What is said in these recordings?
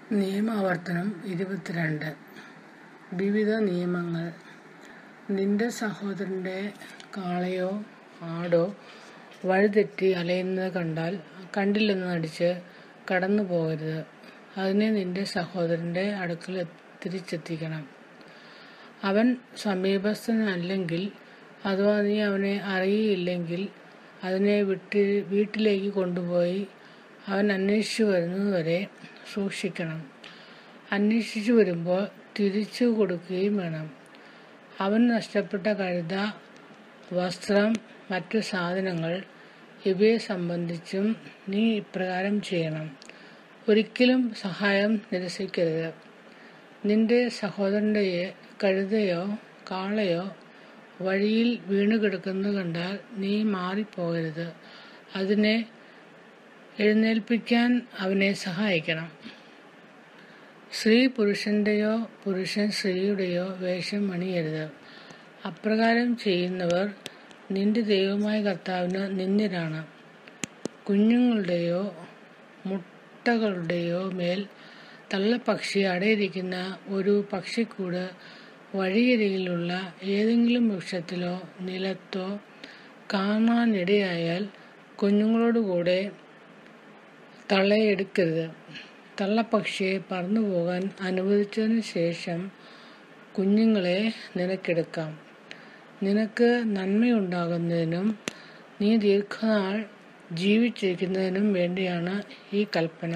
നിയമാവർത്തനം 22. വിവിധ നിയമങ്ങൾ. നിന്റെ സഹോദരന്റെ കാളയോ ആടോ വഴിതെറ്റി അലയുന്നത് കണ്ടില്ലെന്ന് നടിച്ച് കടന്നു പോകരുത്. അതിനെ നിന്റെ സഹോദരന്റെ അടുക്കൽ തിരിച്ചെത്തിക്കണം. അവൻ സമീപസ്ഥനല്ലെങ്കിൽ അഥവാ നീ അവനെ അറിയില്ലെങ്കിൽ അതിനെ വീട്ടിലേക്ക് കൊണ്ടുപോയി അവൻ അന്വേഷിച്ചു വരുന്നതുവരെ സൂക്ഷിക്കണം. അന്വേഷിച്ചു വരുമ്പോൾ തിരിച്ചു കൊടുക്കുകയും വേണം. അവൻ നഷ്ടപ്പെട്ട കഴുത, വസ്ത്രം, മറ്റു സാധനങ്ങൾ ഇവയെ സംബന്ധിച്ചും നീ ഇപ്രകാരം ചെയ്യണം. ഒരിക്കലും സഹായം നിരസിക്കരുത്. നിന്റെ സഹോദരന്റെ കഴുതയോ കാളയോ വഴിയിൽ വീണുകിടക്കുന്നത് കണ്ടാൽ നീ മാറിപ്പോകരുത്. അതിനെ എഴുന്നേൽപ്പിക്കാൻ അവനെ സഹായിക്കണം. സ്ത്രീ പുരുഷന്റെയോ പുരുഷൻ സ്ത്രീയുടെയോ വേഷം അണിയരുത്. അപ്രകാരം ചെയ്യുന്നവർ നിന്റെ ദൈവമായ കർത്താവിന് നിന്ദ്യരാണ്. കുഞ്ഞുങ്ങളുടെയോ മുട്ടകളുടെയോ മേൽ തള്ളപ്പക്ഷി അടയിരിക്കുന്ന ഒരു പക്ഷിക്കൂട് വഴിയരികിലുള്ള ഏതെങ്കിലും വൃക്ഷത്തിലോ നിലത്തോ കാണാനിടയായാൽ കുഞ്ഞുങ്ങളോടുകൂടെ തള്ളയെടുക്കരുത്. തള്ളപ്പക്ഷിയെ പറന്നുപോകാൻ അനുവദിച്ചതിനു ശേഷം കുഞ്ഞുങ്ങളെ നിനക്കെടുക്കാം. നിനക്ക് നന്മയുണ്ടാകുന്നതിനും നീ ദീർഘനാൾ ജീവിച്ചിരിക്കുന്നതിനും വേണ്ടിയാണ് ഈ കൽപ്പന.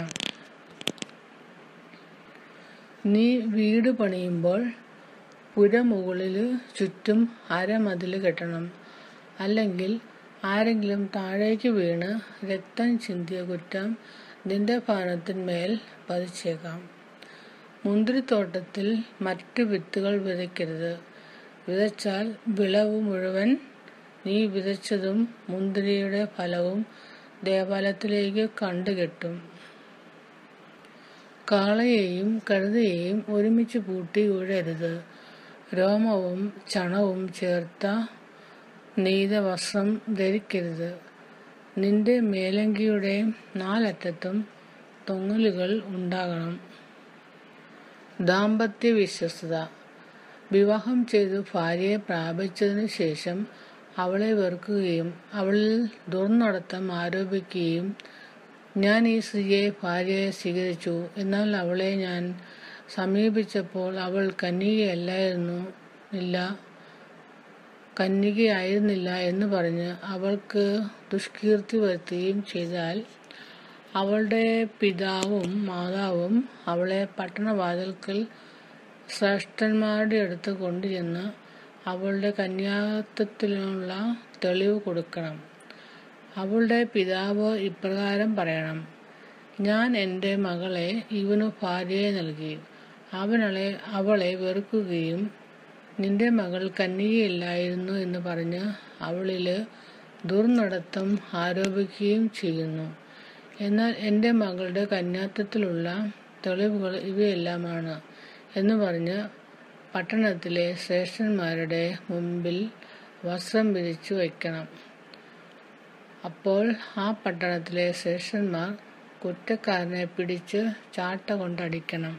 നീ വീട് പണിയുമ്പോൾ പുരമുകളിൽ ചുറ്റും അരമതിൽ കെട്ടണം. അല്ലെങ്കിൽ ആരെങ്കിലും താഴേക്ക് വീണ് രക്തം ചിന്തിയ കുറ്റം നിന്റെ ഭവനത്തിന്മേൽ പതിച്ചേക്കാം. മുന്തിരിത്തോട്ടത്തിൽ മറ്റു വിത്തുകൾ വിതയ്ക്കരുത്. വിതച്ചാൽ വിളവ് മുഴുവൻ നീ വിതച്ചതും മുന്തിരിയുടെ ഫലവും ദേവാലയത്തിലേക്ക് കണ്ടുകെട്ടും. കാളയെയും കഴുതയെയും ഒരുമിച്ച് പൂട്ടി ഉഴരുത്. രോമവും ചണവും ചേർത്ത നെയ്ത വസ്ത്രം ധരിക്കരുത്. നിന്റെ മേലങ്കിയുടെ നാലറ്റത്തും തൊങ്ങലുകൾ ഉണ്ടാകണം. ദാമ്പത്യ വിശ്വസ്തത. വിവാഹം ചെയ്തു ഭാര്യയെ പ്രാപിച്ചതിനു ശേഷം അവളെ വെറുക്കുകയും അവളിൽ ദുർനടത്തം ആരോപിക്കുകയും ഞാൻ ഈ സ്ത്രീയെ ഭാര്യയെ സ്വീകരിച്ചു, എന്നാൽ അവളെ ഞാൻ സമീപിച്ചപ്പോൾ അവൾ കന്യകയായിരുന്നില്ല എന്ന് പറഞ്ഞ് അവൾക്ക് ദുഷ്കീർത്തി വരുത്തുകയും ചെയ്താൽ അവളുടെ പിതാവും മാതാവും അവളെ പട്ടണവാതിൽക്കൽ ശ്രേഷ്ഠന്മാരുടെ അടുത്ത് കൊണ്ടുചെന്ന് അവളുടെ കന്യാത്വത്തിനുള്ള തെളിവ് കൊടുക്കണം. അവളുടെ പിതാവ് ഇപ്രകാരം പറയണം: ഞാൻ എൻ്റെ മകളെ ഇവനു ഭാര്യയെ നൽകി. അവളെ വെറുക്കുകയും നിന്റെ മകൾ കന്യകയല്ലായിരുന്നു എന്ന് പറഞ്ഞ് അവളിൽ ദുർനടത്തം ആരോപിക്കുകയും ചെയ്യുന്നു. എന്നാൽ എൻ്റെ മകളുടെ കന്യാത്വത്തിലുള്ള തെളിവുകൾ ഇവയെല്ലാമാണ് എന്ന് പറഞ്ഞ് പട്ടണത്തിലെ ശ്രേഷ്ഠന്മാരുടെ മുമ്പിൽ വസ്ത്രം വിരിച്ചു വയ്ക്കണം. അപ്പോൾ ആ പട്ടണത്തിലെ ശ്രേഷ്ഠന്മാർ കുറ്റക്കാരനെ പിടിച്ച് ചാട്ട കൊണ്ടടിക്കണം.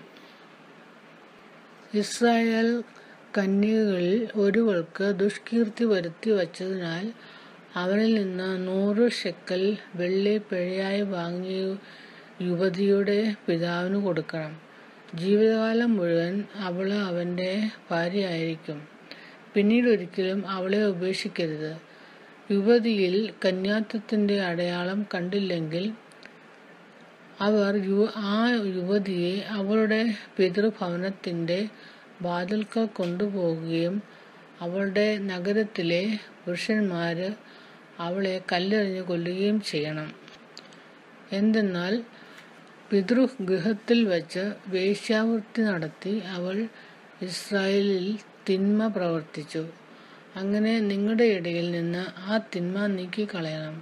ഇസ്രായേൽ കന്യകകളിൽ ഒരുവൾക്ക് ദുഷ്കീർത്തി വരുത്തി വച്ചതിനാൽ അവനിൽ നിന്ന് 100 ഷെക്കൽ വെള്ളി പിഴയായി വാങ്ങിയ യുവതിയുടെ പിതാവിന് കൊടുക്കണം. ജീവിതകാലം മുഴുവൻ അവള് അവന്റെ ഭാര്യയായിരിക്കും. പിന്നീട് ഒരിക്കലും അവളെ ഉപേക്ഷിക്കരുത്. യുവതിയിൽ കന്യാത്വത്തിന്റെ അടയാളം കണ്ടില്ലെങ്കിൽ അവർ ആ യുവതിയെ അവളുടെ പിതൃഭവനത്തിന്റെ വാതിൽക്കൽ കൊണ്ടുപോകുകയും അവളുടെ നഗരത്തിലെ പുരുഷന്മാര് അവളെ കല്ലെറിഞ്ഞ് കൊല്ലുകയും ചെയ്യണം. എന്തെന്നാൽ പിതൃഗൃഹത്തിൽ വച്ച് വേശ്യാവൃത്തി നടത്തി അവൾ ഇസ്രായേലിൽ തിന്മ പ്രവർത്തിച്ചു. അങ്ങനെ നിങ്ങളുടെ ഇടയിൽ നിന്ന് ആ തിന്മ നീക്കിക്കളയണം.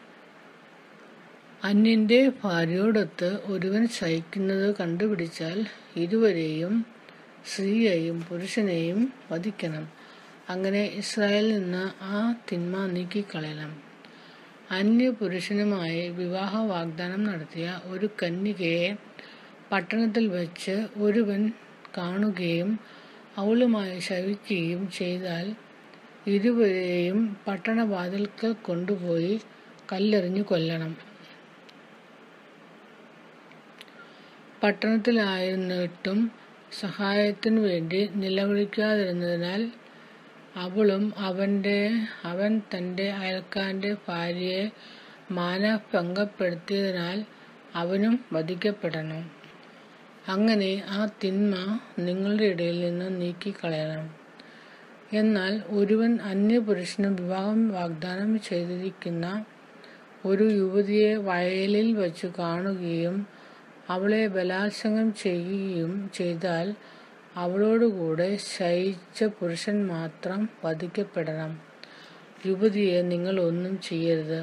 അന്യന്റെ ഭാര്യയോടൊത്ത് ഒരുവൻ ശയിക്കുന്നത് കണ്ടുപിടിച്ചാൽ ഇരുവരെയും, സ്ത്രീയെയും പുരുഷനെയും വധിക്കണം. അങ്ങനെ ഇസ്രായേലിൽ നിന്ന് ആ തിന്മ നീക്കിക്കളയണം. അന്യപുരുഷനുമായി വിവാഹ വാഗ്ദാനം നടത്തിയ ഒരു കന്യകയെ പട്ടണത്തിൽ വച്ച് ഒരുവൻ കാണുകയും അവളുമായി ശയിക്കുകയും ചെയ്താൽ ഇരുവരെയും പട്ടണവാതിൽക്കൽ കൊണ്ടുപോയി കല്ലെറിഞ്ഞു കൊല്ലണം. പട്ടണത്തിലായിരുന്നിട്ടും സഹായത്തിനു വേണ്ടി നിലവിളിക്കാതിരുന്നതിനാൽ അവളും അവൻ തന്റെ അയൽക്കാരന്റെ ഭാര്യയെ മാനഭംഗപ്പെടുത്തിയതിനാൽ അവനും വധിക്കപ്പെടണം. അങ്ങനെ ആ തിന്മ നിങ്ങളുടെ ഇടയിൽ നിന്ന് നീക്കിക്കളയണം. എന്നാൽ ഒരുവൻ അന്യപുരുഷന് വിവാഹം വാഗ്ദാനം ചെയ്തിരിക്കുന്ന ഒരു യുവതിയെ വയലിൽ വച്ചു കാണുകയും അവളെ ബലാത്സംഗം ചെയ്യുകയും ചെയ്താൽ അവളോടുകൂടെ ശയിച്ച പുരുഷൻ മാത്രം വധിക്കപ്പെടണം. യുവതിയെ നിങ്ങൾ ഒന്നും ചെയ്യരുത്.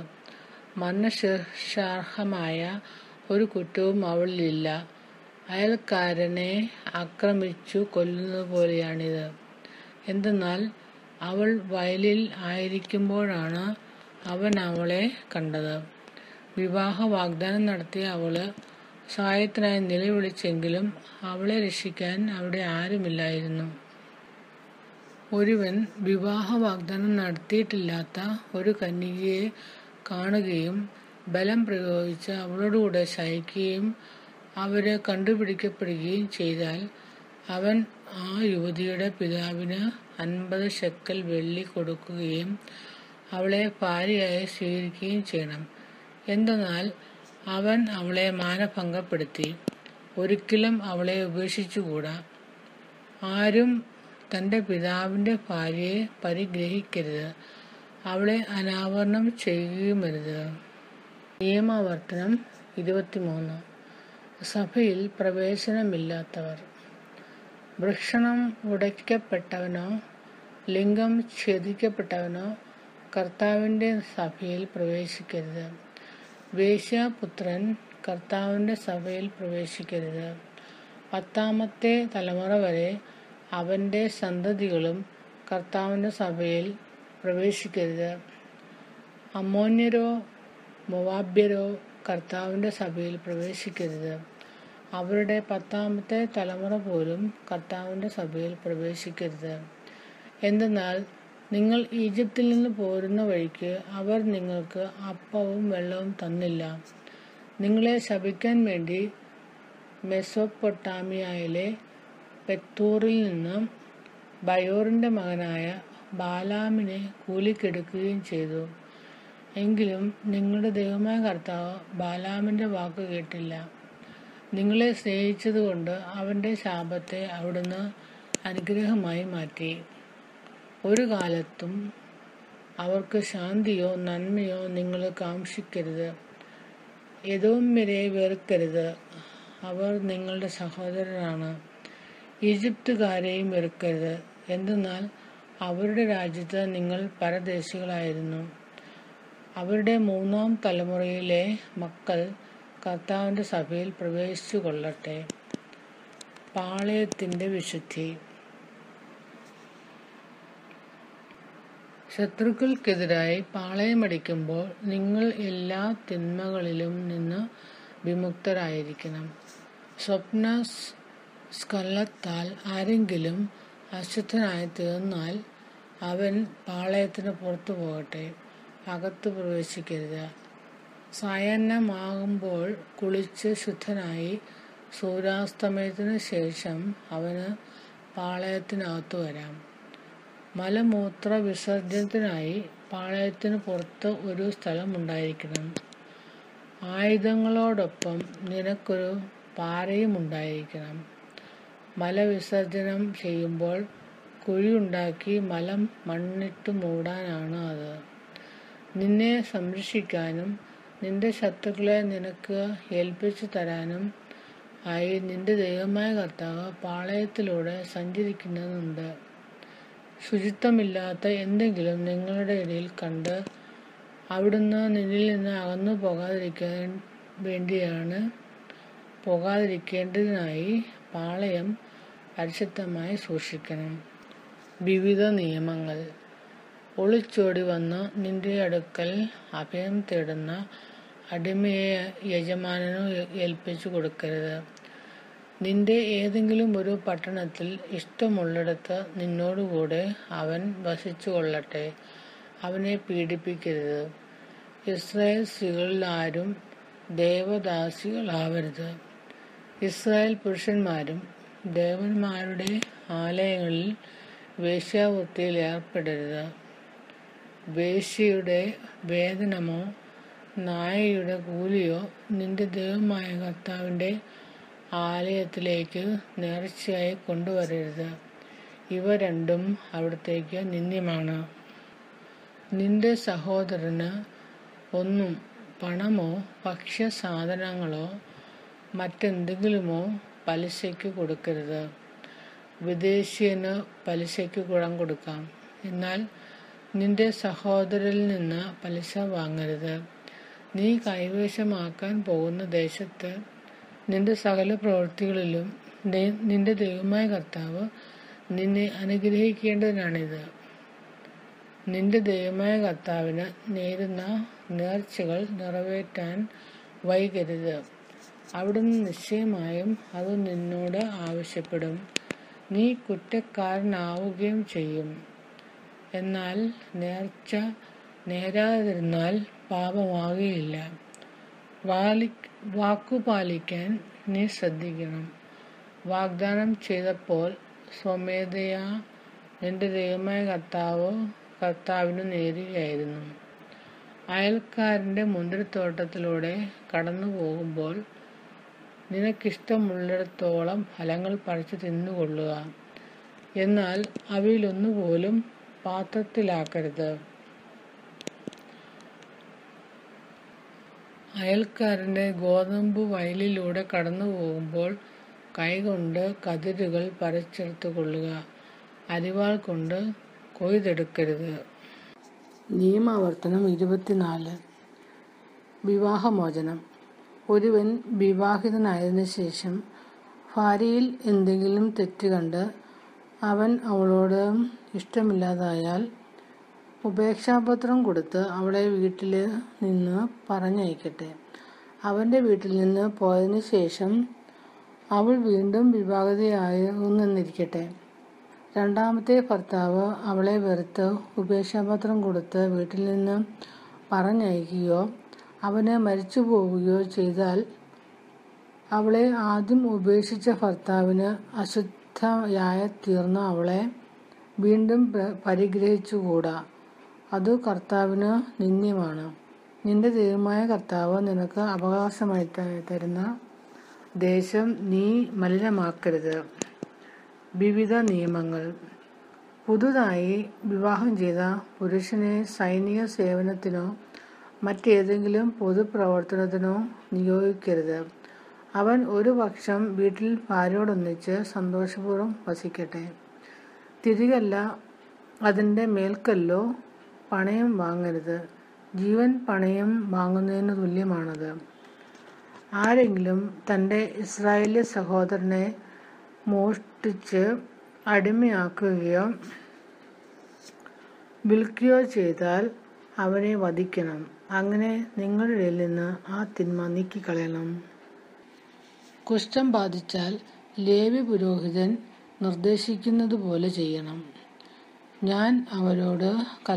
മരണശിക്ഷാർഹമായ ഒരു കുറ്റവും അവളിലില്ല. അയൽക്കാരനെ ആക്രമിച്ചു കൊല്ലുന്നത് പോലെയാണിത്. എന്തെന്നാൽ അവൾ വയലിൽ ആയിരിക്കുമ്പോഴാണ് അവൻ അവളെ കണ്ടത്. വിവാഹ വാഗ്ദാനം നടത്തിയ അവള് സഹായത്തിനായി നിലവിളിച്ചെങ്കിലും അവളെ രക്ഷിക്കാൻ അവിടെ ആരുമില്ലായിരുന്നു. ഒരുവൻ വിവാഹ വാഗ്ദാനം നടത്തിയിട്ടില്ലാത്ത ഒരു കന്യകയെ കാണുകയും ബലം പ്രയോഗിച്ച് അവളോടുകൂടെ ശയിക്കുകയും അവരെ കണ്ടുപിടിക്കപ്പെടുകയും ചെയ്താൽ അവൻ ആ യുവതിയുടെ പിതാവിന് 50 ശെക്കൽ വെള്ളി കൊടുക്കുകയും അവളെ ഭാര്യയായി സ്വീകരിക്കുകയും ചെയ്യണം. എന്തെന്നാൽ അവൻ അവളെ മാനഭംഗപ്പെടുത്തി. ഒരിക്കലും അവളെ ഉപേക്ഷിച്ചുകൂടാ. ആരും തന്റെ പിതാവിന്റെ ഭാര്യയെ പരിഗ്രഹിക്കരുത്. അവളെ അനാവരണം ചെയ്യുകയുമരുത്. നിയമാവർത്തനം 23. സഭയിൽ പ്രവേശനമില്ലാത്തവർ. വൃഷണം ഉടയ്ക്കപ്പെട്ടവനോ ലിംഗം ഛേദിക്കപ്പെട്ടവനോ കർത്താവിന്റെ സഭയിൽ പ്രവേശിക്കരുത്. വേശ്യാപുത്രൻ കർത്താവിന്റെ സഭയിൽ പ്രവേശിക്കരുത്. 10ാമത്തെ തലമുറ വരെ അവന്റെ സന്തതികളും കർത്താവിന്റെ സഭയിൽ പ്രവേശിക്കരുത്. അമ്മോന്യരോ മോവാബ്യരോ കർത്താവിന്റെ സഭയിൽ പ്രവേശിക്കരുത്. അവരുടെ 10ാമത്തെ തലമുറ പോലും കർത്താവിന്റെ സഭയിൽ പ്രവേശിക്കരുത്. എന്തെന്നാൽ നിങ്ങൾ ഈജിപ്തിൽ നിന്ന് പോരുന്ന വഴിക്ക് അവർ നിങ്ങൾക്ക് അപ്പവും വെള്ളവും തന്നില്ല. നിങ്ങളെ ശപിക്കാൻ വേണ്ടി മെസൊപ്പൊട്ടാമിയയിലെ പെത്തൂറിൽ നിന്ന് ബയോറിന്റെ മകനായ ബാലാമിനെ കൂലിക്കെടുക്കുകയും ചെയ്തു. എങ്കിലും നിങ്ങളുടെ ദൈവമായ കർത്താവ് ബാലാമിന്റെ വാക്ക് കേട്ടില്ല. നിങ്ങളെ സ്നേഹിച്ചതുകൊണ്ട് അവന്റെ ശാപത്തെ അവിടുന്ന് അനുഗ്രഹമായി മാറ്റി. ഒരു കാലത്തും അവർക്ക് ശാന്തിയോ നന്മയോ നിങ്ങൾ കാംക്ഷിക്കരുത്. എദോമ്യരെ വെറുക്കരുത്. അവർ നിങ്ങളുടെ സഹോദരരാണ്. ഈജിപ്തുകാരെയും വെറുക്കരുത്. എന്തെന്നാൽ അവരുടെ രാജ്യത്ത് നിങ്ങൾ പരദേശികളായിരുന്നു. അവരുടെ 3ാം തലമുറയിലെ മക്കൾ കർത്താവിന്റെ സഭയിൽ പ്രവേശിച്ചു കൊള്ളട്ടെ. പാളയത്തിന്റെ വിശുദ്ധി. ശത്രുക്കൾക്കെതിരായി പാളയമടിക്കുമ്പോൾ നിങ്ങൾ എല്ലാ തിന്മകളിലും നിന്ന് വിമുക്തരായിരിക്കണം. സ്വപ്ന സ്ഖലനത്താൽ ആരെങ്കിലും അശുദ്ധനായി തീർന്നാൽ അവൻ പാളയത്തിന് പുറത്തു പോകട്ടെ, അകത്ത് പ്രവേശിക്കരുത്. സായാഹ്നമാകുമ്പോൾ കുളിച്ച് ശുദ്ധനായി സൂര്യാസ്തമയത്തിനു ശേഷം അവന് പാളയത്തിനകത്തു വരാം. മലമൂത്ര വിസർജനത്തിനായി പാളയത്തിന് പുറത്ത് ഒരു സ്ഥലമുണ്ടായിരിക്കണം. ആയുധങ്ങളോടൊപ്പം നിനക്കൊരു പാരയും ഉണ്ടായിരിക്കണം. മലവിസർജനം ചെയ്യുമ്പോൾ കുഴിയുണ്ടാക്കി മലം മണ്ണിട്ട് മൂടാനാണ് അത്. നിന്നെ സംരക്ഷിക്കാനും നിന്റെ ശത്രുക്കളെ നിനക്ക് ഏൽപ്പിച്ചു തരാനും ആയി നിന്റെ ദൈവമായ കർത്താവ് പാളയത്തിലൂടെ സഞ്ചരിക്കുന്നുണ്ട്. ശുചിത്വമില്ലാത്ത എന്തെങ്കിലും നിങ്ങളുടെ ഇടയിൽ കണ്ട് അവിടുന്ന് നിന്നിൽ നിന്ന് അകന്നു പോകാതിരിക്കേണ്ടതിനായി പാളയം പരിശുദ്ധമായി സൂക്ഷിക്കണം. വിവിധ നിയമങ്ങൾ. ഒളിച്ചോടി വന്ന് നിന്റെ അടുക്കൽ അഭയം തേടുന്ന അടിമയെ യജമാനനു ഏൽപ്പിച്ചു കൊടുക്കരുത്. നിന്റെ ഏതെങ്കിലും ഒരു പട്ടണത്തിൽ ഇഷ്ടമുള്ളിടത്ത് നിന്നോടുകൂടെ അവൻ വസിച്ചു കൊള്ളട്ടെ. അവനെ പീഡിപ്പിക്കരുത്. ഇസ്രായേൽ സ്ത്രീകളിൽ ആരും ദേവദാസികളാവരുത്. ഇസ്രായേൽ പുരുഷന്മാരും ദേവന്മാരുടെ ആലയങ്ങളിൽ വേശ്യാവൃത്തിയിൽ ഏർപ്പെടരുത്. വേശ്യയുടെ വേതനമോ നായയുടെ കൂലിയോ നിന്റെ ദൈവമായ കർത്താവിൻ്റെ ആലയത്തിലേക്ക് നേർച്ചയായി കൊണ്ടുവരരുത്. ഇവ രണ്ടും അവിടത്തേക്ക് നിന്ദ്യമാണ്. നിന്റെ സഹോദരന് ഒന്നും പണമോ ഭക്ഷ്യസാധനങ്ങളോ മറ്റെന്തെങ്കിലുമോ പലിശയ്ക്ക് കൊടുക്കരുത്. വിദേശീയന് പലിശയ്ക്ക് കുഴം കൊടുക്കാം, എന്നാൽ നിന്റെ സഹോദരനിൽ നിന്ന് പലിശ വാങ്ങരുത്. നീ കൈവശമാക്കാൻ പോകുന്ന ദേശത്ത് നിന്റെ സകല പ്രവൃത്തികളിലും നിന്റെ ദൈവമായ കർത്താവ് നിന്നെ അനുഗ്രഹിക്കേണ്ടതിനാണിത്. നിന്റെ ദൈവമായ കർത്താവിന് നേരുന്ന നേർച്ചകൾ നിറവേറ്റാൻ വൈകരുത്. അവിടുന്ന് നിശ്ചയമായും അത് നിന്നോട് ആവശ്യപ്പെടും. നീ കുറ്റക്കാരനാവുകയും ചെയ്യും. എന്നാൽ നേർച്ച നേരാതിരുന്നാൽ പാപമാകുകയില്ല. വാക്കുപാലിക്കാൻ നീ ശ്രദ്ധിക്കണം. വാഗ്ദാനം ചെയ്തപ്പോൾ സ്വമേധയാ നിന്റെ ദൈവമായ കർത്താവിനു നേരുകയായിരുന്നു. അയൽക്കാരൻ്റെ മുന്തിരിത്തോട്ടത്തിലൂടെ കടന്നു പോകുമ്പോൾ നിനക്കിഷ്ടമുള്ളിടത്തോളം ഫലങ്ങൾ പറിച്ചു തിന്നുകൊള്ളുക. എന്നാൽ അവയിലൊന്നുപോലും പാത്രത്തിലാക്കരുത്. അയൽക്കാരൻ്റെ ഗോതമ്പ് വയലിലൂടെ കടന്നു പോകുമ്പോൾ കൈകൊണ്ട് കതിരുകൾ പറിച്ചെടുത്തു കൊള്ളുക. അരിവാൾ കൊണ്ട് കൊയ്തെടുക്കരുത്. നിയമാവർത്തനം 24. വിവാഹമോചനം. ഒരുവൻ വിവാഹിതനായതിനു ശേഷം ഭാര്യയിൽ എന്തെങ്കിലും തെറ്റ് കണ്ട് അവൻ അവളോട് ഇഷ്ടമില്ലാതായാൽ ഉപേക്ഷാപത്രം കൊടുത്ത് അവളെ വീട്ടിൽ നിന്ന് പറഞ്ഞയക്കട്ടെ. അവൻ്റെ വീട്ടിൽ നിന്ന് പോയതിനു ശേഷം അവൾ വീണ്ടും വിവാഹിതയാകുന്നെന്നിരിക്കട്ടെ. രണ്ടാമത്തെ ഭർത്താവ് അവളെ വെറുത്ത് ഉപേക്ഷാപത്രം കൊടുത്ത് വീട്ടിൽ നിന്ന് പറഞ്ഞയക്കുകയോ അവന് മരിച്ചു പോവുകയോ ചെയ്താൽ അവളെ ആദ്യം ഉപേക്ഷിച്ച ഭർത്താവിന് അശുദ്ധയായി തീർന്ന അവളെ വീണ്ടും പരിഗ്രഹിച്ചുകൂടാ. അത് കർത്താവിന് നിന്ദ്യമാണ്. നിന്റെ ദൈവമായ കർത്താവ് നിനക്ക് അവകാശമായി തരുന്ന ദേശം നീ മലിനമാക്കരുത്. വിവിധ നിയമങ്ങൾ. പുതുതായി വിവാഹം ചെയ്ത പുരുഷനെ സൈനിക സേവനത്തിനോ മറ്റേതെങ്കിലും പൊതുപ്രവർത്തനത്തിനോ നിയോഗിക്കരുത്. അവൻ ഒരു പക്ഷം വീട്ടിൽ ഭാര്യയോടൊന്നിച്ച് സന്തോഷപൂർവ്വം വസിക്കട്ടെ. തിരികല്ല അതിൻ്റെ മേൽക്കല്ലോ പണയം വാങ്ങരുത്. ജീവൻ പണയം വാങ്ങുന്നതിന് തുല്യമാണത്. ആരെങ്കിലും തൻ്റെ ഇസ്രായേലി സഹോദരനെ മോഷ്ടിച്ച് അടിമയാക്കുകയോ വിൽക്കുകയോ ചെയ്താൽ അവനെ വധിക്കണം. അങ്ങനെ നിങ്ങളുടെ ഇടയിൽ നിന്ന് ആ തിന്മ നീക്കിക്കളയണം. കുഷ്ഠം ബാധിച്ചാൽ ലേവ്യ പുരോഹിതൻ നിർദ്ദേശിക്കുന്നതുപോലെ ചെയ്യണം. ഞാൻ അവരോട്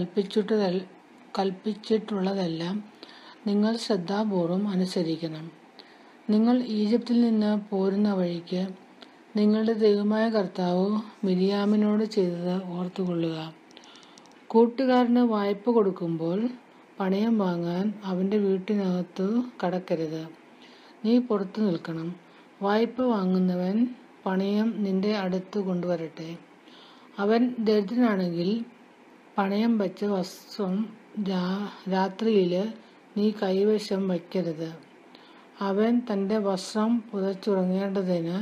കൽപ്പിച്ചിട്ടുള്ളതെല്ലാം നിങ്ങൾ ശ്രദ്ധാപൂർവം അനുസരിക്കണം. നിങ്ങൾ ഈജിപ്തിൽ നിന്ന് പോരുന്ന വഴിക്ക് നിങ്ങളുടെ ദൈവമായ കർത്താവ് മിരിയാമിനോട് ചെയ്തത് ഓർത്തുകൊള്ളുക. കൂട്ടുകാരന് വായ്പ കൊടുക്കുമ്പോൾ പണയം വാങ്ങാൻ അവൻ്റെ വീട്ടിനകത്ത് കടക്കരുത്. നീ പുറത്തു നിൽക്കണം. വായ്പ വാങ്ങുന്നവൻ പണയം നിന്റെ അടുത്ത് കൊണ്ടുവരട്ടെ. അവൻ ദരിദ്രനാണെങ്കിൽ പണയം വച്ച വസ്ത്രം രാത്രിയിൽ നീ കൈവശം വയ്ക്കരുത്. അവൻ തൻ്റെ വസ്ത്രം പുതച്ചുറങ്ങേണ്ടതിന്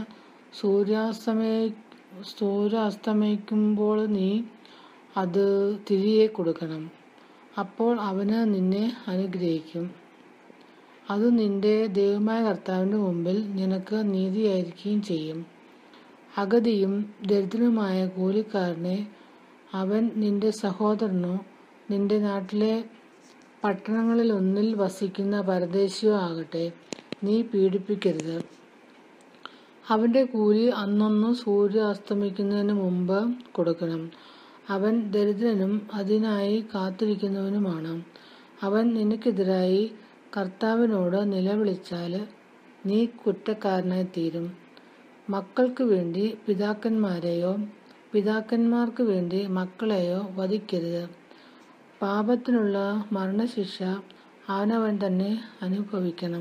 സൂര്യാസ്തമിക്കുമ്പോൾ നീ അത് തിരികെ കൊടുക്കണം. അപ്പോൾ അവന് നിന്നെ അനുഗ്രഹിക്കും. അത് നിന്റെ ദൈവമായ കർത്താവിൻ്റെ മുമ്പിൽ നിനക്ക് നീതിയായിരിക്കുകയും ചെയ്യും. അഗതിയും ദരിദ്രനുമായ കൂലിക്കാരനെ അവൻ നിന്റെ സഹോദരനോ നിന്റെ നാട്ടിലെ പട്ടണങ്ങളിലൊന്നിൽ വസിക്കുന്ന പരദേശിയോ ആകട്ടെ, നീ പീഡിപ്പിക്കരുത്. അവന്റെ കൂലി അന്നൊന്നു സൂര്യാസ്തമിക്കുന്നതിന് മുമ്പ് കൊടുക്കണം. അവൻ ദരിദ്രനും അതിനായി കാത്തിരിക്കുന്നവനുമാണ്. അവൻ നിനക്കെതിരായി കർത്താവിനോട് നിലവിളിച്ചാൽ നീ കുറ്റക്കാരനായി തീരും. മക്കൾക്ക് വേണ്ടി പിതാക്കന്മാരെയോ പിതാക്കന്മാർക്ക് വേണ്ടി മക്കളെയോ വധിക്കരുത്. പാപത്തിനുള്ള മരണശിക്ഷ അവനവൻ തന്നെ അനുഭവിക്കണം.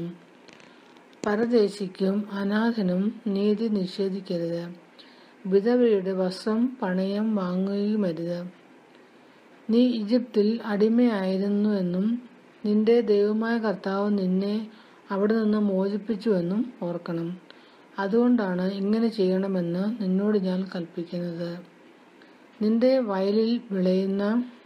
പരദേശിക്കും അനാഥനും നീതി നിഷേധിക്കരുത്. വിധവയുടെ വസ്ത്രം പണയം വാങ്ങുകയുമരുത്. നീ ഈജിപ്തിൽ അടിമയായിരുന്നുവെന്നും നിന്റെ ദൈവമായ കർത്താവ് നിന്നെ അവിടെ നിന്ന് മോചിപ്പിച്ചുവെന്നും ഓർക്കണം. അതുകൊണ്ടാണ് ഇങ്ങനെ ചെയ്യണമെന്ന് നിന്നോട് ഞാൻ കൽപ്പിക്കുന്നത്. നിന്റെ വയലിൽ വിളയുന്ന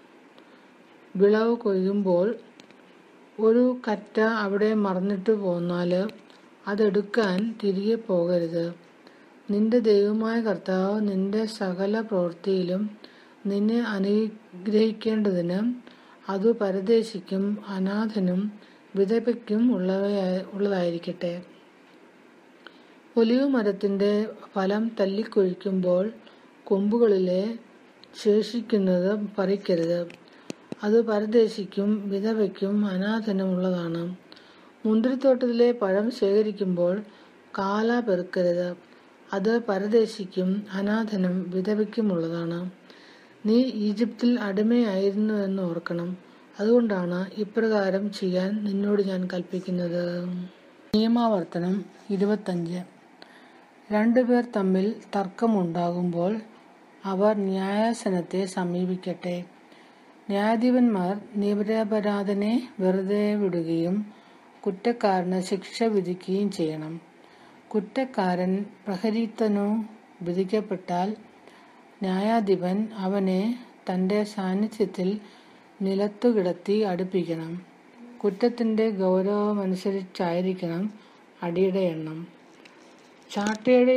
വിളവ് കൊയ്യുമ്പോൾ ഒരു കറ്റ അവിടെ മറന്നിട്ട് പോന്നാൽ അതെടുക്കാൻ തിരികെ പോകരുത്. നിന്റെ ദൈവമായ കർത്താവ് നിന്റെ സകല പ്രവൃത്തിയിലും നിന്നെ അനുഗ്രഹിക്കേണ്ടതിന് അത് പരദേശിക്കും അനാഥനും വിധവയ്ക്കും ഉള്ളതായിരിക്കട്ടെ. ഒലിവ് മരത്തിന്റെ ഫലം തല്ലിക്കൊഴിക്കുമ്പോൾ കൊമ്പുകളിലെ ശേഷിക്കുന്നത് പറിക്കരുത്. അത് പരദേശിക്കും വിധവയ്ക്കും അനാഥനും ഉള്ളതാണ്. മുന്തിരിത്തോട്ടത്തിലെ പഴം ശേഖരിക്കുമ്പോൾ കാല പെറുക്കരുത്. അത് പരദേശിക്കും അനാഥനും വിധവയ്ക്കുമുള്ളതാണ്. നീ ഈജിപ്തിൽ അടിമയായിരുന്നുവെന്ന് ഓർക്കണം. അതുകൊണ്ടാണ് ഇപ്രകാരം ചെയ്യാൻ നിന്നോട് ഞാൻ കൽപ്പിക്കുന്നത്. നിയമാവർത്തനം 25. രണ്ടുപേർ തമ്മിൽ തർക്കമുണ്ടാകുമ്പോൾ അവർ ന്യായാസനത്തെ സമീപിക്കട്ടെ. ന്യായാധിപന്മാർ നിരപരാധനെ വെറുതെ വിടുകയും കുറ്റക്കാരന് ശിക്ഷ വിധിക്കുകയും ചെയ്യണം. കുറ്റക്കാരൻ പ്രഹരിത്തനു വിധിക്കപ്പെട്ടാൽ ന്യായാധിപൻ അവനെ തന്റെ സാന്നിധ്യത്തിൽ നിലത്തുകിടത്തി അടുപ്പിക്കണം. കുറ്റത്തിന്റെ ഗൗരവമനുസരിച്ചായിരിക്കണം അടിയുടെ എണ്ണം. ചാട്ടയുടെ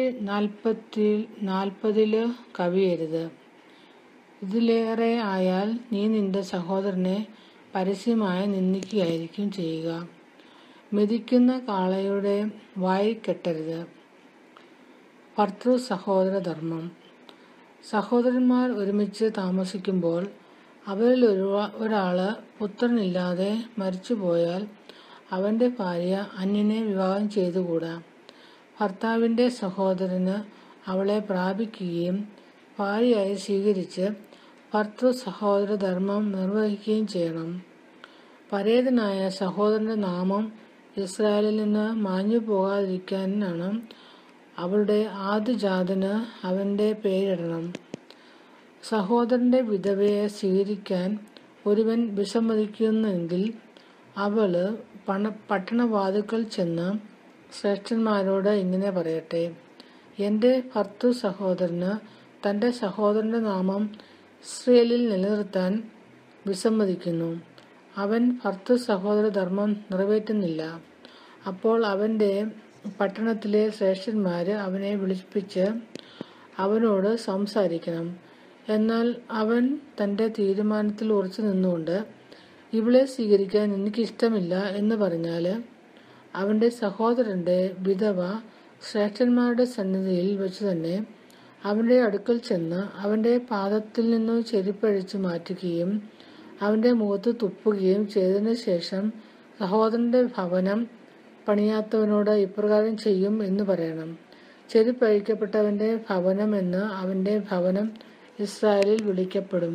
40 കവിയരുത്. ഇതിലേറെ ആയാൽ നീ നിന്റെ സഹോദരനെ പരസ്യമായി നിന്ദിക്കുകയായിരിക്കും ചെയ്യുക. മെതിക്കുന്ന കാളയുടെ വായി കെട്ടരുത്. ഭർതൃ സഹോദര ധർമ്മം. സഹോദരന്മാർ ഒരുമിച്ച് താമസിക്കുമ്പോൾ അവരിൽ ഒരാള് പുത്രനില്ലാതെ മരിച്ചുപോയാൽ അവന്റെ ഭാര്യ അന്യനെ വിവാഹം ചെയ്തുകൂടാ. ഭർത്താവിന്റെ സഹോദരന് അവളെ പ്രാപിക്കുകയും ഭാര്യയായി സ്വീകരിച്ച് ഭർതൃ സഹോദര ധർമ്മം നിർവഹിക്കുകയും ചെയ്യണം. പരേതനായ സഹോദരന്റെ നാമം ഇസ്രായേലിൽ നിന്ന് മാഞ്ഞു പോകാതിരിക്കാനാണ് അവളുടെ ആദ്യജാതന് അവന്റെ പേരിടണം. സഹോദരന്റെ വിധവയെ സ്വീകരിക്കാൻ ഒരുവൻ വിസമ്മതിക്കുന്നെങ്കിൽ അവള് പട്ടണവാതിൽക്കൽ ചെന്ന് ശ്രേഷ്ഠന്മാരോട് ഇങ്ങനെ പറയട്ടെ: എന്റെ ഭർതൃ സഹോദരന് തന്റെ സഹോദരന്റെ നാമം ഇസ്രായേലിൽ നിലനിർത്താൻ വിസമ്മതിക്കുന്നു. അവൻ ഭർതൃ സഹോദര ധർമ്മം നിറവേറ്റുന്നില്ല. അപ്പോൾ അവന്റെ പട്ടണത്തിലെ ശ്രേഷ്ഠന്മാര് അവനെ വിളിപ്പിച്ച് അവനോട് സംസാരിക്കണം. എന്നാൽ അവൻ തന്റെ തീരുമാനത്തിൽ ഉറച്ചു നിന്നുകൊണ്ട് ഇവളെ സ്വീകരിക്കാൻ എനിക്കിഷ്ടമില്ല എന്ന് പറഞ്ഞാല് അവന്റെ സഹോദരന്റെ വിധവ ശ്രേഷ്ഠന്മാരുടെ സന്നിധിയിൽ വെച്ച് തന്നെ അവന്റെ അടുക്കൽ ചെന്ന് അവന്റെ പാദത്തിൽ നിന്നു ചെരുപ്പഴിച്ചു മാറ്റുകയും അവന്റെ മുഖത്ത് തുപ്പുകയും ചെയ്തതിനു ശേഷം സഹോദരന്റെ ഭവനം പണിയാത്തവനോട് ഇപ്രകാരം ചെയ്യും എന്ന് പറയണം: ചെരുപ്പഴിക്കപ്പെട്ടവന്റെ ഭവനം എന്ന് അവന്റെ ഭവനം ഇസ്രായേലിൽ വിളിക്കപ്പെടും.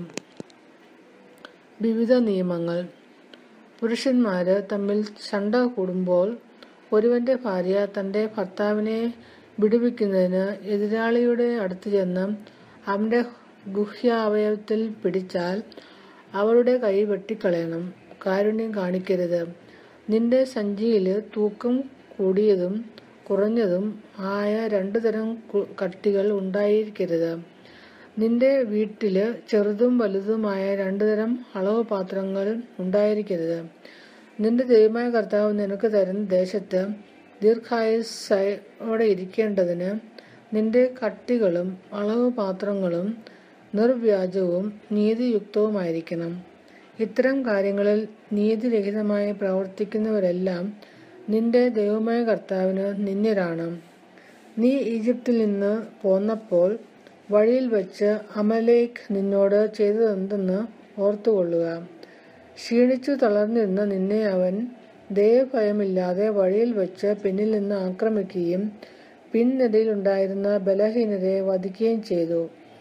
വിവിധ നിയമങ്ങൾ. പുരുഷന്മാര് തമ്മിൽ ശണ്ട കൂടുമ്പോൾ ഒരുവന്റെ ഭാര്യ തന്റെ ഭർത്താവിനെ വിടുവിക്കുന്നതിന് എതിരാളിയുടെ അടുത്ത് ചെന്ന് അവന്റെ ഗുഹ്യാവയവത്തിൽ പിടിച്ചാൽ അവളുടെ കൈ വെട്ടിക്കളയണം. കാരുണ്യം കാണിക്കരുത്. നിന്റെ സഞ്ചിയില് തൂക്കം കൂടിയതും കുറഞ്ഞതും ആയ 2 തരം കട്ടികൾ ഉണ്ടായിരിക്കരുത്. നിന്റെ വീട്ടില് ചെറുതും വലുതുമായ 2 തരം അളവ് പാത്രങ്ങൾ ഉണ്ടായിരിക്കരുത്. നിന്റെ ദൈവമായ കർത്താവ് നിനക്ക് തരുന്ന ദേശത്ത് ദീർഘായുസ്സോടെ ഇരിക്കേണ്ടതിന് നിന്റെ കട്ടികളും അളവ് പാത്രങ്ങളും നിർവ്യാജവും നീതിയുക്തവുമായിരിക്കണം. ഇത്തരം കാര്യങ്ങളിൽ നീതിരഹിതമായി പ്രവർത്തിക്കുന്നവരെല്ലാം നിന്റെ ദൈവമായ കർത്താവിന് നിന്ദ്യരാണ്. നീ ഈജിപ്തിൽ നിന്ന് പോന്നപ്പോൾ വഴിയിൽ വച്ച് അമലേക്ക് നിന്നോട് ചെയ്തതെന്തെന്ന് ഓർത്തുകൊള്ളുക. ക്ഷീണിച്ചു തളർന്നിരുന്ന നിന്നെ അവൻ ദൈവഭയമില്ലാതെ വഴിയിൽ വച്ച് പിന്നിൽ നിന്ന് ആക്രമിക്കുകയും പിൻനിരയിലുണ്ടായിരുന്ന ബലഹീനരെ വധിക്കുകയും ചെയ്തു.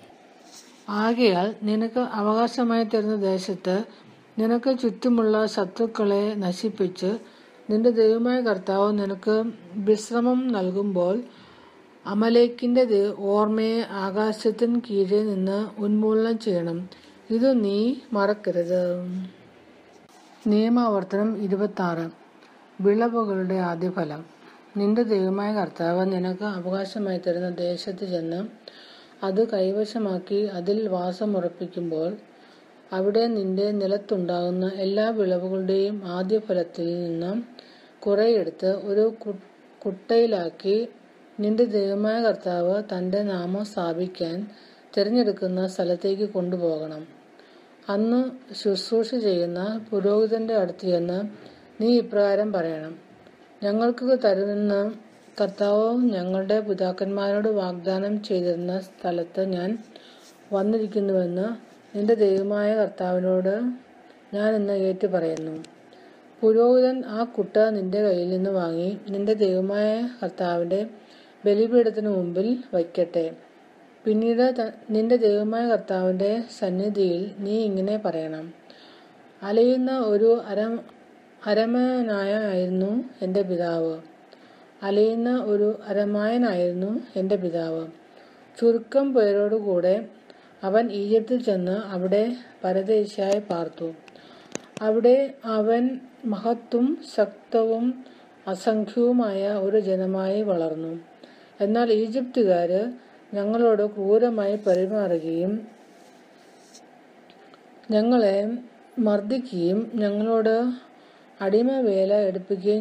ആകയാൽ നിനക്ക് അവകാശമായി തരുന്ന ദേശത്ത് നിനക്ക് ചുറ്റുമുള്ള ശത്രുക്കളെ നശിപ്പിച്ച് നിന്റെ ദൈവമായ കർത്താവ് നിനക്ക് വിശ്രമം നൽകുമ്പോൾ അമലേക്കിന്റെ ഓർമ്മയെ ആകാശത്തിന് കീഴെ നിന്ന് ഉന്മൂലനം ചെയ്യണം. ഇത് നീ മറക്കരുത്. നിയമാവർത്തനം 26. വിളവുകളുടെ ആദ്യഫലം. നിന്റെ ദൈവമായ കർത്താവ് നിനക്ക് അവകാശമായി തരുന്ന ദേശത്ത് ചെന്ന് അത് കൈവശമാക്കി അതിൽ വാസമുറപ്പിക്കുമ്പോൾ അവിടെ നിന്റെ നിലത്തുണ്ടാകുന്ന എല്ലാ വിളവുകളുടെയും ആദ്യഫലത്തിൽ നിന്ന് കുറെയെടുത്ത് ഒരു കുട്ടയിലാക്കി നിന്റെ ദൈവമായ കർത്താവ് തന്റെ നാമം സ്ഥാപിക്കാൻ തിരഞ്ഞെടുക്കുന്ന സ്ഥലത്തേക്ക് കൊണ്ടുപോകണം. അന്ന് ശുശ്രൂഷ ചെയ്യുന്ന പുരോഹിതന്റെ അടുത്ത് ചെന്ന് നീ ഇപ്രകാരം പറയണം: ഞങ്ങൾക്ക് തരുമെന്ന് കർത്താവ് ഞങ്ങളുടെ പിതാക്കന്മാരോട് വാഗ്ദാനം ചെയ്തിരുന്ന സ്ഥലത്ത് ഞാൻ വന്നിരിക്കുന്നുവെന്ന് നിന്റെ ദൈവമായ കർത്താവിനോട് ഞാൻ ഇന്ന് ഏറ്റു പറയുന്നു. പുരോഹിതൻ ആ കുട്ട നിന്റെ കയ്യിൽ നിന്ന് വാങ്ങി നിന്റെ ദൈവമായ കർത്താവിന്റെ ബലിപീഠത്തിനു മുമ്പിൽ വയ്ക്കട്ടെ. പിന്നീട് നിന്റെ ദൈവമായ കർത്താവിന്റെ സന്നിധിയിൽ നീ ഇങ്ങനെ പറയണം: അലയുന്ന ഒരു അരമായനായിരുന്നു എൻ്റെ പിതാവ്. അലയുന്ന ഒരു അരമായനായിരുന്നു എൻ്റെ പിതാവ്. ചുരുക്കം പേരോടുകൂടെ അവൻ ഈജിപ്തിൽ ചെന്ന് അവിടെ പരദേശിയായി പാർത്തു. അവിടെ അവൻ മഹത്തും ശക്തവും അസംഖ്യവുമായ ഒരു ജനമായി വളർന്നു. എന്നാൽ ഈജിപ്തുകാര് ഞങ്ങളോട് ക്രൂരമായി പെരുമാറുകയും ഞങ്ങളെ മർദ്ദിക്കുകയും ഞങ്ങളോട് അടിമവേല എടുപ്പിക്കുകയും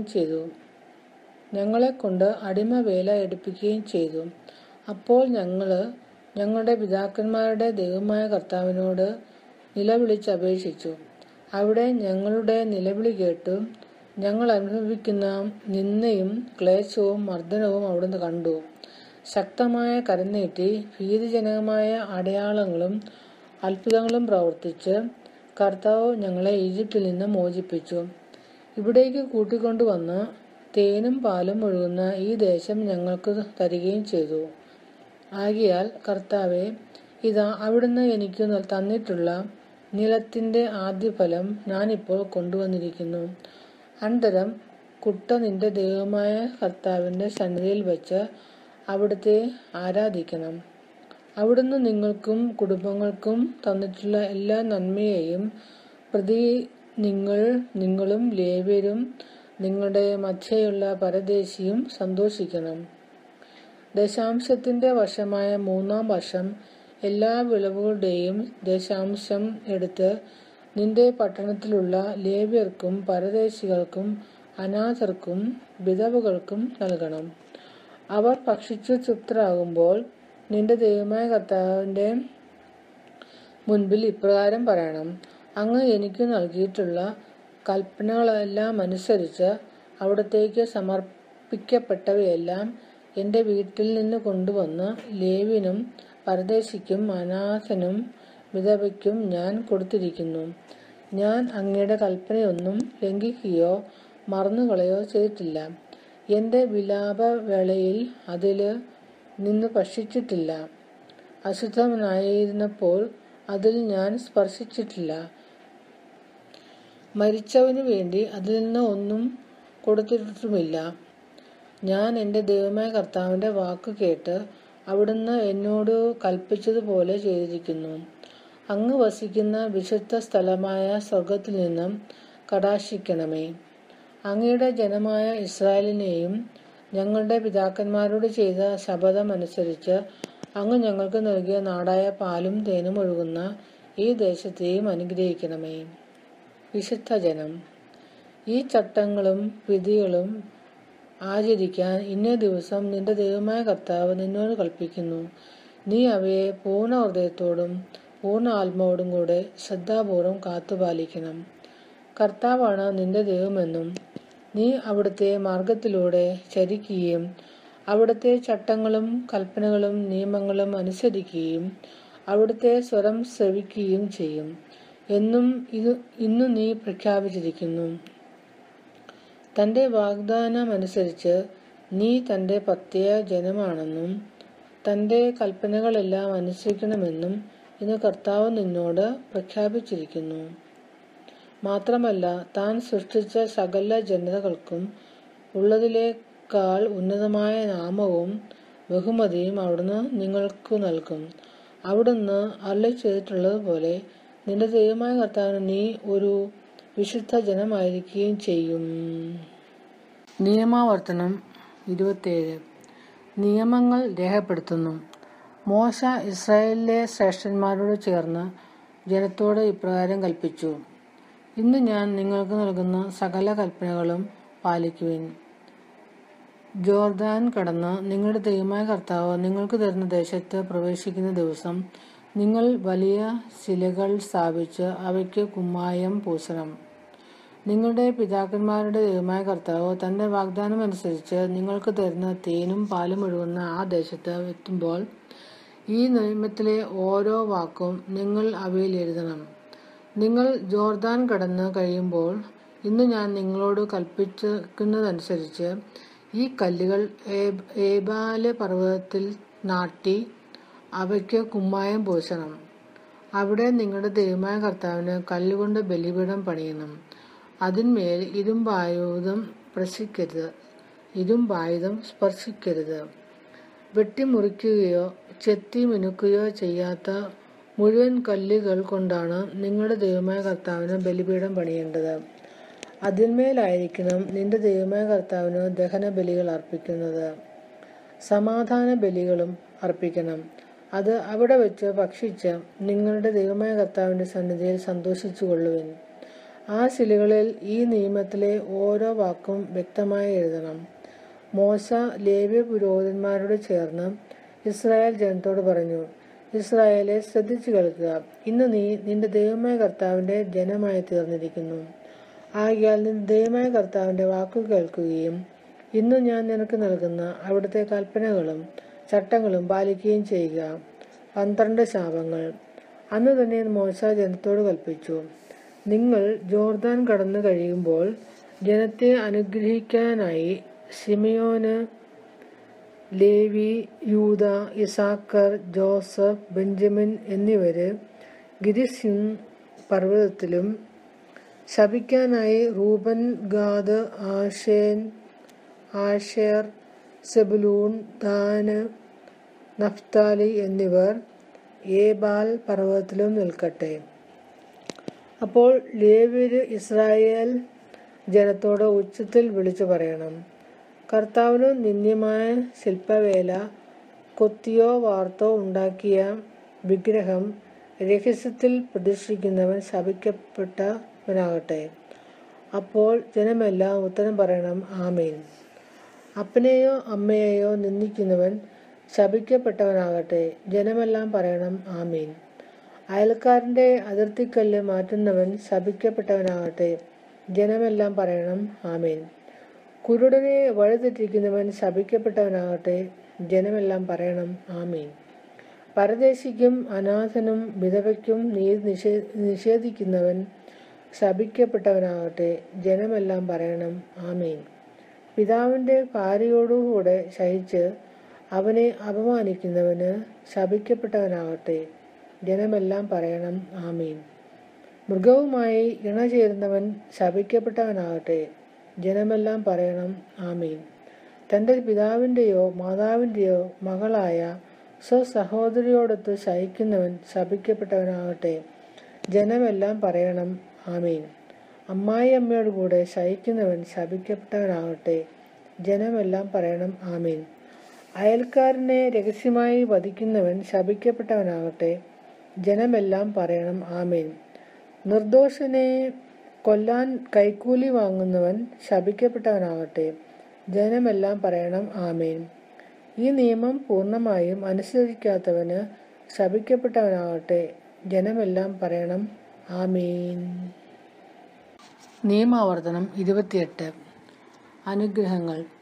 ചെയ്തു. അപ്പോൾ ഞങ്ങൾ ഞങ്ങളുടെ പിതാക്കന്മാരുടെ ദൈവമായ കർത്താവിനോട് നിലവിളിച്ചപേക്ഷിച്ചു. അവിടെ ഞങ്ങളുടെ നിലവിളി കേട്ടു ഞങ്ങൾ അനുഭവിക്കുന്ന നിന്ദയും ക്ലേശവും മർദ്ദനവും അവിടുന്ന് കണ്ടു. ശക്തമായ കരനീട്ടി ഭീതിജനകമായ അടയാളങ്ങളും അത്ഭുതങ്ങളും പ്രവർത്തിച്ച് കർത്താവ് ഞങ്ങളെ ഈജിപ്തിൽ നിന്ന് മോചിപ്പിച്ചു. ഇവിടേക്ക് കൂട്ടിക്കൊണ്ടുവന്ന് തേനും പാലും ഒഴുകുന്ന ഈ ദേശം ഞങ്ങൾക്ക് തരികയും ചെയ്തു. ആകയാൽ കർത്താവേ, ഇതാ അവിടുന്ന് എനിക്ക് തന്നിട്ടുള്ള നിലത്തിന്റെ ആദ്യഫലം ഞാനിപ്പോൾ കൊണ്ടുവന്നിരിക്കുന്നു. അനന്തരം കുട്ട നിന്റെ ദൈവമായ കർത്താവിന്റെ സന്നിധിയിൽ വെച്ച് അവിടുത്തെ ആരാധിക്കണം. അവിടുന്ന് നിങ്ങൾക്കും കുടുംബങ്ങൾക്കും തന്നിട്ടുള്ള എല്ലാ നന്മയെയും പ്രതി നിങ്ങളും ലേവ്യരും നിങ്ങളുടെ മധ്യേയുള്ള പരദേശിയും സന്തോഷിക്കണം. ദശാംശത്തിന്റെ വർഷമായ 3-ാം വർഷം എല്ലാ വിളവുകളുടെയും ദശാംശം എടുത്ത് നിന്റെ പട്ടണത്തിലുള്ള ലേവ്യർക്കും പരദേശികൾക്കും അനാഥർക്കും വിധവകൾക്കും നൽകണം. അവർ ഭക്ഷിച്ചു തൃപ്തരാകുമ്പോൾ നിന്റെ ദൈവമായ കർത്താവിന്റെ മുൻപിൽ ഇപ്രകാരം പറയണം: അങ്ങ് എനിക്ക് നൽകിയിട്ടുള്ള കൽപ്പനകളെല്ലാം അനുസരിച്ച് അവിടത്തേക്ക് സമർപ്പിക്കപ്പെട്ടവയെല്ലാം എൻ്റെ വീട്ടിൽ നിന്ന് കൊണ്ടുവന്ന് ലേവ്യനും പരദേശിക്കും അനാഥനും വിധവയ്ക്കും ഞാൻ കൊടുത്തിരിക്കുന്നു. ഞാൻ അങ്ങയുടെ കൽപ്പനയൊന്നും ലംഘിക്കുകയോ മറന്നുകളയോ ചെയ്തിട്ടില്ല. എൻ്റെ വിലാപവേളയിൽ അതിൽ നിന്ന് ഭക്ഷിച്ചിട്ടില്ല. അശുദ്ധനായിരുന്നപ്പോൾ അതിൽ ഞാൻ സ്പർശിച്ചിട്ടില്ല. മരിച്ചവനു വേണ്ടി അതിൽ നിന്ന് ഒന്നും കൊടുത്തിട്ടുമില്ല. ഞാൻ എൻ്റെ ദൈവമായ കർത്താവിൻ്റെ വാക്ക് കേട്ട് അവിടുന്ന് എന്നോട് കൽപ്പിച്ചതുപോലെ ചെയ്തിരിക്കുന്നു. അങ്ങ് വസിക്കുന്ന വിശുദ്ധ സ്ഥലമായ സ്വർഗത്തിൽ നിന്നും കടാക്ഷിക്കണമേ. അങ്ങയുടെ ജനമായ ഇസ്രായേലിനെയും ഞങ്ങളുടെ പിതാക്കന്മാരോട് ചെയ്ത ശപഥം അനുസരിച്ച് അങ്ങ് ഞങ്ങൾക്ക് നൽകിയ നാടായ പാലും തേനും ഒഴുകുന്ന ഈ ദേശത്തെയും അനുഗ്രഹിക്കണമേ. വിശുദ്ധ ജനം. ഈ ചട്ടങ്ങളും വിധികളും ആചരിക്കാൻ ഇന്നേ ദിവസം നിന്റെ ദൈവമായ കർത്താവ് നിന്നോട് കൽപ്പിക്കുന്നു. നീ അവയെ പൂർണ്ണ ഹൃദയത്തോടും പൂർണ്ണ ആത്മാവോടും കൂടെ ശ്രദ്ധാപൂർവം കാത്തുപാലിക്കണം. കർത്താവാണ് നിന്റെ ദൈവമെന്നും നീ അവിടുത്തെ മാർഗത്തിലൂടെ ചരിക്കുകയും അവിടുത്തെ ചട്ടങ്ങളും കൽപ്പനകളും നിയമങ്ങളും അനുസരിക്കുകയും അവിടുത്തെ സ്വരം ശ്രവിക്കുകയും ചെയ്യും എന്നും ഇന്നു നീ പ്രഖ്യാപിച്ചിരിക്കുന്നു. തന്റെ വാഗ്ദാനമനുസരിച്ച് നീ തന്റെ പ്രത്യേക ജനമാണെന്നും തന്റെ കൽപ്പനകളെല്ലാം അനുസരിക്കണമെന്നും ഇന്ന് കർത്താവ് നിന്നോട് പ്രഖ്യാപിച്ചിരിക്കുന്നു. മാത്രമല്ല, താൻ സൃഷ്ടിച്ച സകല ജനതകൾക്കും ഉള്ളതിനേക്കാൾ ഉന്നതമായ നാമവും ബഹുമതിയും അവിടുന്ന് നിങ്ങൾക്ക് നൽകും. അവിടുന്ന് അരുളി ചെയ്തിട്ടുള്ളതുപോലെ നിന്റെ ദൈവമായ കർത്താവിന് നീ ഒരു വിശുദ്ധ ജനമായിരിക്കുകയും ചെയ്യും. നിയമാവർത്തനം 27. നിയമങ്ങൾ രേഖപ്പെടുത്തുന്നു. മോശ ഇസ്രായേലിലെ ശ്രേഷ്ഠന്മാരോട് ചേർന്ന് ജനത്തോട് ഇപ്രകാരം കൽപ്പിച്ചു: ഇന്ന് ഞാൻ നിങ്ങൾക്ക് നൽകുന്ന സകല കൽപ്പനകളും പാലിക്കുവിൻ. ജോർദാൻ കടന്ന് നിങ്ങളുടെ ദൈവമായ കർത്താവ് നിങ്ങൾക്ക് തരുന്ന ദേശത്ത് പ്രവേശിക്കുന്ന ദിവസം നിങ്ങൾ വലിയ ശിലകൾ സ്ഥാപിച്ച് അവയ്ക്ക് കുമ്മായം പൂശണം. നിങ്ങളുടെ പിതാക്കന്മാരുടെ ദൈവമായ കർത്താവ് തന്റെ വാഗ്ദാനം അനുസരിച്ച് നിങ്ങൾക്ക് തരുന്ന തേനും പാലും ഒഴുകുന്ന ആ ദേശത്ത് എത്തുമ്പോൾ ഈ നിയമത്തിലെ ഓരോ വാക്കും നിങ്ങൾ അവയിൽ എഴുതണം. നിങ്ങൾ ജോർദാൻ കടന്ന് കഴിയുമ്പോൾ ഇന്ന് ഞാൻ നിങ്ങളോട് കൽപ്പിക്കുന്നതനുസരിച്ച് ഈ കല്ലുകൾ ഏബാല് പർവ്വതത്തിൽ നാട്ടി അവയ്ക്ക് കുമ്മായം പൂശണം. അവിടെ നിങ്ങളുടെ ദൈവമായ കർത്താവിന് കല്ലുകൊണ്ട് ബലിപീഠം പണിയണം. അതിന്മേൽ ഇരുമ്പായുധം സ്പർശിക്കരുത്. വെട്ടിമുറിക്കുകയോ ചെത്തി മിനുക്കുകയോ ചെയ്യാത്ത മുഴുവൻ കല്ലുകൾ കൊണ്ടാണ് നിങ്ങളുടെ ദൈവമായ കർത്താവിന് ബലിപീഠം പണിയേണ്ടത്. അതിന്മേലായിരിക്കണം നിന്റെ ദൈവമായ കർത്താവിന് ദഹന ബലികൾ അർപ്പിക്കുന്നത്. സമാധാന ബലികളും അർപ്പിക്കണം. അത് അവിടെ വെച്ച് ഭക്ഷിച്ച് നിങ്ങളുടെ ദൈവമായ കർത്താവിന്റെ സന്നിധിയിൽ സന്തോഷിച്ചു കൊള്ളുവിൻ. ആ ശിലകളിൽ ഈ നിയമത്തിലെ ഓരോ വാക്കും വ്യക്തമായി എഴുതണം. മോശ ലേവ്യ പുരോഹിതന്മാരോട് ചേർന്ന് ഇസ്രായേൽ ജനത്തോട് പറഞ്ഞു: ഇസ്രായേലെ, ശ്രദ്ധിച്ചു കേൾക്കുക. ഇന്ന് നീ നിന്റെ ദൈവമായ കർത്താവിന്റെ ജനമായി തീർന്നിരിക്കുന്നു. ആകയാൽ നിന്റെ ദൈവമായ കർത്താവിന്റെ വാക്കു കേൾക്കുകയും ഇന്ന് ഞാൻ നിനക്ക് നൽകുന്ന അവിടുത്തെ കൽപ്പനകളും ചട്ടങ്ങളും പാലിക്കുകയും ചെയ്യുക. 12 ശാപങ്ങൾ. അന്ന് തന്നെ മോശ ജനത്തോട് കൽപ്പിച്ചു: നിങ്ങൾ ജോർദാൻ കടന്നു കഴിയുമ്പോൾ ജനത്തെ അനുഗ്രഹിക്കാനായി Simeon, Levi, Judah, Issachar, Joseph, Benjamin എന്നിവര് ഗിരിസിം പർവ്വതത്തിലും, ശപിക്കാനായി Reuben, Gad, Asher, Zebulun, Dan, Naphtali എന്നിവർ ഏബാൽ പർവ്വതത്തിലും നിൽക്കട്ടെ. അപ്പോൾ ലേവ്യര് ഇസ്രായേൽ ജനത്തോട് ഉച്ചത്തിൽ വിളിച്ചു പറയണം: കർത്താവിന് നിന്ദ്യമായ ശില്പവേല, കൊത്തിയോ വാർത്തോ ഉണ്ടാക്കിയ വിഗ്രഹം രഹസ്യത്തിൽ പ്രതിഷ്ഠിക്കുന്നവൻ ശപിക്കപ്പെട്ടവനാകട്ടെ. അപ്പോൾ ജനമെല്ലാം ഉത്തരം പറയണം: ആമേൻ. അപ്പനെയോ അമ്മയെയോ നിന്ദിക്കുന്നവൻ ശപിക്കപ്പെട്ടവനാകട്ടെ. ജനമെല്ലാം പറയണം: ആമേൻ. അയൽക്കാരന്റെ അതിർത്തിക്കല്ല് മാറ്റുന്നവൻ ശപിക്കപ്പെട്ടവനാകട്ടെ. ജനമെല്ലാം പറയണം: ആമേൻ. കുരുടനെ വഴിതെറ്റിക്കുന്നവൻ ശപിക്കപ്പെട്ടവനാകട്ടെ. ജനമെല്ലാം പറയണം: ആമേൻ. പരദേശിക്കും അനാഥനും വിധവയ്ക്കും നീതി നിഷേധിക്കുന്നവൻ ശപിക്കപ്പെട്ടവനാകട്ടെ. ജനമെല്ലാം പറയണം: ആമേൻ. പിതാവിന്റെ ഭാര്യയോടുകൂടെ ശയിച്ച് അവനെ അപമാനിക്കുന്നവന് ശപിക്കപ്പെട്ടവനാകട്ടെ. ജനമെല്ലാം പറയണം: ആമേൻ. മൃഗവുമായി ഇണചേരുന്നവൻ ശപിക്കപ്പെട്ടവനാകട്ടെ. ജനമെല്ലാം പറയണം: ആമേൻ. തന്റെ പിതാവിന്റെയോ മാതാവിന്റെയോ മകളായ സ്വസഹോദരിയോടൊത്ത് ശയിക്കുന്നവൻ ശപിക്കപ്പെട്ടവനാകട്ടെ. ജനമെല്ലാം പറയണം: ആമേൻ. അമ്മായിയമ്മയോട് കൂടെ ശയിക്കുന്നവൻ ശപിക്കപ്പെട്ടവനാകട്ടെ. ജനമെല്ലാം പറയണം: ആമേൻ. അയൽക്കാരനെ രഹസ്യമായി വധിക്കുന്നവൻ ശപിക്കപ്പെട്ടവനാകട്ടെ. ജനമെല്ലാം പറയണം: ആമേൻ. നിർദോഷനെ കൊല്ലാൻ കൈക്കൂലി വാങ്ങുന്നവൻ ശപിക്കപ്പെട്ടവനാകട്ടെ. ജനമെല്ലാം പറയണം: ആമേൻ. ഈ നിയമം പൂർണ്ണമായും അനുസരിക്കാത്തവന് ശപിക്കപ്പെട്ടവനാകട്ടെ. ജനമെല്ലാം പറയണം: ആമേൻ. നിയമാവർത്തനം 28. അനുഗ്രഹങ്ങൾ.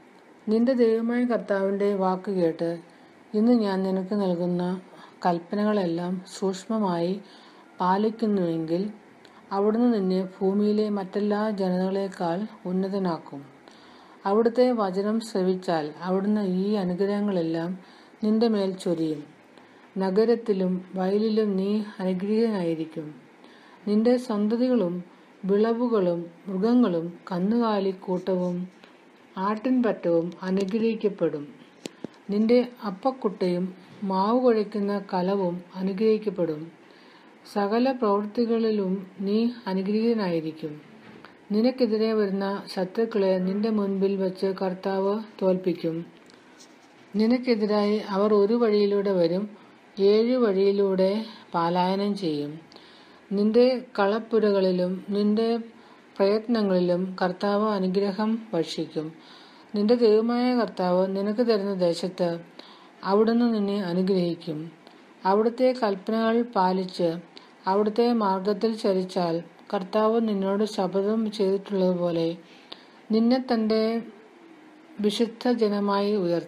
നിന്റെ ദൈവമായ കർത്താവിൻ്റെ വാക്ക് കേട്ട് ഇന്ന് ഞാൻ നിനക്ക് നൽകുന്ന കൽപ്പനകളെല്ലാം സൂക്ഷ്മമായി പാലിക്കുന്നുവെങ്കിൽ അവിടുന്ന് നിന്നെ ഭൂമിയിലെ മറ്റെല്ലാ ജനതകളേക്കാൾ ഉന്നതനാക്കും. അവിടുത്തെ വചനം ശ്രവിച്ചാൽ അവിടുന്ന് ഈ അനുഗ്രഹങ്ങളെല്ലാം നിന്റെ മേൽ ചൊരിയും. നഗരത്തിലും വയലിലും നീ അനുഗ്രഹീതനായിരിക്കും. നിന്റെ സന്തതികളും വിളവുകളും മൃഗങ്ങളും കന്നുകാലിക്കൂട്ടവും ആട്ടിൻപറ്റവും അനുഗ്രഹിക്കപ്പെടും. നിന്റെ അപ്പക്കുട്ടയും മാവ് കുഴയ്ക്കുന്ന കലവും അനുഗ്രഹിക്കപ്പെടും. സകല പ്രവൃത്തികളിലും നീ അനുഗ്രഹീതനായിരിക്കും. നിനക്കെതിരെ വരുന്ന ശത്രുക്കളെ നിന്റെ മുൻപിൽ വച്ച് കർത്താവ് തോൽപ്പിക്കും. നിനക്കെതിരായി അവർ ഒരു വഴിയിലൂടെ വരും, 7 വഴിയിലൂടെ പലായനം ചെയ്യും. നിന്റെ കളപ്പുരകളിലും നിന്റെ പ്രയത്നങ്ങളിലും കർത്താവ് അനുഗ്രഹം വർഷിക്കും. നിന്റെ ദൈവമായ കർത്താവ് നിനക്ക് തരുന്ന ദേശത്ത് അവിടുന്ന് നിന്നെ അനുഗ്രഹിക്കും. അവിടുത്തെ കൽപ്പനകൾ പാലിച്ച് അവിടുത്തെ മാർഗത്തിൽ ചരിച്ചാൽ കർത്താവ് നിന്നോട് ശപഥം ചെയ്തിട്ടുള്ളതുപോലെ നിന്നെ തൻ്റെ വിശുദ്ധ ജനമായി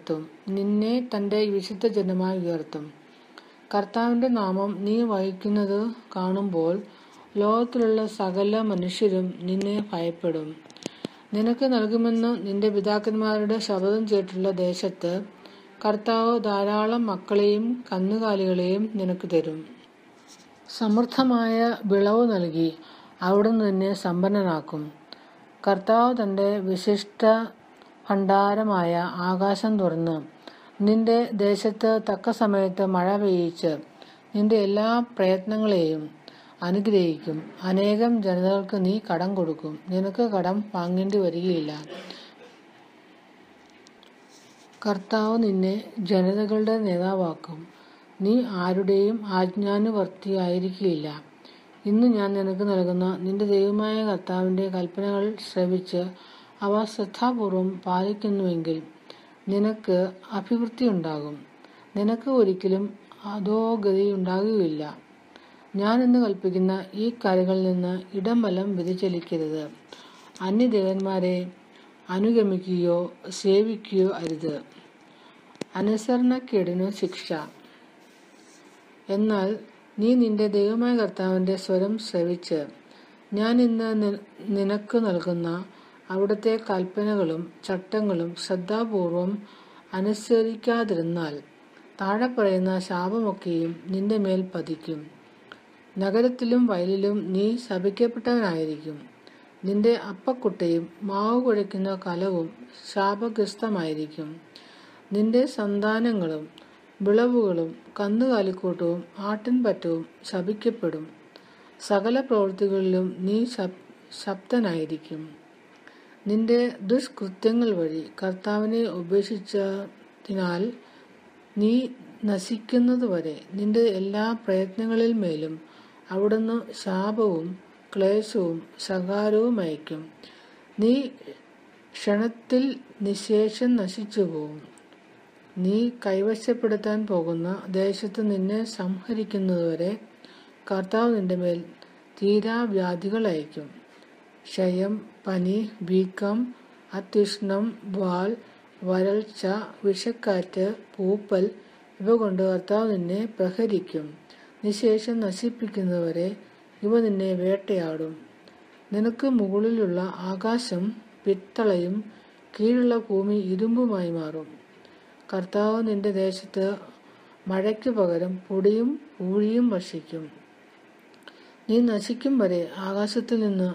ഉയർത്തും. കർത്താവിൻ്റെ നാമം നീ വഹിക്കുന്നത് കാണുമ്പോൾ ലോകത്തിലുള്ള സകല മനുഷ്യരും നിന്നെ ഭയപ്പെടും. നിനക്ക് നൽകുമെന്ന് നിന്റെ പിതാക്കന്മാരുടെ ശപഥം ചെയ്തിട്ടുള്ള ദേശത്ത് കർത്താവ് ധാരാളം മക്കളെയും കന്നുകാലികളെയും നിനക്ക് തരും. സമൃദ്ധമായ വിളവ് നൽകി അവിടുന്ന് നിന്നെ സമ്പന്നനാക്കും. കർത്താവ് തൻ്റെ വിശിഷ്ട ഭണ്ഡാരമായ ആകാശം തുറന്ന് നിന്റെ ദേശത്ത് തക്ക സമയത്ത് മഴ പെയ്യിച്ച് നിന്റെ എല്ലാ പ്രയത്നങ്ങളെയും അനുഗ്രഹിക്കും. അനേകം ജനതകൾക്ക് നീ കടം കൊടുക്കും, നിനക്ക് കടം വാങ്ങേണ്ടി വരികയില്ല. കർത്താവ് നിന്നെ ജനതകളുടെ നേതാവാക്കും. നീ ആരുടെയും ആജ്ഞാനുവർത്തിയായിരിക്കുകയില്ല. ഇന്ന് ഞാൻ നിനക്ക് നൽകുന്ന നിന്റെ ദൈവമായ കർത്താവിൻ്റെ കൽപ്പനകൾ ശ്രവിച്ച് അവ ശ്രദ്ധാപൂർവം പാലിക്കുന്നുവെങ്കിൽ നിനക്ക് അഭിവൃദ്ധിയുണ്ടാകും. നിനക്ക് ഒരിക്കലും അധോഗതിയുണ്ടാകുകയില്ല. ഞാൻ ഇന്ന് കൽപ്പിക്കുന്ന ഈ കാര്യങ്ങളിൽ നിന്ന് ഇടം വലം വ്യതിചലിക്കരുത്. അന്യദേവന്മാരെ അനുഗമിക്കുകയോ സേവിക്കുകയോ അരുത്. അനുസരണക്കേടിനു ശിക്ഷ. എന്നാൽ നീ നിന്റെ ദൈവമായ കർത്താവിൻ്റെ സ്വരം ശ്രവിച്ച് ഞാൻ ഇന്ന് നിനക്ക് നൽകുന്ന അവിടുത്തെ കൽപ്പനകളും ചട്ടങ്ങളും ശ്രദ്ധാപൂർവം അനുസരിക്കാതിരുന്നാൽ താഴെ പറയുന്ന ശാപമൊക്കെയും നിന്റെ മേൽ പതിക്കും. നഗരത്തിലും വയലിലും നീ ശപിക്കപ്പെട്ടവനായിരിക്കും. നിന്റെ അപ്പക്കുട്ടയും മാവ് കുഴയ്ക്കുന്ന കലവും ശാപഗ്രസ്തമായിരിക്കും. നിന്റെ സന്താനങ്ങളും വിളവുകളും കന്നുകാലിക്കൂട്ടവും ആട്ടിൻപറ്റവും ശപിക്കപ്പെടും. സകല പ്രവൃത്തികളിലും നീ ശബ്ദനായിരിക്കും. നിന്റെ ദുഷ്കൃത്യങ്ങൾ വഴി കർത്താവിനെ ഉപേക്ഷിച്ചതിനാൽ നീ നശിക്കുന്നതുവരെ നിന്റെ എല്ലാ പ്രയത്നങ്ങളിൽ മേലും അവിടുന്ന് ശാപവും ക്ലേശവും ശകാരവും അയക്കും. നീ ക്ഷണത്തിൽ നിശേഷം നശിച്ചുപോകും. നീ കൈവശപ്പെടുത്താൻ പോകുന്ന ദേശത്ത് നിന്നെ സംഹരിക്കുന്നതുവരെ കർത്താവ് നിന്റെ മേൽ തീരാവ്യാധികൾ അയക്കും. ക്ഷയം, പനി, വീക്കം, അത്യുഷ്ണം, വാൾ, വരൾച്ച, വിഷക്കാറ്റ്, പൂപ്പൽ ഇവ കൊണ്ട് കർത്താവ് നിന്നെ പ്രഹരിക്കും. നിശേഷം നശിപ്പിക്കുന്നതുവരെ ഇവ നിന്നെ വേട്ടയാടും. നിനക്ക് മുകളിലുള്ള ആകാശം പിത്തളയും കീഴുള്ള ഭൂമി ഇരുമ്പുമായി മാറും. കർത്താവ് നിന്റെ ദേശത്ത് മഴയ്ക്ക് പകരം പൊടിയും പൂഴിയും വർഷിക്കും. നീ നശിക്കും വരെ ആകാശത്തിൽ നിന്ന്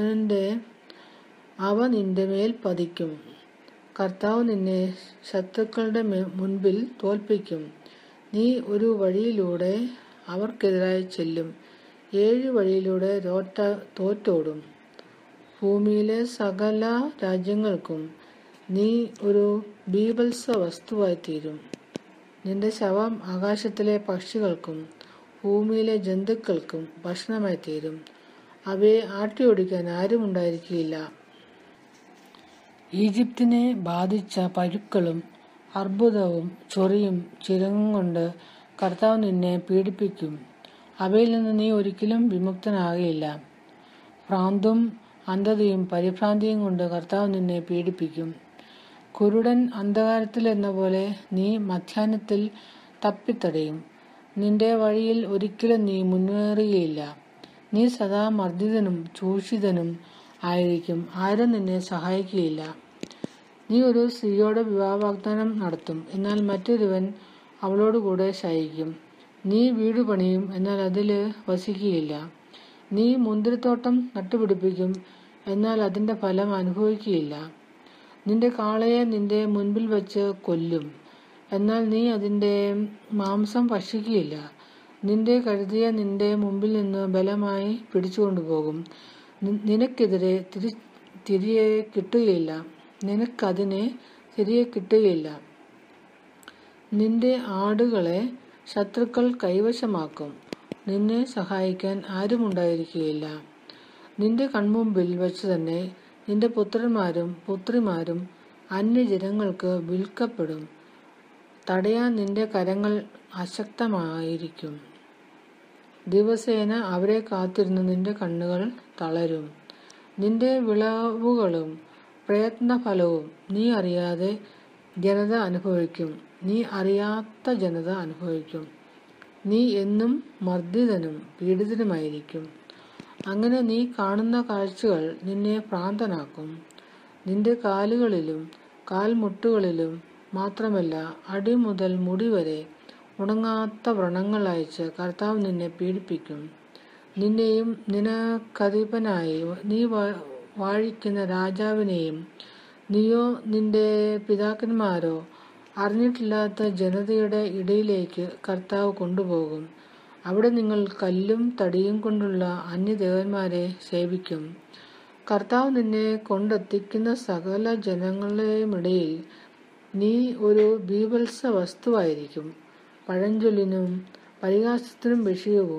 അവ നിന്റെ മേൽ പതിക്കും. കർത്താവ് നിന്നെ ശത്രുക്കളുടെ മുൻപിൽ തോൽപ്പിക്കും. നീ ഒരു വഴിയിലൂടെ അവർക്കെതിരായി ചെല്ലും, 7 വഴിയിലൂടെ തോറ്റോടും. ഭൂമിയിലെ സകല രാജ്യങ്ങൾക്കും നീ ഒരു ബീഭത്സ വസ്തുവായി തീരും. നിന്റെ ശവം ആകാശത്തിലെ പക്ഷികൾക്കും ഭൂമിയിലെ ജന്തുക്കൾക്കും ഭക്ഷണമായി തീരും. അവയെ ആട്ടിയോടിക്കാൻ ആരും ഉണ്ടായിരിക്കുകയില്ല. ഈജിപ്തിനെ ബാധിച്ച പരുക്കളും അർബുദവും ചൊറിയും ചിരങ്ങും കൊണ്ട് കർത്താവ് നിന്നെ പീഡിപ്പിക്കും. അവയിൽ നിന്ന് നീ ഒരിക്കലും വിമുക്തനാകുകയില്ല. ഭ്രാന്തും അന്ധതയും പരിഭ്രാന്തിയും കൊണ്ട് കർത്താവ് നിന്നെ പീഡിപ്പിക്കും. കുരുടൻ അന്ധകാരത്തിലെന്ന പോലെ നീ മധ്യാഹ്നത്തിൽ തപ്പിത്തടയും. നിന്റെ വഴിയിൽ ഒരിക്കലും നീ മുന്നേറുകയില്ല. നീ സദാ മർദ്ദിതനും ചൂഷിതനും ആയിരിക്കും. ആരും നിന്നെ സഹായിക്കുകയില്ല. നീ ഒരു സ്ത്രീയോട് വിവാഹവാഗ്ദാനം നടത്തും, എന്നാൽ മറ്റൊരുവൻ അവളോടുകൂടെ ശയിക്കും. നീ വീട് പണിയും, എന്നാൽ അതിൽ വസിക്കുകയില്ല. നീ മുന്തിരിത്തോട്ടം നട്ടുപിടിപ്പിക്കും, എന്നാൽ അതിൻ്റെ ഫലം അനുഭവിക്കുകയില്ല. നിന്റെ കാളയെ നിന്റെ മുൻപിൽ വച്ച് കൊല്ലും, എന്നാൽ നീ അതിൻ്റെ മാംസം ഭക്ഷിക്കുകയില്ല. നിന്റെ കഴുതയെ നിന്റെ മുമ്പിൽ നിന്ന് ബലമായി പിടിച്ചുകൊണ്ടുപോകും. നിനക്കെതിരെ തിരികെ കിട്ടുകയില്ല. നിനക്കതിനെ തിരികെ കിട്ടുകയില്ല. നിന്റെ ആടുകളെ ശത്രുക്കൾ കൈവശമാക്കും. നിന്നെ സഹായിക്കാൻ ആരുമുണ്ടായിരിക്കുകയില്ല. നിന്റെ കൺമുമ്പിൽ വച്ചു തന്നെ നിന്റെ പുത്രന്മാരും പുത്രിമാരും അന്യജനങ്ങൾക്ക് വിൽക്കപ്പെടും. തടയാൻ നിന്റെ കരങ്ങൾ അശക്തമായിരിക്കും. ദിവസേന അവരെ കാത്തിരുന്ന് നിന്റെ കണ്ണുകൾ തളരും. നിന്റെ വിളവുകളും പ്രയത്നഫലവും നീ അറിയാതെ ജനത അനുഭവിക്കും. നീ അറിയാത്ത ജനത അനുഭവിക്കും. നീ എന്നും മർദ്ദിതനും പീഡിതനുമായിരിക്കും. അങ്ങനെ നീ കാണുന്ന കാഴ്ചകൾ നിന്നെ ഭ്രാന്തനാക്കും. നിന്റെ കാലുകളിലും കാൽമുട്ടുകളിലും മാത്രമല്ല, അടി മുതൽ മുടി വരെ ഉണങ്ങാത്ത വ്രണങ്ങൾ അയച്ച് കർത്താവ് നിന്നെ പീഡിപ്പിക്കും. നിന്നെയും നിനക്കധിപനായി നീ വാഴിക്കുന്ന രാജാവിനെയും നീയോ നിന്റെ പിതാക്കന്മാരോ അറിഞ്ഞിട്ടില്ലാത്ത ജനതയുടെ ഇടയിലേക്ക് കർത്താവ് കൊണ്ടുപോകും. അവിടെ നിങ്ങൾ കല്ലും തടിയും കൊണ്ടുള്ള അന്യദേവന്മാരെ സേവിക്കും. കർത്താവ് നിന്നെ കൊണ്ടെത്തിക്കുന്ന സകല ജനങ്ങളുടെയുമിടയിൽ നീ ഒരു ബീഭത്സ വസ്തുവായിരിക്കും, പഴഞ്ചൊല്ലിനും പരിഹാസത്തിനും വിഷയവും.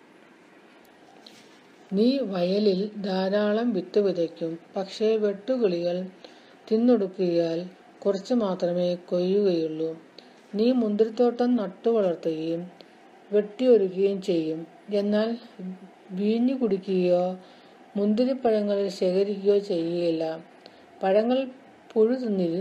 നീ വയലിൽ ധാരാളം വിത്ത് വിതയ്ക്കും, പക്ഷേ വെട്ടുകിളികൾ തിന്നൊടുക്കിയാൽ കുറച്ച് മാത്രമേ കൊയ്യുകയുള്ളൂ. നീ മുന്തിരിത്തോട്ടം നട്ടുവളർത്തുകയും വെട്ടിയൊരുക്കുകയും ചെയ്യും, എന്നാൽ വീഞ്ഞു കുടിക്കുകയോ മുന്തിരിപ്പഴങ്ങൾ ശേഖരിക്കുകയോ ചെയ്യുകയില്ല. പഴങ്ങൾ പുഴു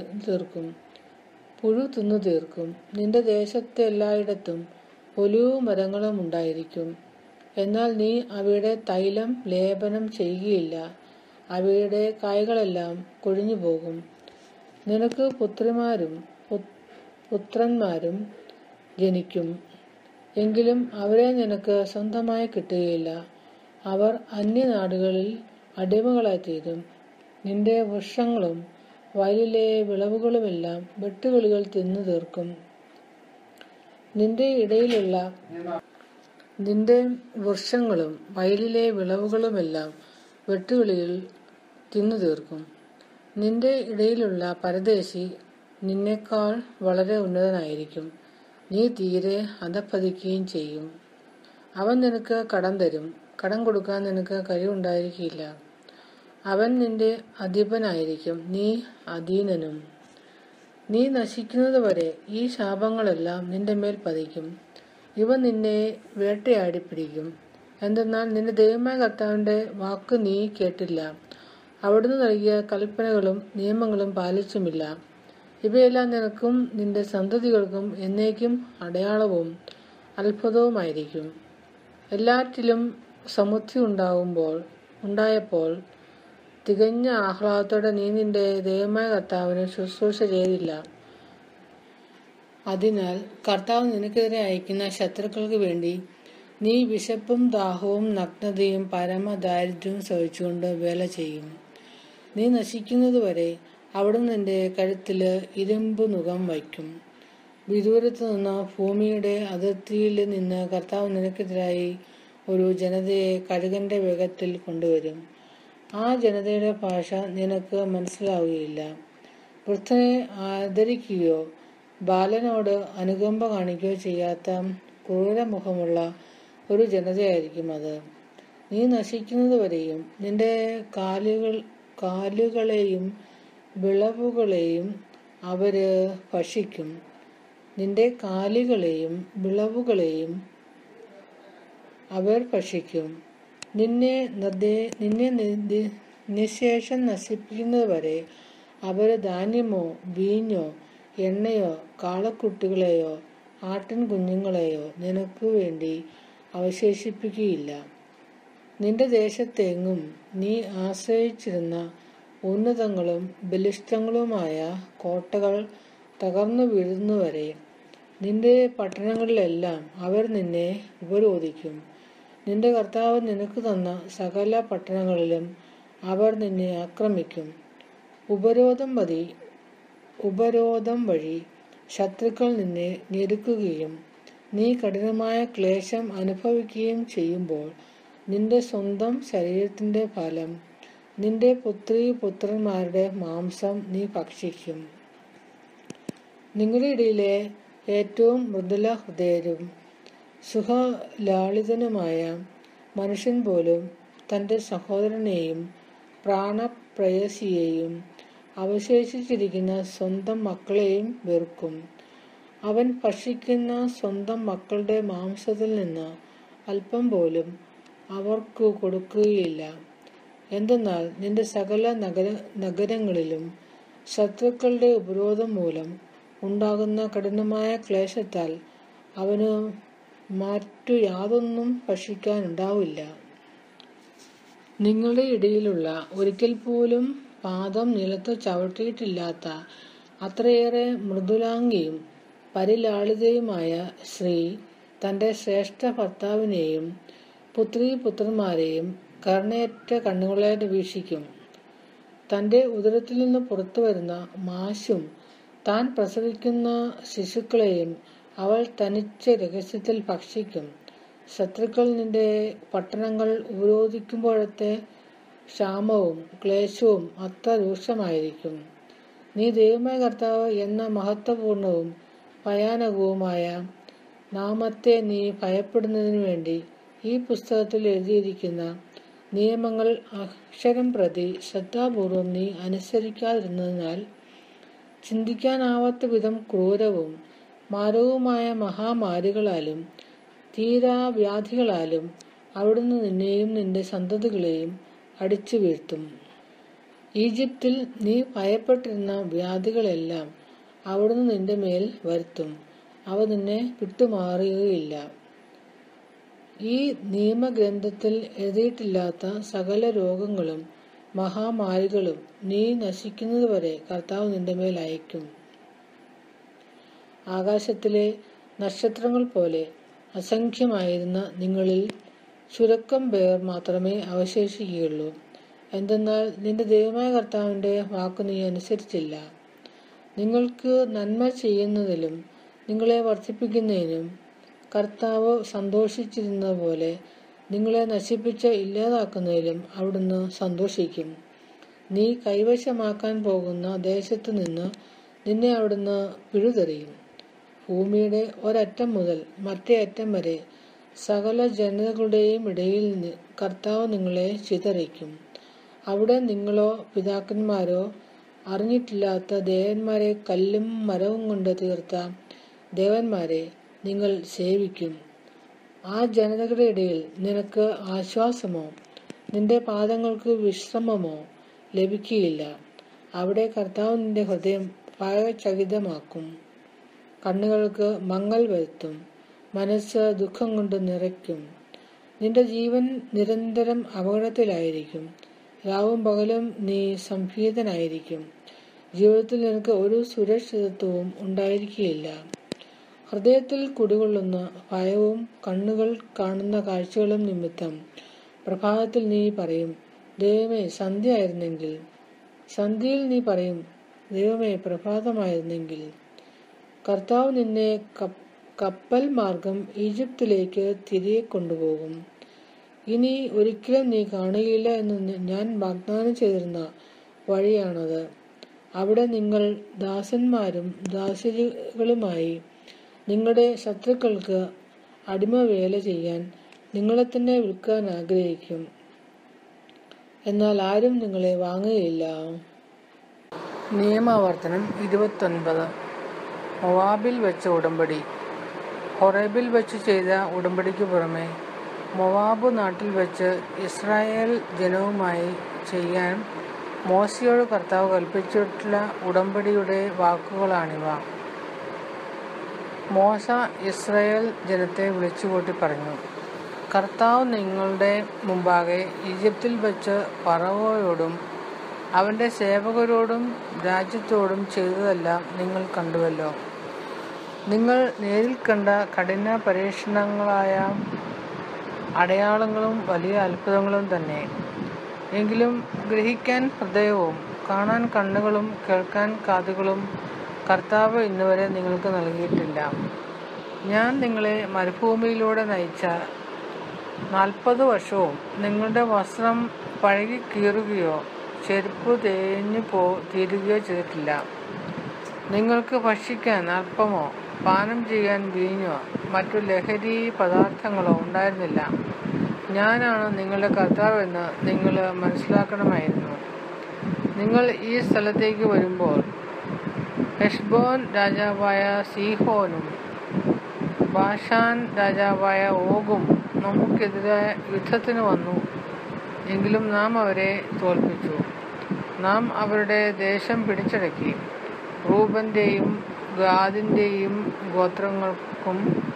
തിന്നു തീർക്കും. നിന്റെ ദേശത്തെ എല്ലായിടത്തും ഒലിവ് മരങ്ങളും ഉണ്ടായിരിക്കും, എന്നാൽ നീ അവയുടെ തൈലം ലേപനം ചെയ്യുകയില്ല. അവയുടെ കായ്കളെല്ലാം കൊഴിഞ്ഞു പോകും. നിനക്ക് പുത്രിമാരും പുത്രന്മാരും ജനിക്കും, എങ്കിലും അവരെ നിനക്ക് സ്വന്തമായി കിട്ടുകയില്ല. അവർ അന്യനാടുകളിൽ അടിമകളായി തീരും. നിന്റെ വൃക്ഷങ്ങളും വയലിലെ വിളവുകളുമെല്ലാം വെട്ടുകിളികൾ തിന്നു തീർക്കും. നിന്റെ വൃക്ഷങ്ങളും വയലിലെ വിളവുകളുമെല്ലാം വെട്ടുകിളികൾ തിന്നു തീർക്കും. നിന്റെ ഇടയിലുള്ള പരദേശി നിന്നേക്കാൾ വളരെ ഉന്നതനായിരിക്കും. നീ തീരെ അധഃപതിക്കുകയും ചെയ്യും. അവൻ നിനക്ക് കടം തരും, കടം കൊടുക്കാൻ നിനക്ക് കഴിവുണ്ടായിരിക്കില്ല. അവൻ നിന്റെ അധിപനായിരിക്കും, നീ അധീനനും. നീ നശിക്കുന്നതുവരെ ഈ ശാപങ്ങളെല്ലാം നിന്റെ മേൽ പതിക്കും. ഇവ നിന്നെ വേട്ടയാടി പിടിക്കും. എന്തെന്നാൽ നിന്റെ ദൈവമായ കർത്താവിന്റെ വാക്ക് നീ കേട്ടില്ല, അവിടുന്ന് നൽകിയ കൽപ്പനകളും നിയമങ്ങളും പാലിച്ചുമില്ല. ഇവയെല്ലാം നിനക്കും നിന്റെ സന്തതികൾക്കും എന്നേക്കും അടയാളവും അത്ഭുതവുമായിരിക്കും. എല്ലാറ്റിലും സമൃദ്ധി ഉണ്ടായപ്പോൾ തികഞ്ഞ ആഹ്ലാദത്തോടെ നീ നിന്റെ ദൈവമായ കർത്താവിന് ശുശ്രൂഷ ചെയ്തില്ല. അതിനാൽ കർത്താവ് നിനക്കെതിരെ അയക്കുന്ന ശത്രുക്കൾക്ക് വേണ്ടി നീ വിശപ്പും ദാഹവും നഗ്നതയും പരമദാരിദ്ര്യവും സഹിച്ചുകൊണ്ട് വേല ചെയ്യും. നീ നശിക്കുന്നതുവരെ അവിടുന്ന് നിന്റെ കഴുത്തിൽ ഇരുമ്പ് നുകം വയ്ക്കും. വിദൂരത്ത് നിന്ന് ഭൂമിയുടെ അതിർത്തിയിൽ നിന്ന് കർത്താവ് നിനക്കെതിരായി ഒരു ജനതയെ കഴുകന്റെ വേഗത്തിൽ കൊണ്ടുവരും. ആ ജനതയുടെ ഭാഷ നിനക്ക് മനസ്സിലാവുകയില്ല. വൃദ്ധനെ ആദരിക്കുകയോ ബാലനോട് അനുകമ്പ കാണിക്കുകയോ ചെയ്യാത്ത ക്രൂരമുഖമുള്ള ഒരു ജനതയായിരിക്കും അത്. നീ നശിക്കുന്നതുവരെയും നിന്റെ കാലുകളെയും വിളവുകളെയും അവര് ഭക്ഷിക്കും. നിന്റെ കാലുകളെയും വിളവുകളെയും അവർ ഭക്ഷിക്കും. നിന്നെ നിശേഷം നശിപ്പിക്കുന്നതുവരെ അവർ ധാന്യമോ വീഞ്ഞോ എണ്ണയോ കാളക്കുട്ടികളെയോ ആട്ടിൻ കുഞ്ഞുങ്ങളെയോ നിനക്ക് വേണ്ടി അവശേഷിപ്പിക്കുകയില്ല. നിന്റെ ദേശത്തെങ്ങും നീ ആശ്രയിച്ചിരുന്ന ഉന്നതങ്ങളും ബലിഷ്ഠങ്ങളുമായ കോട്ടകൾ തകർന്നു വീഴുന്നവരെ നിന്റെ പട്ടണങ്ങളിലെല്ലാം അവർ നിന്നെ ഉപരോധിക്കും. നിന്റെ കർത്താവ് നിനക്ക് തന്ന സകല പട്ടണങ്ങളിലും അവർ നിന്നെ ആക്രമിക്കും. ഉപരോധം വഴി ശത്രുക്കൾ നിന്നെ ഞെരുക്കുകയും നീ കഠിനമായ ക്ലേശം അനുഭവിക്കുകയും ചെയ്യുമ്പോൾ നിന്റെ സ്വന്തം ശരീരത്തിന്റെ ഫലം, നിന്റെ പുത്രന്മാരുടെ മാംസം നീ ഭക്ഷിക്കും. നിങ്ങളുടെ ഇടയിലെ ഏറ്റവും മൃദുല ഹൃദയരും സുഖലാളിതനുമായ മനുഷ്യൻ പോലും തൻ്റെ സഹോദരനെയും പ്രാണപ്രേയസിയെയും അവശേഷിച്ചിരിക്കുന്ന സ്വന്തം മക്കളെയും വെറുക്കും. അവൻ ഭക്ഷിക്കുന്ന സ്വന്തം മക്കളുടെ മാംസത്തിൽ നിന്ന് അല്പം പോലും അവർക്ക് കൊടുക്കുകയില്ല. എന്തെന്നാൽ നിന്റെ സകല നഗരങ്ങളിലും ശത്രുക്കളുടെ ഉപരോധം മൂലം ഉണ്ടാകുന്ന കഠിനമായ ക്ലേശത്താൽ അവന് മറ്റു യാതൊന്നും ഭക്ഷിക്കാനുണ്ടാവില്ല. നിങ്ങളുടെ ഇടയിലുള്ള ഒരിക്കൽ പോലും പാദം നിലത്ത് ചവിട്ടിയിട്ടില്ലാത്ത അത്രയേറെ മൃദുലാംഗിയും പരിലാളിതയുമായ സ്ത്രീ തൻ്റെ ശ്രേഷ്ഠ ഭർത്താവിനെയും പുത്രന്മാരെയും കരുണയറ്റ കണ്ണുകളെ വീക്ഷിക്കും. തൻ്റെ ഉദരത്തിൽ നിന്ന് പുറത്തു വരുന്ന മാശും താൻ പ്രസവിക്കുന്ന ശിശുക്കളെയും അവൾ തനിച്ച രഹസ്യത്തിൽ ഭക്ഷിക്കും. ശത്രുക്കൾ നിന്റെ പട്ടണങ്ങൾ ഉപരോധിക്കുമ്പോഴത്തെ ക്ഷാമവും ക്ലേശവും അത്ര രൂക്ഷമായിരിക്കും. നീ ദൈവമായ കർത്താവ് എന്ന മഹത്വപൂർണവും ഭയാനകവുമായ നാമത്തെ നീ ഭയപ്പെടുന്നതിനു വേണ്ടി ഈ പുസ്തകത്തിൽ എഴുതിയിരിക്കുന്ന നിയമങ്ങൾ അക്ഷരം പ്രതി ശ്രദ്ധാപൂർവം നീ അനുസരിക്കാതിരുന്നതിനാൽ ചിന്തിക്കാനാവാത്ത വിധം ക്രൂരവും മാരകവുമായ മഹാമാരികളാലും തീരാവ്യാധികളാലും അവിടുന്ന് നിന്നെയും നിന്റെ സന്തതികളെയും അടിച്ചു വീഴ്ത്തും. ഈജിപ്തിൽ നീ ഭയപ്പെട്ടിരുന്ന വ്യാധികളെല്ലാം അവിടുന്ന് നിന്റെ മേൽ വരുത്തും. അവ നിന്നെ വിട്ടുമാറുകയില്ല. ഈ നിയമഗ്രന്ഥത്തിൽ എഴുതിയിട്ടില്ലാത്ത സകല രോഗങ്ങളും മഹാമാരികളും നീ നശിക്കുന്നതുവരെ കർത്താവ് നിന്റെ മേൽ അയക്കും. ആകാശത്തിലെ നക്ഷത്രങ്ങൾ പോലെ അസംഖ്യമായിരുന്ന നിങ്ങളിൽ ചുരുക്കം പേർ മാത്രമേ അവശേഷിക്കുകയുള്ളൂ. എന്തെന്നാൽ നിന്റെ ദൈവമായ കർത്താവിന്റെ വാക്കു നീ അനുസരിച്ചില്ല. നിങ്ങൾക്ക് നന്മ ചെയ്യുന്നതിലും നിങ്ങളെ വർദ്ധിപ്പിക്കുന്നതിനും കർത്താവ് സന്തോഷിച്ചിരുന്നത് പോലെ നിങ്ങളെ നശിപ്പിച്ച് ഇല്ലാതാക്കുന്നതിലും അവിടുന്ന് സന്തോഷിക്കും. നീ കൈവശമാക്കാൻ പോകുന്ന ദേശത്തു നിന്ന് നിന്നെ അവിടുന്ന് പിഴുതെറിയും. ഭൂമിയുടെ ഒരറ്റം മുതൽ മറ്റേ അറ്റം വരെ സകല ജനതകളുടെയും ഇടയിൽ കർത്താവ് നിങ്ങളെ ചിതറിക്കും. അവിടെ നിങ്ങളോ പിതാക്കന്മാരോ അറിഞ്ഞിട്ടില്ലാത്ത ദേവന്മാരെ, കല്ലും മരവും കൊണ്ട് തീർത്ത ദേവന്മാരെ നിങ്ങൾ സേവിക്കും. ആ ജനതകളുടെ ഇടയിൽ നിനക്ക് ആശ്വാസമോ നിന്റെ പാദങ്ങൾക്ക് വിശ്രമമോ ലഭിക്കുകയില്ല. അവിടെ കർത്താവ് നിന്റെ ഹൃദയം ഭയചകിതമാക്കും, കണ്ണുകൾക്ക് മങ്ങൽ വരുത്തും, മനസ്സ് ദുഃഖം കൊണ്ട് നിറയ്ക്കും. നിന്റെ ജീവൻ നിരന്തരം അപകടത്തിലായിരിക്കും. രാവും പകലും നീ സംഭീതനായിരിക്കും. ജീവിതത്തിൽ നിനക്ക് ഒരു സുരക്ഷിതത്വവും ഉണ്ടായിരിക്കുകയില്ല. ഹൃദയത്തിൽ കുടികൊള്ളുന്ന ഭയവും കണ്ണുകൾ കാണുന്ന കാഴ്ചകളും നിമിത്തം പ്രഭാതത്തിൽ നീ പറയും, ദൈവമേ സന്ധ്യ ആയിരുന്നെങ്കിൽ. സന്ധ്യയിൽ നീ പറയും, ദൈവമേ പ്രഭാതമായിരുന്നെങ്കിൽ. കർത്താവ് നിന്നെ കപ്പൽ മാർഗം ഈജിപ്തിലേക്ക് തിരികെ കൊണ്ടുപോകും. ഇനി ഒരിക്കലും നീ കാണുകയില്ല എന്ന് ഞാൻ വാഗ്ദാനം ചെയ്തിരുന്ന വഴിയാണത്. അവിടെ നിങ്ങൾ ദാസന്മാരും ദാസികളുമായി നിങ്ങളുടെ ശത്രുക്കൾക്ക് അടിമവേല ചെയ്യാൻ നിങ്ങളെ തന്നെ വിൽക്കാൻ ആഗ്രഹിക്കും. എന്നാൽ ആരും നിങ്ങളെ വാങ്ങുകയില്ല. നിയമാവർത്തനം 29. മൊവാബിൽ വെച്ച ഉടമ്പടി. ഹൊറേബിൽ വെച്ച് ചെയ്ത ഉടമ്പടിക്ക് പുറമെ മൊവാബ് നാട്ടിൽ വെച്ച് ഇസ്രായേൽ ജനവുമായി ചെയ്യാൻ മോശയോട് കർത്താവ് കൽപ്പിച്ചിട്ടുള്ള ഉടമ്പടിയുടെ വാക്കുകളാണിവ. മോശ ഇസ്രായേൽ ജനത്തെ വിളിച്ചുകൂട്ടി പറഞ്ഞു, കർത്താവ് നിങ്ങളുടെ മുമ്പാകെ ഈജിപ്തിൽ വച്ച് ഫറവോയോടും അവൻ്റെ സേവകരോടും രാജ്യത്തോടും ചെയ്തതെല്ലാം നിങ്ങൾ കണ്ടുവല്ലോ. നിങ്ങൾ നേരിൽ കണ്ട കഠിന പരീക്ഷണങ്ങളായ അടയാളങ്ങളും വലിയ അത്ഭുതങ്ങളും തന്നെ. എങ്കിലും ഗ്രഹിക്കാൻ ഹൃദയവും കാണാൻ കണ്ണുകളും കേൾക്കാൻ കാതുകളും കർത്താവ് ഇന്നുവരെ നിങ്ങൾക്ക് നൽകിയിട്ടില്ല. ഞാൻ നിങ്ങളെ മരുഭൂമിയിലൂടെ നയിച്ച 40 വർഷവും നിങ്ങളുടെ വസ്ത്രം പഴകി കീറുകയോ ചെരുപ്പ് തേഞ്ഞു തീരുകയോ ചെയ്തിട്ടില്ല. നിങ്ങൾക്ക് ഭക്ഷിക്കാൻ അല്പമോ പാനം ചെയ്യാൻ വീഞ്ഞോ മറ്റു ലഹരി പദാർത്ഥങ്ങളോ ഉണ്ടായിരുന്നില്ല. ഞാനാണ് നിങ്ങളുടെ കർത്താവെന്ന് നിങ്ങൾ മനസ്സിലാക്കണമായിരുന്നു. നിങ്ങൾ ഈ സ്ഥലത്തേക്ക് വരുമ്പോൾ ഹെഷ്ബോൻ രാജാവായ സീഹോനും ബാഷാൻ രാജാവായ ഓഗും നമുക്കെതിരെ യുദ്ധത്തിന് വന്നു. എങ്കിലും നാം അവരെ തോൽപ്പിച്ചു. നാം അവരുടെ ദേശം പിടിച്ചടക്കി. റൂബന്റെയും ഗാദിന്റെയും ഗോത്രങ്ങൾക്കും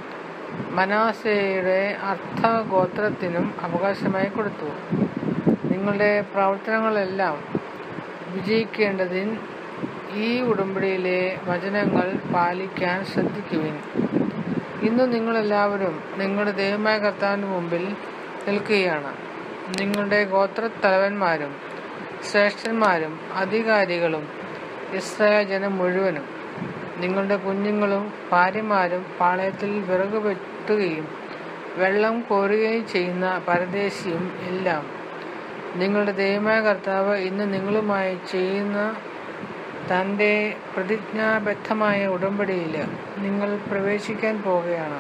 മനാസയുടെ അർത്ഥഗോത്രത്തിനും അവകാശമായി കൊടുത്തു. നിങ്ങളുടെ പ്രവർത്തനങ്ങളെല്ലാം വിജയിക്കേണ്ടതിന് ഈ ഉടമ്പടിയിലെ വചനങ്ങൾ പാലിക്കാൻ ശ്രദ്ധിക്കുവിൻ. ഇന്ന് നിങ്ങളെല്ലാവരും നിങ്ങളുടെ ദൈവമായ കർത്താവിന് മുമ്പിൽ നിൽക്കുകയാണ്. നിങ്ങളുടെ ഗോത്രത്തലവന്മാരും ശ്രേഷ്ഠന്മാരും അധികാരികളും ഇസ്രായേൽ ജനം മുഴുവനും നിങ്ങളുടെ കുഞ്ഞുങ്ങളും ഭാര്യമാരും പാളയത്തിൽ വിറക് വെട്ടുകയും വെള്ളം കോരുകയും ചെയ്യുന്ന പരദേശിയും എല്ലാം നിങ്ങളുടെ ദൈവമായ കർത്താവ് ഇന്ന് നിങ്ങളുമായി ചെയ്യുന്ന തൻ്റെ പ്രതിജ്ഞാബദ്ധമായ ഉടമ്പടിയിൽ നിങ്ങൾ പ്രവേശിക്കാൻ പോവുകയാണ്.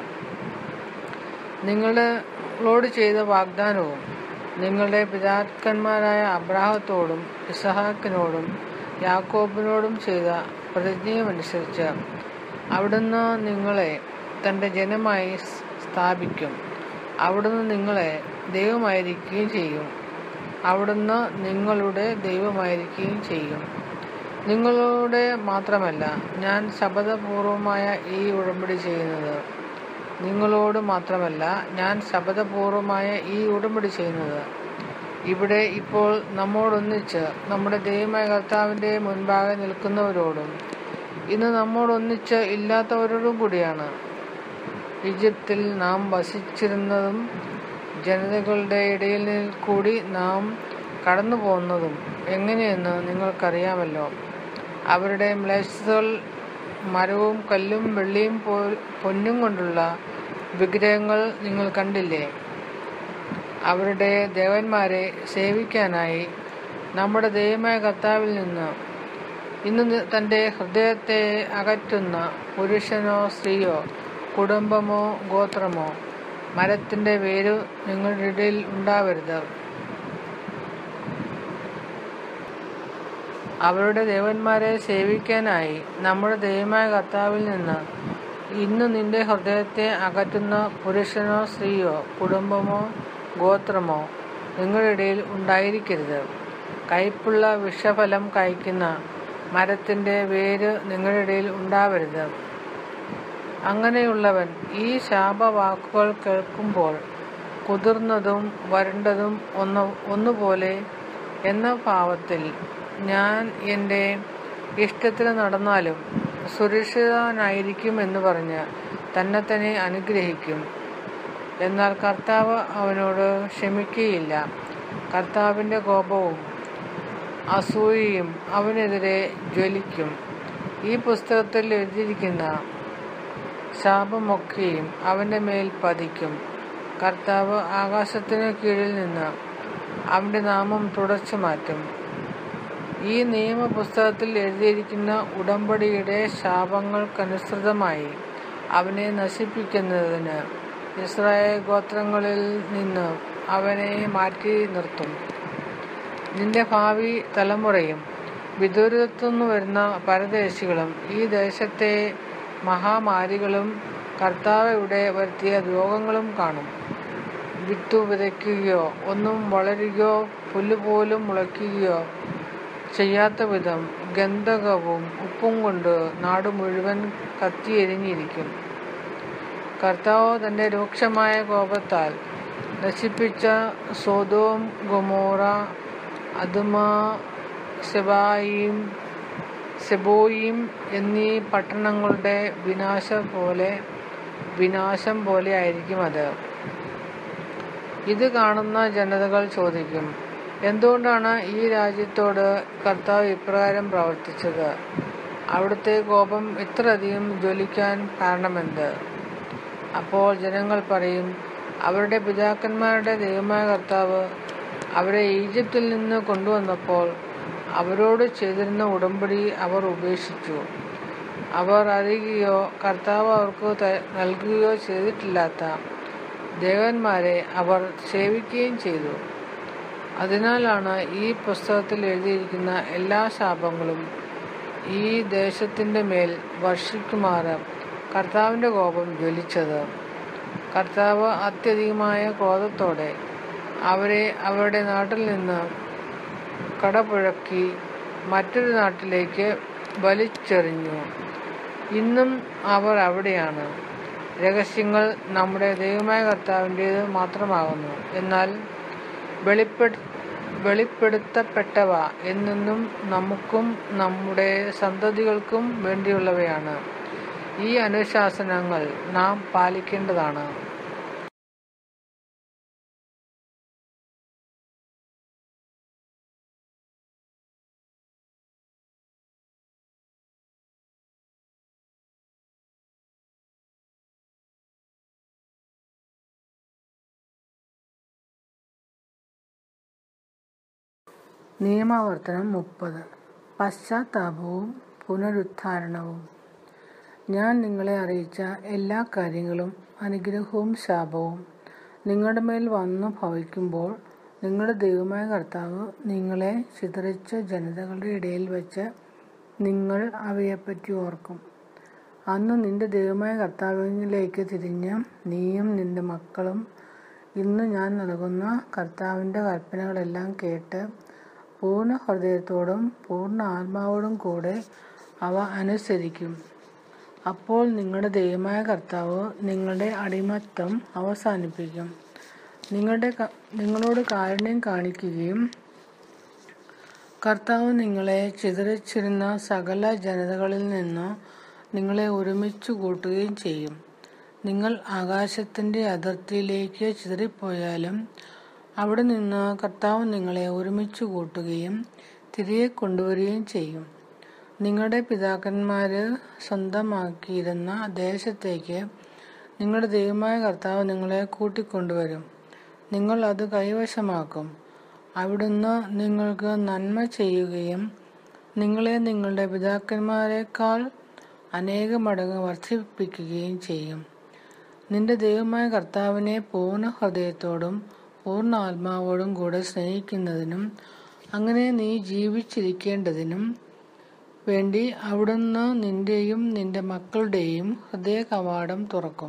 നിങ്ങളോട് ചെയ്ത വാഗ്ദാനവും നിങ്ങളുടെ പിതാക്കന്മാരായ അബ്രാഹത്തോടും ഇസഹാക്കിനോടും യാക്കോബിനോടും ചെയ്ത പ്രതിജ്ഞയുമനുസരിച്ച് അവിടുന്ന് നിങ്ങളെ തൻ്റെ ജനമായി സ്ഥാപിക്കും. അവിടുന്ന് നിങ്ങളെ ദൈവമായിരിക്കുകയും ചെയ്യും. അവിടുന്ന് നിങ്ങളുടെ ദൈവമായിരിക്കുകയും ചെയ്യും. നിങ്ങളോട് മാത്രമല്ല ഞാൻ ശപഥപൂർവമായ ഈ ഉടമ്പടി ചെയ്യുന്നത്. ഇവിടെ ഇപ്പോൾ നമ്മോടൊന്നിച്ച് നമ്മുടെ ദൈവമായ കർത്താവിൻ്റെ മുൻപാകെ നിൽക്കുന്നവരോടും ഇന്ന് നമ്മോടൊന്നിച്ച് ഇല്ലാത്തവരോടും കൂടിയാണ്. ഈജിപ്തിൽ നാം വസിച്ചിരുന്നതും ജനതകളുടെ ഇടയിൽ കൂടി നാം കടന്നു പോകുന്നതും എങ്ങനെയെന്ന് നിങ്ങൾക്കറിയാമല്ലോ. അവരുടെ മ്ലേച്ഛതകൾ മരവും കല്ലും വെള്ളിയും പൊന്നും കൊണ്ടുള്ള വിഗ്രഹങ്ങൾ നിങ്ങൾ കണ്ടില്ലേ? അവരുടെ ദേവന്മാരെ സേവിക്കാനായി നമ്മുടെ ദൈവമായ കർത്താവിൽ നിന്ന് ഇന്ന് തൻ്റെ ഹൃദയത്തെ അകറ്റുന്ന പുരുഷനോ സ്ത്രീയോ കുടുംബമോ ഗോത്രമോ മരത്തിൻ്റെ വേര് നിങ്ങളുടെ ഇടയിൽ ഉണ്ടാവരുത്. അവരുടെ ദേവന്മാരെ സേവിക്കാനായി നമ്മുടെ ദൈവമായ കർത്താവിൽ നിന്ന് ഇന്ന് നിന്റെ ഹൃദയത്തെ അകറ്റുന്ന പുരുഷനോ സ്ത്രീയോ കുടുംബമോ ഗോത്രമോ നിങ്ങളുടെ ഇടയിൽ ഉണ്ടായിരിക്കരുത്. കയ്പുള്ള വിഷഫലം കായ്ക്കുന്ന മരത്തിൻ്റെ വേര് നിങ്ങളുടെ ഇടയിൽ ഉണ്ടാവരുത്. അങ്ങനെയുള്ളവൻ ഈ ശാപവാക്കുകൾ കേൾക്കുമ്പോൾ കുതിർന്നതും വരണ്ടതും ഒന്നുപോലെ എന്ന ഭാവത്തിൽ ഞാൻ എൻ്റെ ഇഷ്ടത്തിന് നടന്നാലും സുരക്ഷിതനായിരിക്കും എന്ന് പറഞ്ഞ് തന്നെ അനുഗ്രഹിക്കും. എന്നാൽ കർത്താവ് അവനോട് ക്ഷമിക്കുകയില്ല. കർത്താവിൻ്റെ കോപവും അസൂയയും അവനെതിരെ ജ്വലിക്കും. ഈ പുസ്തകത്തിൽ എഴുതിയിരിക്കുന്ന ശാപമൊക്കെയും അവൻ്റെ മേൽ പതിക്കും. കർത്താവ് ആകാശത്തിന് കീഴിൽ നിന്ന് അവൻ്റെ നാമം തുടച്ചു മാറ്റും. ഈ നിയമപുസ്തകത്തിൽ എഴുതിയിരിക്കുന്ന ഉടമ്പടിയുടെ ശാപങ്ങൾക്കനുസൃതമായി അവനെ നശിപ്പിക്കുന്നതിന് ഇസ്രായേൽ ഗോത്രങ്ങളിൽ നിന്ന് അവനെ മാറ്റി നിർത്തും. നിന്റെ ഭാവി തലമുറയും വിദൂരത്തുനിന്ന് വരുന്ന പരദേശികളും ഈ ദേശത്തെ മഹാമാരികളും കർത്താവ് ഇവിടെ വരുത്തിയ രോഗങ്ങളും കാണും. വിത്തു വിതയ്ക്കുകയോ ഒന്നും വളരുകയോ പുല്ലുപോലും മുളയ്ക്കുകയോ ചെയ്യാത്ത വിധം ഗന്ധകവും ഉപ്പും കൊണ്ട് നാട് മുഴുവൻ കത്തിയെരിഞ്ഞിരിക്കും. കർത്താവ് തന്റെ രൂക്ഷമായ കോപത്താൽ നശിപ്പിച്ച സൊദോം, ഗൊമോറ, അദുമ, സെബോയിം എന്നീ പട്ടണങ്ങളുടെ വിനാശം പോലെ ആയിരിക്കും അത്. ഇത് കാണുന്ന ജനതകൾ ചോദിക്കും, എന്തുകൊണ്ടാണ് ഈ രാജ്യത്തോട് കർത്താവ് ഇപ്രകാരം പ്രവർത്തിച്ചത്? അവിടുത്തെ കോപം ഇത്രയധികം ജ്വലിക്കാൻ കാരണമെന്ത്? അപ്പോൾ ജനങ്ങൾ പറയും, അവരുടെ പിതാക്കന്മാരുടെ ദൈവമായ കർത്താവ് അവരെ ഈജിപ്തിൽ നിന്ന് കൊണ്ടുവന്നപ്പോൾ അവരോട് ചെയ്തിരുന്ന ഉടമ്പടി അവർ ഉപേക്ഷിച്ചു. അവർ അറിയുകയോ കർത്താവ് അവർക്ക് നൽകുകയോ ചെയ്തിട്ടില്ലാത്ത ദേവന്മാരെ അവർ സേവിക്കുകയും ചെയ്തു. അതിനാലാണ് ഈ പുസ്തകത്തിൽ എഴുതിയിരിക്കുന്ന എല്ലാ ശാപങ്ങളും ഈ ദേശത്തിൻ്റെ മേൽ വർഷിക്കുമാറ് കർത്താവിൻ്റെ കോപം ജ്വലിച്ചത്. കർത്താവ് അത്യധികമായ ക്രോധത്തോടെ അവരെ അവരുടെ നാട്ടിൽ നിന്ന് കടപുഴക്കി മറ്റൊരു നാട്ടിലേക്ക് വലിച്ചെറിഞ്ഞു. ഇന്നും അവർ അവിടെയാണ്. രഹസ്യങ്ങൾ നമ്മുടെ ദൈവമായ കർത്താവിൻ്റേത് മാത്രമാകുന്നു, എന്നാൽ വെളിപ്പെടുത്തപ്പെട്ടവ എന്നെന്നും നമുക്കും നമ്മുടെ സന്തതികൾക്കും വേണ്ടിയുള്ളവയാണ്. ഈ അനുശാസനങ്ങൾ നാം പാലിക്കേണ്ടതാണ്. നിയമാവർത്തനം 30. പശ്ചാത്താപവും പുനരുദ്ധാരണവും. ഞാൻ നിങ്ങളെ അറിയിച്ച എല്ലാ കാര്യങ്ങളും അനുഗ്രഹവും ശാപവും നിങ്ങളുടെ മേൽ വന്നു ഭവിക്കുമ്പോൾ നിങ്ങളുടെ ദൈവമായ കർത്താവ് നിങ്ങളെ ചിതറിച്ച ജനതകളുടെ ഇടയിൽ വച്ച് നിങ്ങൾ അവയെപ്പറ്റി ഓർക്കും. അന്ന് നിന്റെ ദൈവമായ കർത്താവിലേക്ക് തിരിഞ്ഞ് നീയും നിന്റെ മക്കളും ഇന്ന് ഞാൻ നൽകുന്ന കർത്താവിൻ്റെ കൽപ്പനകളെല്ലാം കേട്ട് പൂർണ്ണ ഹൃദയത്തോടും പൂർണ്ണ ആത്മാവോടും കൂടെ അവ അനുസരിക്കും. അപ്പോൾ നിങ്ങളുടെ ദൈവമായ കർത്താവ് നിങ്ങളുടെ അടിമത്തം അവസാനിപ്പിക്കും, നിങ്ങളോട് കാരുണ്യം കാണിക്കുകയും കർത്താവ് നിങ്ങളെ ചിതറിച്ചിരുന്ന സകല ജനതകളിൽ നിന്ന് നിങ്ങളെ ഒരുമിച്ച് കൂട്ടുകയും ചെയ്യും. നിങ്ങൾ ആകാശത്തിൻ്റെ അതിർത്തിയിലേക്ക് ചിതറിപ്പോയാലും അവിടെ നിന്ന് കർത്താവ് നിങ്ങളെ ഒരുമിച്ച് കൂട്ടുകയും തിരികെ കൊണ്ടുവരികയും ചെയ്യും. നിങ്ങളുടെ പിതാക്കന്മാർ സ്വന്തമാക്കിയിരുന്ന ദേശത്തേക്ക് നിങ്ങളുടെ ദൈവമായ കർത്താവ് നിങ്ങളെ കൂട്ടിക്കൊണ്ടുവരും. നിങ്ങൾ അത് കൈവശമാക്കും. അവിടുന്ന് നിങ്ങൾക്ക് നന്മ ചെയ്യുകയും നിങ്ങളെ നിങ്ങളുടെ പിതാക്കന്മാരെക്കാൾ അനേക മടങ്ങ് വർദ്ധിപ്പിക്കുകയും ചെയ്യും. നിന്റെ ദൈവമായ കർത്താവിനെ പൂർണ്ണ ഹൃദയത്തോടും പൂർണ്ണ ആത്മാവോടും കൂടെ സ്നേഹിക്കുന്നതിനും അങ്ങനെ നീ ജീവിച്ചിരിക്കേണ്ടതിനും വേണ്ടി അവിടുന്ന് നിന്റെയും നിന്റെ മക്കളുടെയും ഹൃദയ കവാടം തുറക്കും.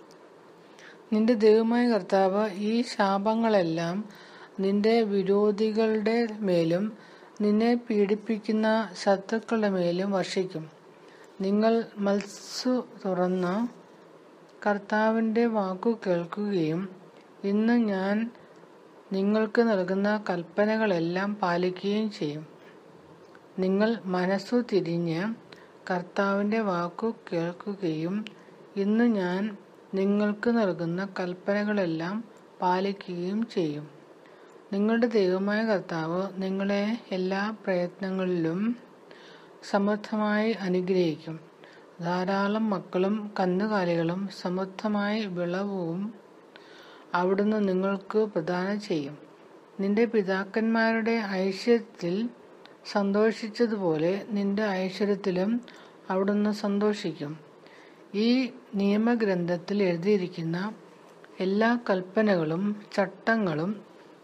നിന്റെ ദൈവമായ കർത്താവ് ഈ ശാപങ്ങളെല്ലാം നിന്റെ വിരോധികളുടെ മേലും നിന്നെ പീഡിപ്പിക്കുന്ന ശത്രുക്കളുടെ മേലും വർഷിക്കും. നിങ്ങൾ മനസ്സു തുറന്ന് കർത്താവിൻ്റെ വാക്കു കേൾക്കുകയും ഇന്ന് ഞാൻ നിങ്ങൾക്ക് നൽകുന്ന കൽപ്പനകളെല്ലാം പാലിക്കുകയും ചെയ്യും. നിങ്ങൾ മനസ്സു തിരിഞ്ഞ് കർത്താവിൻ്റെ വാക്കു കേൾക്കുകയും ഇന്ന് ഞാൻ നിങ്ങൾക്ക് നൽകുന്ന കൽപ്പനകളെല്ലാം പാലിക്കുകയും ചെയ്യും. നിങ്ങളുടെ ദൈവമായ കർത്താവ് നിങ്ങളെ എല്ലാ പ്രയത്നങ്ങളിലും സമൃദ്ധമായി അനുഗ്രഹിക്കും. ധാരാളം മക്കളും കന്നുകാലികളും സമൃദ്ധമായ വിളവും അവിടുന്ന് നിങ്ങൾക്ക് പ്രദാനം ചെയ്യും. നിന്റെ പിതാക്കന്മാരുടെ ഐശ്വര്യത്തിൽ സന്തോഷിച്ചതുപോലെ നിന്റെ ഐശ്വര്യത്തിലും അവിടുന്ന് സന്തോഷിക്കും. ഈ നിയമഗ്രന്ഥത്തിൽ എഴുതിയിരിക്കുന്ന എല്ലാ കൽപ്പനകളും ചട്ടങ്ങളും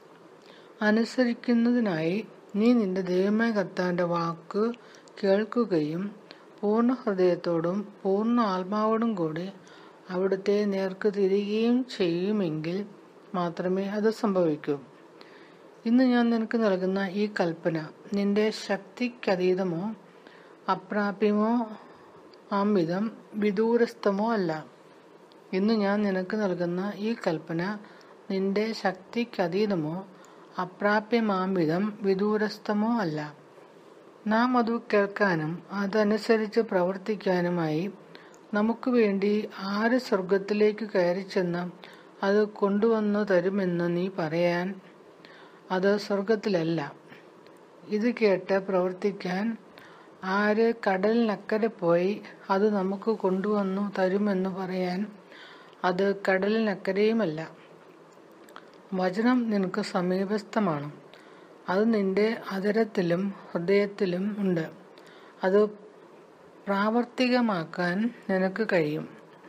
അനുസരിക്കുന്നതിനായി നീ നിന്റെ ദൈവമായ കർത്താവിൻ്റെ വാക്ക് കേൾക്കുകയും പൂർണ്ണ ഹൃദയത്തോടും പൂർണ്ണ ആത്മാവോടും കൂടി അവിടുത്തെ നേർക്ക് തിരികുകയും ചെയ്യുമെങ്കിൽ മാത്രമേ അത് സംഭവിക്കൂ. ഇന്ന് ഞാൻ നിനക്ക് നൽകുന്ന ഈ കൽപ്പന നിന്റെ ശക്തിക്കതീതമോ അപ്രാപ്യമോ ആംവിധം വിദൂരസ്ഥമോ അല്ല. ഇന്ന് ഞാൻ നിനക്ക് നൽകുന്ന ഈ കൽപ്പന നിന്റെ ശക്തിക്കതീതമോ അപ്രാപ്യമാംവിധം വിദൂരസ്ഥമോ അല്ല. നാം അത് കേൾക്കാനും അതനുസരിച്ച് പ്രവർത്തിക്കാനുമായി നമുക്ക് വേണ്ടി ആര് സ്വർഗത്തിലേക്ക് കയറിച്ചെന്ന് അത് കൊണ്ടുവന്നു തരുമെന്ന് നീ പറയാൻ അത് സ്വർഗത്തിലല്ല. ഇത് കേട്ട് പ്രവർത്തിക്കാൻ ആര് കടലിനക്കരെ പോയി അത് നമുക്ക് കൊണ്ടുവന്നു തരുമെന്ന് പറയാൻ അത് കടലിനക്കരെയുമല്ല. വചനം നിനക്ക് സമീപസ്ഥമാണ്, അത് നിന്റെ അധരത്തിലും ഹൃദയത്തിലും ഉണ്ട്. അത് പ്രാവർത്തികമാക്കാൻ നിനക്ക് കഴിയും.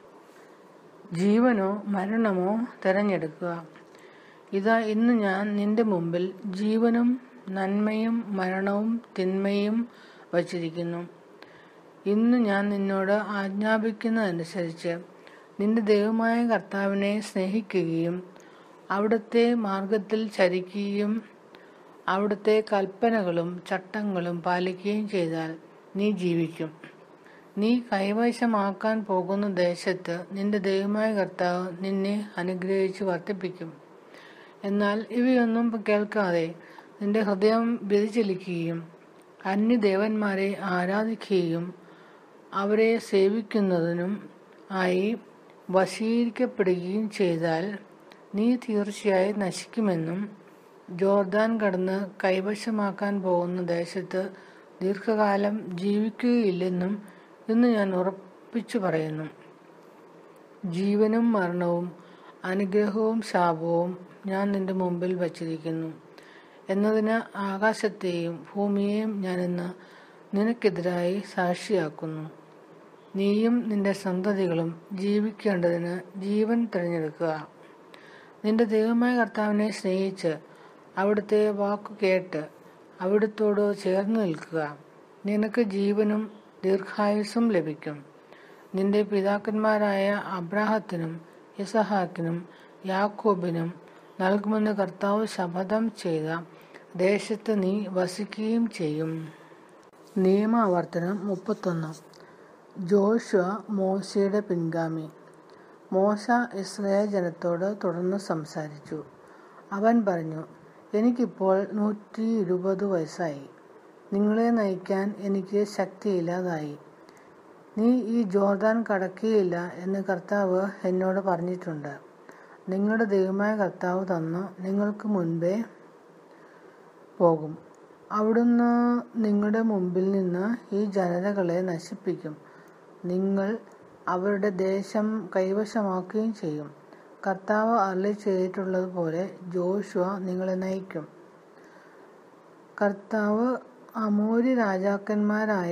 ജീവനോ മരണമോ തിരഞ്ഞെടുക്കുക. ഇതാ ഇന്ന് ഞാൻ നിന്റെ മുമ്പിൽ ജീവനും നന്മയും മരണവും തിന്മയും വച്ചിരിക്കുന്നു. ഇന്ന് ഞാൻ നിന്നോട് ആജ്ഞാപിക്കുന്നതനുസരിച്ച് നിന്റെ ദൈവമായ കർത്താവിനെ സ്നേഹിക്കുകയും അവിടുത്തെ മാർഗത്തിൽ ചരിക്കുകയും അവിടുത്തെ കൽപ്പനകളും ചട്ടങ്ങളും പാലിക്കുകയും ചെയ്താൽ നീ ജീവിക്കും. നീ കൈവശമാക്കാൻ പോകുന്ന ദേശത്ത് നിന്റെ ദൈവമായ കർത്താവ് നിന്നെ അനുഗ്രഹിച്ച് വർദ്ധിപ്പിക്കും. എന്നാൽ ഇവയൊന്നും കേൾക്കാതെ നിന്റെ ഹൃദയം വ്യതിചലിക്കുകയും അന്യദേവന്മാരെ ആരാധിക്കുകയും അവരെ സേവിക്കുന്നതിനും ആയി വശീകരിക്കപ്പെടുകയും ചെയ്താൽ നീ തീർച്ചയായും നശിക്കുമെന്നും ജോർദാൻ കടന്ന് കൈവശമാക്കാൻ പോകുന്ന ദേശത്ത് ദീർഘകാലം ജീവിക്കുകയില്ലെന്നും ഇന്ന് ഞാൻ ഉറപ്പിച്ചു പറയുന്നു. ജീവനും മരണവും അനുഗ്രഹവും ശാപവും ഞാൻ നിന്റെ മുമ്പിൽ വച്ചിരിക്കുന്നു എന്നതിന് ആകാശത്തെയും ഭൂമിയെയും ഞാൻ ഇന്ന് നിനക്കെതിരായി സാക്ഷിയാക്കുന്നു. നീയും നിന്റെ സന്തതികളും ജീവിക്കേണ്ടതിന് ജീവൻ തിരഞ്ഞെടുക്കുക. നിന്റെ ദൈവമായ കർത്താവിനെ സ്നേഹിച്ച് അവിടുത്തെ വാക്കു കേട്ട് അവിടുത്തോട് ചേർന്ന് നിൽക്കുക. നിനക്ക് ജീവനും ദീർഘായുസ്സും ലഭിക്കും. നിന്റെ പിതാക്കന്മാരായ അബ്രാഹത്തിനും ഇസഹാക്കിനും യാക്കോബിനും നൽകുമെന്ന് കർത്താവ് ശപഥം ചെയ്ത ദേശത്ത് നീ വസിക്കുകയും ചെയ്യും. നിയമാവർത്തനം 31. ജോഷുവ മോശയുടെ പിൻഗാമി. മോശ ഇസ്രായേൽ ജനത്തോട് തുടർന്ന് സംസാരിച്ചു. അവൻ പറഞ്ഞു, എനിക്കിപ്പോൾ 120 വയസ്സായി. നിങ്ങളെ നയിക്കാൻ എനിക്ക് ശക്തിയില്ലാതായി. നീ ഈ ജോർദാൻ കടക്കുകയില്ല എന്ന് കർത്താവ് എന്നോട് പറഞ്ഞിട്ടുണ്ട്. നിങ്ങളുടെ ദൈവമായ കർത്താവ് തന്ന് നിങ്ങൾക്ക് മുൻപേ പോകും. അവിടുന്ന് നിങ്ങളുടെ മുമ്പിൽ നിന്ന് ഈ ജനതകളെ നശിപ്പിക്കും. നിങ്ങൾ അവരുടെ ദേശം കൈവശമാക്കുകയും ചെയ്യും. കർത്താവ് അരുളി ചെയ്തിട്ടുള്ളതുപോലെ ജോഷുവ നിങ്ങളെ നയിക്കും. കർത്താവ് അമോരി രാജാക്കന്മാരായ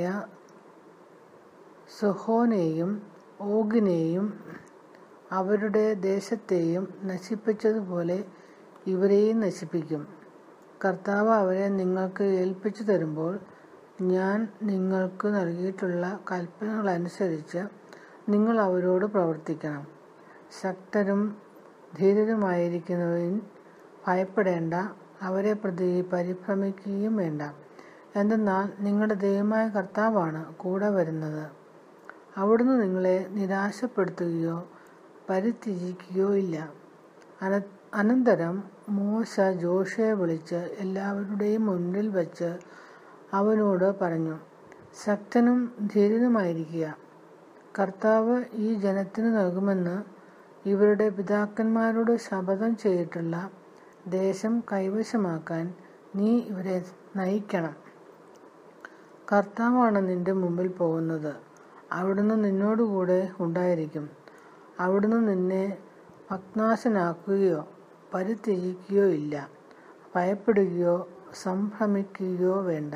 സിഹോനെയും ഓഗിനെയും അവരുടെ ദേശത്തെയും നശിപ്പിച്ചതുപോലെ ഇവരെയും നശിപ്പിക്കും. കർത്താവ് അവരെ നിങ്ങൾക്ക് ഏൽപ്പിച്ചു തരുമ്പോൾ ഞാൻ നിങ്ങൾക്ക് നൽകിയിട്ടുള്ള കൽപ്പനകളനുസരിച്ച് നിങ്ങൾ അവരോട് പ്രവർത്തിക്കണം. ശക്തരും ധീരരുമായിരിക്കുന്നവൻ ഭയപ്പെടേണ്ട, അവരെ പ്രതി പരിഭ്രമിക്കുകയും വേണ്ട. എന്തെന്നാൽ നിങ്ങളുടെ ദൈവമായ കർത്താവാണ് കൂടെ വരുന്നത്. അവിടുന്ന് നിങ്ങളെ നിരാശപ്പെടുത്തുകയോ പരിത്യജിക്കുകയോ ഇല്ല. അനന്തരം മോശ ജോഷുവയെ വിളിച്ച് എല്ലാവരുടെയും മുന്നിൽ വച്ച് അവനോട് പറഞ്ഞു, ശക്തനും ധീരനുമായിരിക്കുക. കർത്താവ് ഈ ജനത്തിന് നൽകുമെന്ന് ഇവരുടെ പിതാക്കന്മാരോട് ശപഥം ചെയ്തിട്ടുള്ള ദേശം കൈവശമാക്കാൻ നീ ഇവരെ നയിക്കണം. കർത്താവാണ് നിന്റെ മുമ്പിൽ പോകുന്നത്. അവിടുന്ന് നിന്നോടുകൂടെ ഉണ്ടായിരിക്കും. അവിടുന്ന് നിന്നെ ഭഗ്നാശനാക്കുകയോ പരിത്യജിക്കുകയോ ഇല്ല. ഭയപ്പെടുകയോ സംഭ്രമിക്കുകയോ വേണ്ട.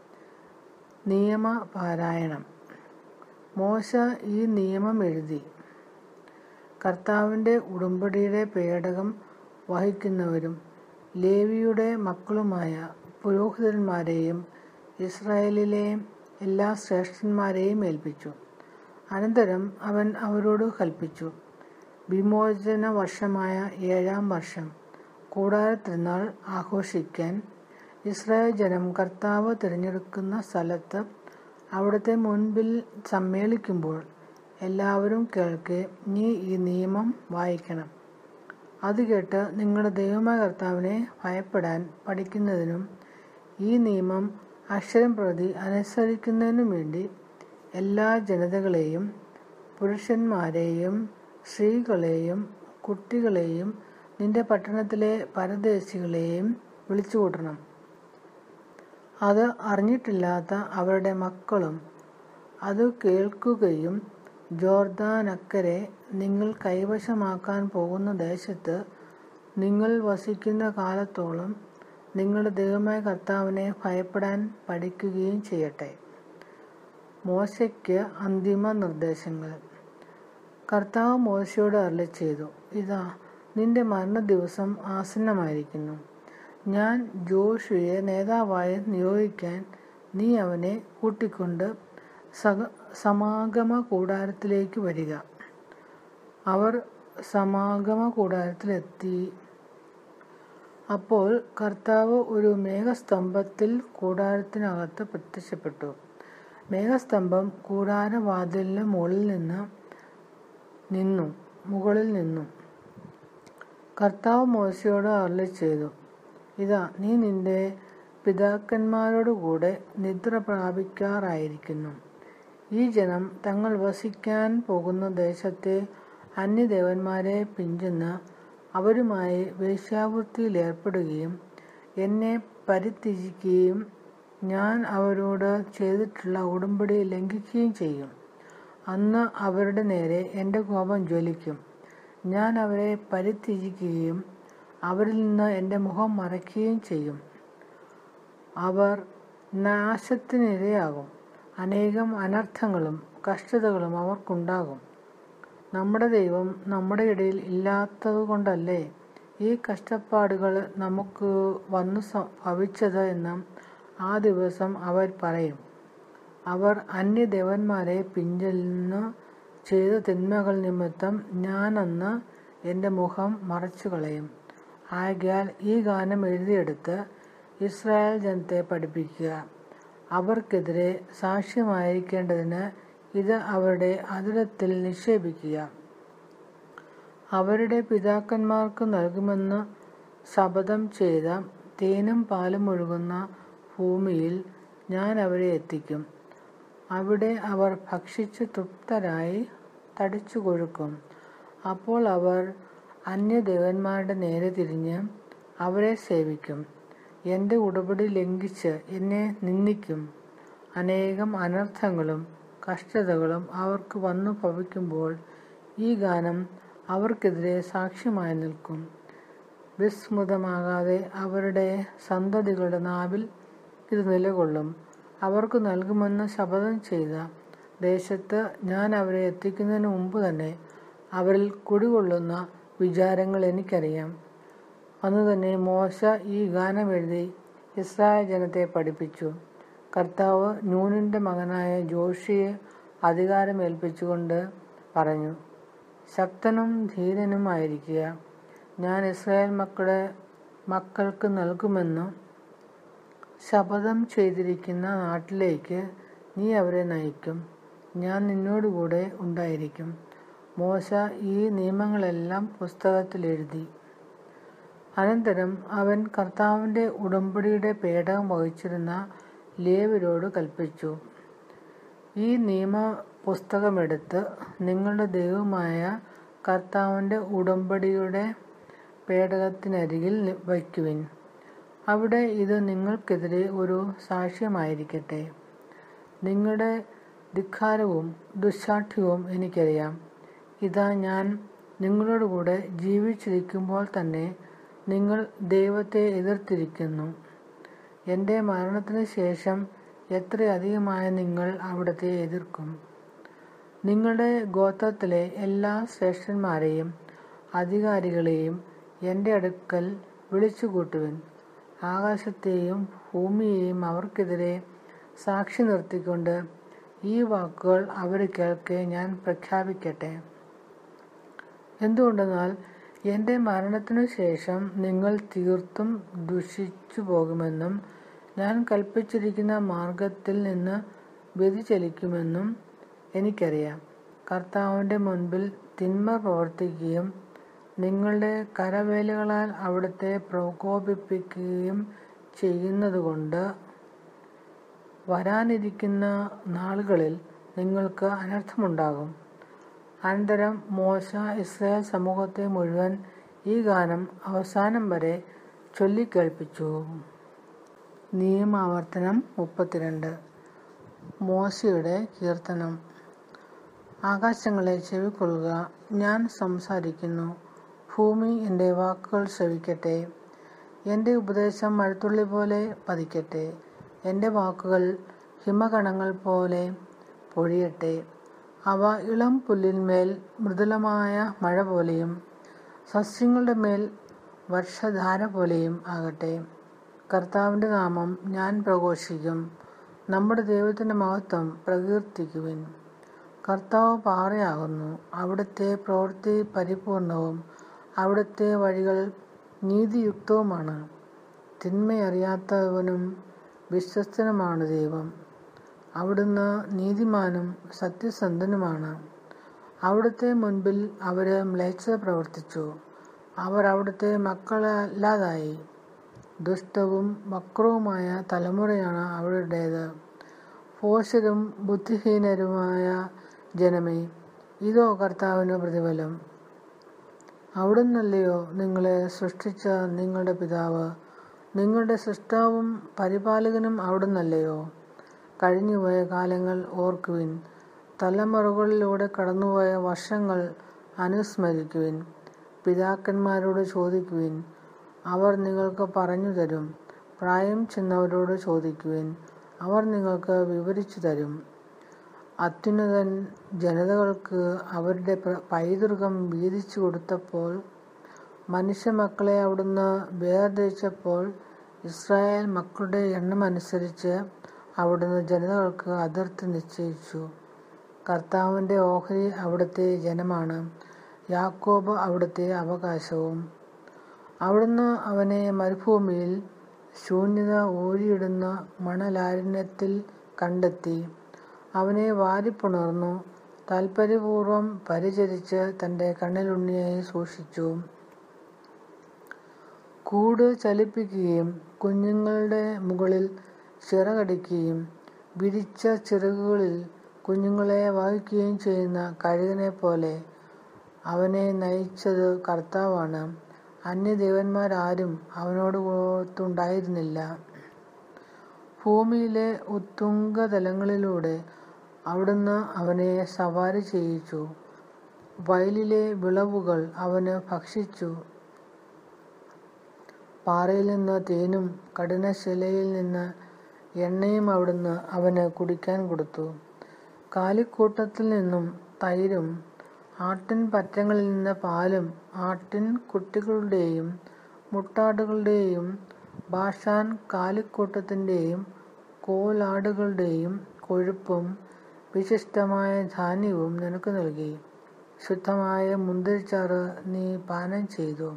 നിയമപാരായണം. മോശ ഈ നിയമം എഴുതി. കർത്താവിൻ്റെ ഉടമ്പടിയുടെ പേടകം വഹിക്കുന്നവരും ലേവിയുടെ മക്കളുമായ പുരോഹിതന്മാരെയും ഇസ്രായേലിലെ എല്ലാ ശ്രേഷ്ഠന്മാരെയും ഏൽപ്പിച്ചു. അനന്തരം അവൻ അവരോട് കൽപ്പിച്ചു, വിമോചന വർഷമായ 7-ാം വർഷം കൂടാരത്തിരുന്നാൾ ആഘോഷിക്കാൻ ഇസ്രായേൽ ജനം കർത്താവ് തിരഞ്ഞെടുക്കുന്ന സ്ഥലത്ത് അവിടുത്തെ മുൻപിൽ സമ്മേളിക്കുമ്പോൾ എല്ലാവരും കേൾക്കെ നീ ഈ നിയമം വായിക്കണം. അത് കേട്ട് നിങ്ങളുടെ ദൈവമായ കർത്താവിനെ ഭയപ്പെടാൻ പഠിക്കുന്നതിനും ഈ നിയമം അക്ഷരം പ്രതി അനുസരിക്കുന്നതിനും വേണ്ടി എല്ലാ ജനതകളെയും, പുരുഷന്മാരെയും സ്ത്രീകളെയും കുട്ടികളെയും നിന്റെ പട്ടണത്തിലെ പരദേശികളെയും വിളിച്ചുകൂട്ടണം. അത് അറിഞ്ഞിട്ടില്ലാത്ത അവരുടെ മക്കളും അത് കേൾക്കുകയും ജോർദാനക്കരെ നിങ്ങൾ കൈവശമാക്കാൻ പോകുന്ന ദേശത്ത് നിങ്ങൾ വസിക്കുന്ന കാലത്തോളം നിങ്ങളുടെ ദൈവമായ കർത്താവിനെ ഭയപ്പെടാൻ പഠിക്കുകയും ചെയ്യട്ടെ. മോശയ്ക്ക് അന്തിമ നിർദ്ദേശങ്ങൾ. കർത്താവ് മോശയോട് അരുളിച്ചെയ്തു, ഇതാ നിന്റെ മരണദിവസം ആസന്നമായിരിക്കുന്നു. ഞാൻ ജോഷുവയെ നേതാവായി നിയോഗിക്കാൻ നീ അവനെ കൂട്ടിക്കൊണ്ട് സമാഗമ കൂടാരത്തിലേക്ക് വരിക. അവർ സമാഗമ കൂടാരത്തിലെത്തി. അപ്പോൾ കർത്താവ് ഒരു മേഘസ്തംഭത്തിൽ കൂടാരത്തിനകത്ത് പ്രത്യക്ഷപ്പെട്ടു. മേഘസ്തംഭം കൂടാരവാതിലിന് മുകളിൽ നിന്നു. കർത്താവ് മോശയോട് അരുളിച്ചെയ്തു, ഇതാ നീ നിന്റെ പിതാക്കന്മാരോടുകൂടെ നിദ്ര പ്രാപിക്കാറായിരിക്കുന്നു. ഈ ജനം തങ്ങൾ വസിക്കാൻ പോകുന്ന ദേശത്തെ അന്യദേവന്മാരെ പിഞ്ചെന്ന് അവരുമായി വേശ്യാവൃത്തിയിൽ ഏർപ്പെടുകയും എന്നെ പരിത്യജിക്കുകയും ഞാൻ അവരോട് ചെയ്തിട്ടുള്ള ഉടമ്പടി ലംഘിക്കുകയും ചെയ്യും. അന്ന് അവരുടെ നേരെ എൻ്റെ കോപം ജ്വലിക്കും. ഞാൻ അവരെ പരിത്യജിക്കുകയും അവരിൽ നിന്ന് എൻ്റെ മുഖം മറയ്ക്കുകയും ചെയ്യും. അവർ നാശത്തിനിരയാകും. അനേകം അനർത്ഥങ്ങളും കഷ്ടതകളും അവർക്കുണ്ടാകും. നമ്മുടെ ദൈവം നമ്മുടെ ഇടയിൽ ഇല്ലാത്തതുകൊണ്ടല്ലേ ഈ കഷ്ടപ്പാടുകൾ നമുക്ക് വന്നു ഭവിച്ചത് എന്ന് ആ ദിവസം അവർ പറയും. അവർ അന്യദേവന്മാരെ പിഞ്ചെന്ന് ചെയ്ത തിന്മകൾ നിമിത്തം ഞാൻ അന്ന് എൻ്റെ മുഖം മറച്ചു കളയും. ആകയാൽ ഈ ഗാനം എഴുതിയെടുത്ത് ഇസ്രായേൽ ജനത്തെ പഠിപ്പിക്കുക. അവർക്കെതിരെ സാക്ഷ്യമായിരിക്കേണ്ടതിന് ഇത് അവരുടെ അധരത്തിൽ നിക്ഷേപിക്കുക. അവരുടെ പിതാക്കന്മാർക്ക് നൽകുമെന്ന് ശപഥം ചെയ്ത തേനും പാലും ഒഴുകുന്ന ഭൂമിയിൽ ഞാൻ അവരെ എത്തിക്കും. അവിടെ അവർ ഭക്ഷിച്ച് തൃപ്തരായി തടിച്ചു കൊഴുക്കും. അപ്പോൾ അവർ അന്യദേവന്മാരുടെ നേരെ തിരിഞ്ഞ് അവരെ സേവിക്കും. എൻ്റെ ഉടമ്പടി ലംഘിച്ച് എന്നെ നിന്ദിക്കും. അനേകം അനർത്ഥങ്ങളും കഷ്ടതകളും അവർക്ക് വന്നു ഭവിക്കുമ്പോൾ ഈ ഗാനം അവർക്കെതിരെ സാക്ഷ്യമായി നിൽക്കും. വിസ്മൃതമാകാതെ അവരുടെ സന്തതികളുടെ നാവിൽ ഇത് നിലകൊള്ളും. അവർക്ക് നൽകുമെന്ന് ശപഥം ചെയ്ത ദേശത്ത് ഞാൻ അവരെ എത്തിക്കുന്നതിന് മുമ്പ് തന്നെ അവരിൽ കുടികൊള്ളുന്ന വിചാരങ്ങൾ എനിക്കറിയാം. അന്ന് തന്നെ മോശ ഈ ഗാനം എഴുതി ഇസ്രായേൽ ജനത്തെ പഠിപ്പിച്ചു. കർത്താവ് നൂനിൻ്റെ മകനായ ജോഷിയെ അധികാരമേൽപ്പിച്ചുകൊണ്ട് പറഞ്ഞു, ശക്തനും ധീരനും ആയിരിക്കുക. ഞാൻ ഇസ്രായേൽ മക്കൾക്ക് നൽകുമെന്ന് ശപഥം ചെയ്തിരിക്കുന്ന നാട്ടിലേക്ക് നീ അവരെ നയിക്കും. ഞാൻ നിന്നോടുകൂടെ ഉണ്ടായിരിക്കും. മോശ ഈ നിയമങ്ങളെല്ലാം പുസ്തകത്തിൽ എഴുതി. അനന്തരം അവൻ കർത്താവിൻ്റെ ഉടമ്പടിയുടെ പേടകം വഹിച്ചിരുന്ന ലേവ്യരോട് കൽപ്പിച്ചു, ഈ നിയമപുസ്തകമെടുത്ത് നിങ്ങളുടെ ദൈവമായ കർത്താവിൻ്റെ ഉടമ്പടിയുടെ പേടകത്തിനരികിൽ വയ്ക്കുവിൻ. അവിടെ ഇത് നിങ്ങൾക്കെതിരെ ഒരു സാക്ഷ്യമായിരിക്കട്ടെ. നിങ്ങളുടെ ധിക്കാരവും ദുശ്ശാഠ്യവും എനിക്കറിയാം. ഇതാ ഞാൻ നിങ്ങളോടുകൂടെ ജീവിച്ചിരിക്കുമ്പോൾ തന്നെ നിങ്ങൾ ദൈവത്തെ എതിർത്തിരിക്കുന്നു. എൻ്റെ മരണത്തിന് ശേഷം എത്രയധികമായി നിങ്ങൾ അവിടുത്തെ എതിർക്കും. നിങ്ങളുടെ ഗോത്രത്തിലെ എല്ലാ ശ്രേഷ്ഠന്മാരെയും അധികാരികളെയും എൻ്റെ അടുക്കൽ വിളിച്ചുകൂട്ടുവിൻ. ആകാശത്തെയും ഭൂമിയെയും അവർക്കെതിരെ സാക്ഷി നിർത്തിക്കൊണ്ട് ഈ വാക്കുകൾ അവർ കേൾക്കെ ഞാൻ പ്രഖ്യാപിക്കട്ടെ. എന്തുകൊണ്ടെന്നാൽ എൻ്റെ മരണത്തിനു ശേഷം നിങ്ങൾ തീർത്തും ദുഷിച്ചു പോകുമെന്നും ഞാൻ കൽപ്പിച്ചിരിക്കുന്ന മാർഗത്തിൽ നിന്ന് വ്യതിചലിക്കുമെന്നും എനിക്കറിയാം. കർത്താവിൻ്റെ മുൻപിൽ തിന്മ പ്രവർത്തിക്കുകയും നിങ്ങളുടെ കരവേലകളാൽ അവിടുത്തെ പ്രകോപിപ്പിക്കുകയും ചെയ്യുന്നതുകൊണ്ട് വരാനിരിക്കുന്ന നാളുകളിൽ നിങ്ങൾക്ക് അനർത്ഥമുണ്ടാകും. അനന്തരം മോശ ഇസ്രായേൽ സമൂഹത്തെ മുഴുവൻ ഈ ഗാനം അവസാനം വരെ ചൊല്ലിക്കേൾപ്പിച്ചു. നിയമാവർത്തനം 32. മോശയുടെ കീർത്തനം. ആകാശങ്ങളെ ചെവിക്കൊള്ളുക, ഞാൻ സംസാരിക്കുന്നു. ഭൂമി എൻ്റെ വാക്കുകൾ ശ്രവിക്കട്ടെ. എൻ്റെ ഉപദേശം മഴത്തുള്ളി പോലെ പതിക്കട്ടെ. എൻ്റെ വാക്കുകൾ ഹിമകണങ്ങൾ പോലെ പൊഴിയട്ടെ. അവ ഇളം പുല്ലിന്മേൽ മൃദുലമായ മഴ പോലെയും സസ്യങ്ങളുടെ മേൽ വർഷധാര പോലെയും ആകട്ടെ. കർത്താവിൻ്റെ നാമം ഞാൻ പ്രഘോഷിക്കും. നമ്മുടെ ദൈവത്തിൻ്റെ മഹത്വം പ്രകീർത്തിക്കുവിൻ. കർത്താവ് പാറയാകുന്നു. അവിടുത്തെ പ്രവൃത്തി പരിപൂർണവും അവിടുത്തെ വഴികൾ നീതിയുക്തവുമാണ്. തിന്മയറിയാത്തവനും വിശ്വസ്തനുമാണ് ദൈവം. അവിടുന്ന് നീതിമാനും സത്യസന്ധനുമാണ്. അവിടുത്തെ മുൻപിൽ അവർ മ്ലേച്ഛത പ്രവർത്തിച്ചു. അവർ അവിടുത്തെ മക്കളല്ലാതായി. ദുഷ്ടവും വക്രവുമായ തലമുറയാണ് അവരുടേത്. ഭോഷരും ബുദ്ധിഹീനരുമായ ജനമേ, ഇതോ കർത്താവിന് പ്രതിഫലം. അവിടുന്നല്ലയോ നിങ്ങളെ സൃഷ്ടിച്ച നിങ്ങളുടെ പിതാവ്? നിങ്ങളുടെ സൃഷ്ടാവും പരിപാലകനും അവിടുന്നല്ലയോ? കഴിഞ്ഞുപോയ കാലങ്ങൾ ഓർക്കുവിൻ. തലമുറകളിലൂടെ കടന്നുപോയ വർഷങ്ങൾ അനുസ്മരിക്കുവിൻ. പിതാക്കന്മാരോട് ചോദിക്കുവിൻ, അവർ നിങ്ങൾക്ക് പറഞ്ഞു തരും. പ്രായം ചെന്നവരോട് ചോദിക്കുവിൻ, അവർ നിങ്ങൾക്ക് വിവരിച്ചു തരും. അത്യുന്നതൻ ജനതകൾക്ക് അവരുടെ പൈതൃകം വീതിച്ചു കൊടുത്തപ്പോൾ, മനുഷ്യമക്കളെ അവിടുന്ന് വേർതിരിച്ചപ്പോൾ, ഇസ്രായേൽ മക്കളുടെ എണ്ണമനുസരിച്ച് അവിടുന്ന് ജനതകൾക്ക് അതിർത്തി നിശ്ചയിച്ചു. കർത്താവിൻ്റെ ഓഹരി അവിടുത്തെ ജനമാണ്, യാക്കോബ് അവിടുത്തെ അവകാശവും. അവിടുന്ന് അവനെ മരുഭൂമിയിൽ ശൂന്യത ഊരിയിടുന്ന മണലാരണ്യത്തിൽ കണ്ടെത്തി. അവനെ വാരിപ്പുണർന്നു, താൽപര്യപൂർവ്വം പരിചരിച്ച് തൻ്റെ കണ്ണിലുണ്ണിയായി സൂക്ഷിച്ചു. കൂട് ചലിപ്പിക്കുകയും കുഞ്ഞുങ്ങളുടെ മുകളിൽ ചിറകടിക്കുകയും വിരിച്ച ചിറകുകളിൽ കുഞ്ഞുങ്ങളെ വഹിക്കുകയും ചെയ്യുന്ന കഴുകനെ പോലെ അവനെ നയിച്ചത് കർത്താവാണ്. അന്യദേവന്മാരാരും അവനോടൊത്തുണ്ടായിരുന്നില്ല. ഭൂമിയിലെ ഉത്തുംഗതലങ്ങളിലൂടെ അവിടുന്ന് അവനെ സവാരി ചെയ്യിച്ചു. വയലിലെ വിളവുകൾ അവന് ഭക്ഷിച്ചു. പാറയിൽ നിന്ന് തേനും കഠിനശിലയിൽ നിന്ന് എണ്ണയും അവിടുന്ന് അവന് കുടിക്കാൻ കൊടുത്തു. കാലിക്കൂട്ടത്തിൽ നിന്നും തൈരും ആട്ടിൻ പറ്റങ്ങളിൽ നിന്ന് പാലും ആട്ടിൻ കുട്ടികളുടെയും മുട്ടാടുകളുടെയും ബാഷാൻ കാലിക്കൂട്ടത്തിൻ്റെയും കോലാടുകളുടെയും കൊഴുപ്പും വിശിഷ്ടമായ ധാന്യവും നിനക്ക് നൽകി. ശുദ്ധമായ മുന്തിരിച്ചാറ് നീ പാനം ചെയ്തു.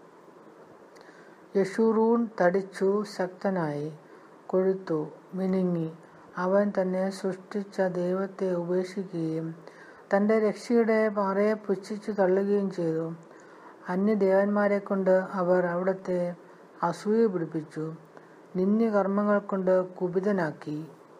യശൂറൂൻ തടിച്ചു ശക്തനായി, കൊഴുത്തു, മിനുങ്ങി. അവൻ തന്നെ സൃഷ്ടിച്ച ദൈവത്തെ ഉപേക്ഷിക്കുകയും തൻ്റെ രക്ഷയുടെ പാറയെ പുച്ഛിച്ചു തള്ളുകയും ചെയ്തു. അന്യദേവന്മാരെക്കൊണ്ട് അവർ അവിടുത്തെ അസൂയ പിടിപ്പിച്ചു, നിന്ദ്യകർമ്മങ്ങൾ കൊണ്ട് കുപിതനാക്കി.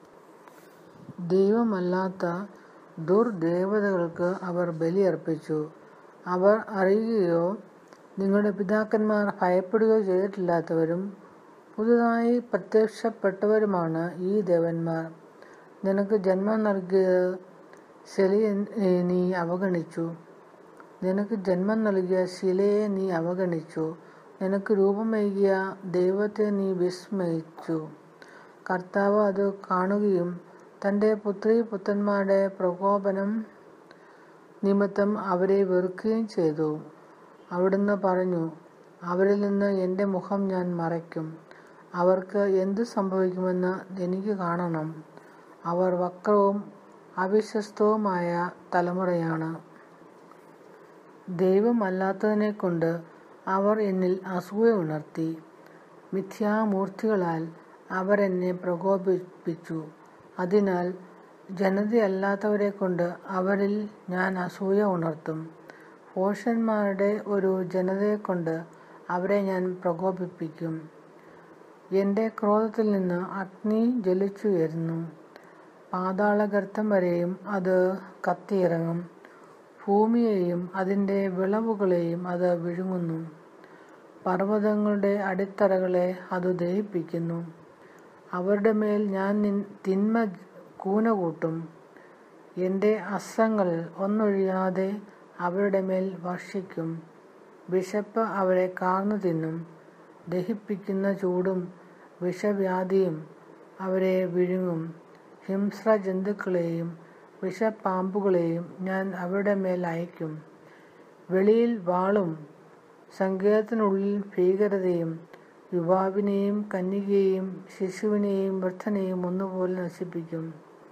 ദൈവമല്ലാത്ത ദുർദേവതകൾക്ക് അവർ ബലിയർപ്പിച്ചു. അവർ അറിയുകയോ നിങ്ങളുടെ പിതാക്കന്മാർ ഭയപ്പെടുകയോ ചെയ്തിട്ടില്ലാത്തവരും പുതുതായി പ്രത്യക്ഷപ്പെട്ടവരുമാണ് ഈ ദേവന്മാർ. നിനക്ക് ജന്മം നൽകിയ ശിലയെ നീ അവഗണിച്ചു. നിനക്ക് രൂപമേകിയ ദൈവത്തെ നീ വിസ്മയിച്ചു. കർത്താവ് അത് കാണുകയും തൻ്റെ പുത്രീപുത്രന്മാരുടെ പ്രകോപനം നിമിത്തം അവരെ വെറുക്കുകയും ചെയ്തു. അവിടുന്ന് പറഞ്ഞു, അവരിൽ നിന്ന് എൻ്റെ മുഖം ഞാൻ മറയ്ക്കും. അവർക്ക് എന്തു സംഭവിക്കുമെന്ന് എനിക്ക് കാണണം. അവർ വക്രവും അവിശ്വസ്തവുമായ തലമുറയാണ്. ദൈവമല്ലാത്തതിനെക്കൊണ്ട് അവർ എന്നിൽ അസൂയ ഉണർത്തി. മിഥ്യാമൂർത്തികളാൽ അവർ എന്നെ പ്രകോപിപ്പിച്ചു. അതിനാൽ ജനതയല്ലാത്തവരെക്കൊണ്ട് അവരിൽ ഞാൻ അസൂയ ഉണർത്തും. ഭോഷന്മാരുടെ ഒരു ജനതയെക്കൊണ്ട് അവരെ ഞാൻ പ്രകോപിപ്പിക്കും. എൻ്റെ ക്രോധത്തിൽ നിന്ന് അഗ്നി ജ്വലിച്ചുയരുന്നു. പാതാളഗർത്തം വരെയും അത് കത്തിയിറങ്ങും. ഭൂമിയെയും അതിൻ്റെ വിളവുകളെയും അത് വിഴുങ്ങുന്നു. പർവ്വതങ്ങളുടെ അടിത്തറകളെ അത് ദഹിപ്പിക്കുന്നു. അവരുടെ മേൽ ഞാൻ തിന്മ കൂനകൂട്ടും. എൻ്റെ അസ്ത്രങ്ങൾ ഒന്നൊഴിയാതെ അവരുടെ മേൽ വർഷിക്കും. വിശപ്പ് അവരെ കാർന്നു തിന്നും. ദഹിപ്പിക്കുന്ന ചൂടും വിഷവ്യാധിയും അവരെ വിഴുങ്ങും. ഹിംസ്രജന്തുക്കളെയും വിഷപ്പാമ്പുകളെയും ഞാൻ അവരുടെ മേൽ അയക്കും. വെളിയിൽ വാളും സങ്കേതത്തിനുള്ളിൽ ഭീകരതയും യുവാവിനെയും കന്യകയെയും ശിശുവിനെയും വൃദ്ധനെയും ഒന്നുപോലെ നശിപ്പിക്കും.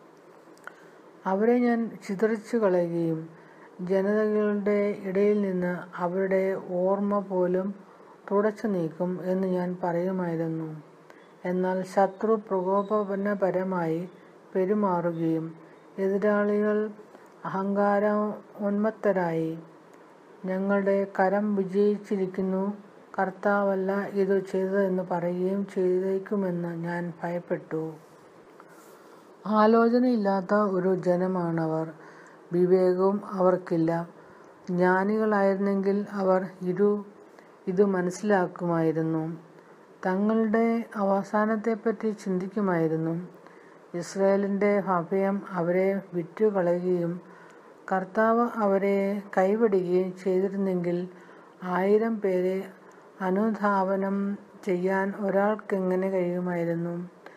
അവരെ ഞാൻ ചിതറിച്ചു കളയുകയും ജനതകളുടെ ഇടയിൽ നിന്ന് അവരുടെ ഓർമ്മ പോലും തുടച്ചു നീക്കും എന്ന് ഞാൻ പറയുമായിരുന്നു. എന്നാൽ ശത്രു പ്രകോപനപരമായി പെരുമാറുകയും എതിരാളികൾ അഹങ്കാരോന്മത്തരായി ഞങ്ങളുടെ കരം വിജയിച്ചിരിക്കുന്നു, കർത്താവല്ല ഇത് ചെയ്തതെന്ന് പറയുകയും ചെയ്തേക്കുമെന്ന് ഞാൻ ഭയപ്പെട്ടു. ആലോചനയില്ലാത്ത ഒരു ജനമാണവർ, വിവേകവും അവർക്കില്ല. ജ്ഞാനികളായിരുന്നെങ്കിൽ അവർ ഇത് മനസ്സിലാക്കുമായിരുന്നു, തങ്ങളുടെ അവസാനത്തെപ്പറ്റി ചിന്തിക്കുമായിരുന്നു. ഇസ്രായേലിൻ്റെ അഭയം അവരെ വിറ്റുകളയുകയും കർത്താവ് അവരെ കൈവിടുകയും ചെയ്തിരുന്നെങ്കിൽ 1000 പേരെ അനുധാവനം ചെയ്യാൻ ഒരാൾക്കെങ്ങനെ കഴിയുമായിരുന്നു?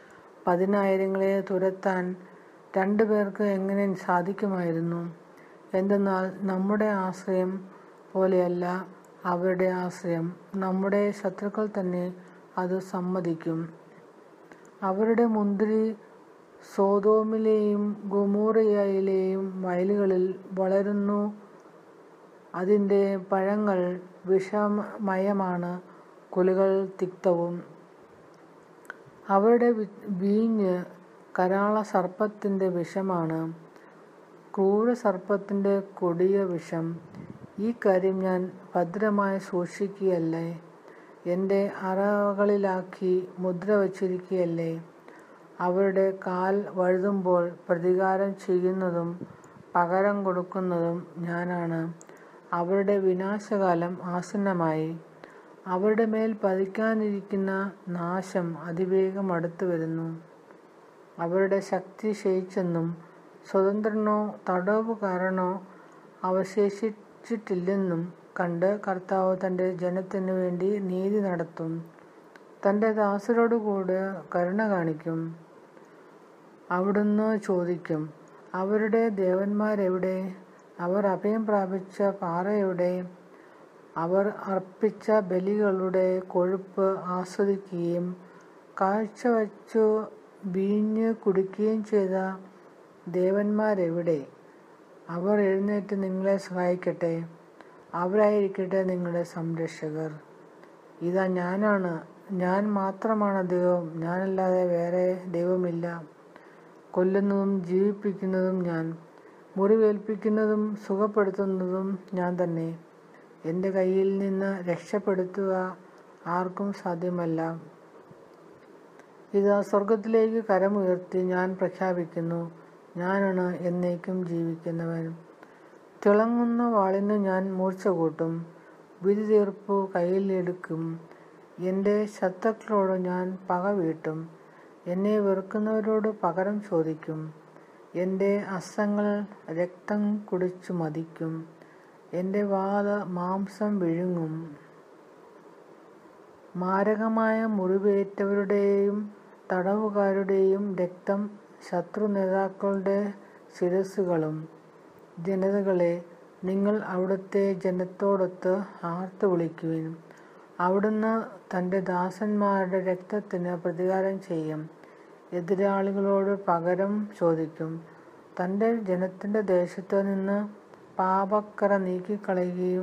10,000 തുരത്താൻ 2 പേർക്ക് എങ്ങനെ സാധിക്കുമായിരുന്നു? എന്തെന്നാൽ നമ്മുടെ ആശ്രയം പോലെയല്ല അവരുടെ ആശ്രയം. നമ്മുടെ ശത്രുക്കൾ തന്നെ അത് സമ്മതിക്കും. അവരുടെ മുന്തിരി സോദോമിലെയും ഗൊമോറയിലെയും വയലുകളിൽ വളരുന്നു. അതിൻ്റെ പഴങ്ങൾ വിഷമയമാണ്, കുലകൾ തിക്തവും. അവരുടെ വീഞ്ഞ് കരാള സർപ്പത്തിൻ്റെ വിഷമാണ്, ക്രൂരസർപ്പത്തിൻ്റെ കൊടിയ വിഷം. ഈ കാര്യം ഞാൻ ഭദ്രമായി സൂക്ഷിക്കുകയല്ലേ? എൻ്റെ അറകളിലാക്കി മുദ്ര വച്ചിരിക്കുകയല്ലേ? അവരുടെ കാൽ വഴുതുമ്പോൾ പ്രതികാരം ചെയ്യുന്നതും പകരം കൊടുക്കുന്നതും ഞാനാണ്. അവരുടെ വിനാശകാലം ആസന്നമായി. അവരുടെ മേൽ പതിക്കാനിരിക്കുന്ന നാശം അതിവേഗം അടുത്തു വരുന്നു. അവരുടെ ശക്തി ക്ഷയിച്ചെന്നും സ്വതന്ത്രനോ തടവുകാരനോ അവശേഷിച്ചിട്ടില്ലെന്നും കണ്ട് കർത്താവ് തൻ്റെ ജനത്തിനു വേണ്ടി നീതി നടത്തും, തൻ്റെ ദാസരോട് കൂടെ കരുണ കാണിക്കും. അവിടുന്ന് ചോദിക്കും, അവരുടെ ദേവന്മാരെവിടെ? അവർ അഭയം പ്രാപിച്ച പാറ എവിടെ? അവർ അർപ്പിച്ച ബലികളുടെ കൊഴുപ്പ് ആസ്വദിക്കുകയും കാഴ്ചവച്ചു വീഞ്ഞ് കുടിക്കുകയും ചെയ്ത ദേവന്മാരെവിടെ? അവർ എഴുന്നേറ്റ് നിങ്ങളെ സഹായിക്കട്ടെ. അവരായിരിക്കട്ടെ നിങ്ങളുടെ സംരക്ഷകർ. ഇതാ ഞാനാണ്, ഞാൻ മാത്രമാണ് ദൈവം, ഞാനല്ലാതെ വേറെ ദൈവമില്ല. കൊല്ലുന്നതും ജീവിപ്പിക്കുന്നതും ഞാൻ, മുറിവേൽപ്പിക്കുന്നതും സുഖപ്പെടുത്തുന്നതും ഞാൻ തന്നെ. എൻ്റെ കയ്യിൽ നിന്ന് രക്ഷപ്പെടുത്തുക ആർക്കും സാധ്യമല്ല. ഇതാ സ്വർഗത്തിലേക്ക് കരമുയർത്തി ഞാൻ പ്രഖ്യാപിക്കുന്നു, ഞാനാണ് എന്നേക്കും ജീവിക്കുന്നവൻ. തിളങ്ങുന്ന വാളിന് ഞാൻ മൂർച്ച കൂട്ടും, വിധി തീർപ്പു കയ്യിലെടുക്കും. എൻ്റെ ശത്രുക്കളോട് ഞാൻ പക വീട്ടും, എന്നെ വെറുക്കുന്നവരോട് പകരം ചോദിക്കും. എൻ്റെ അസ്ത്രങ്ങൾ രക്തം കുടിച്ചു മതിക്കും, എൻ്റെ വാൾ മാംസം വിഴുങ്ങും. മാരകമായ മുറിവേറ്റവരുടെയും തടവുകാരുടെയും രക്തം ശത്രു നേതാക്കളുടെ ശിരസ്സുകളും. ജനതകളെ, നിങ്ങൾ അവിടുത്തെ ജനത്തോടൊത്ത് ആർത്തു വിളിക്കുവിൻ. അവിടുന്ന് തൻ്റെ ദാസന്മാരുടെ രക്തത്തിന് പ്രതികാരം ചെയ്യും, എതിരാളികളോട് പകരം ചോദിക്കും. തൻ്റെ ജനത്തിൻ്റെ ദേശത്ത് നിന്ന് പാപക്കറ നീക്കിക്കളയുകയും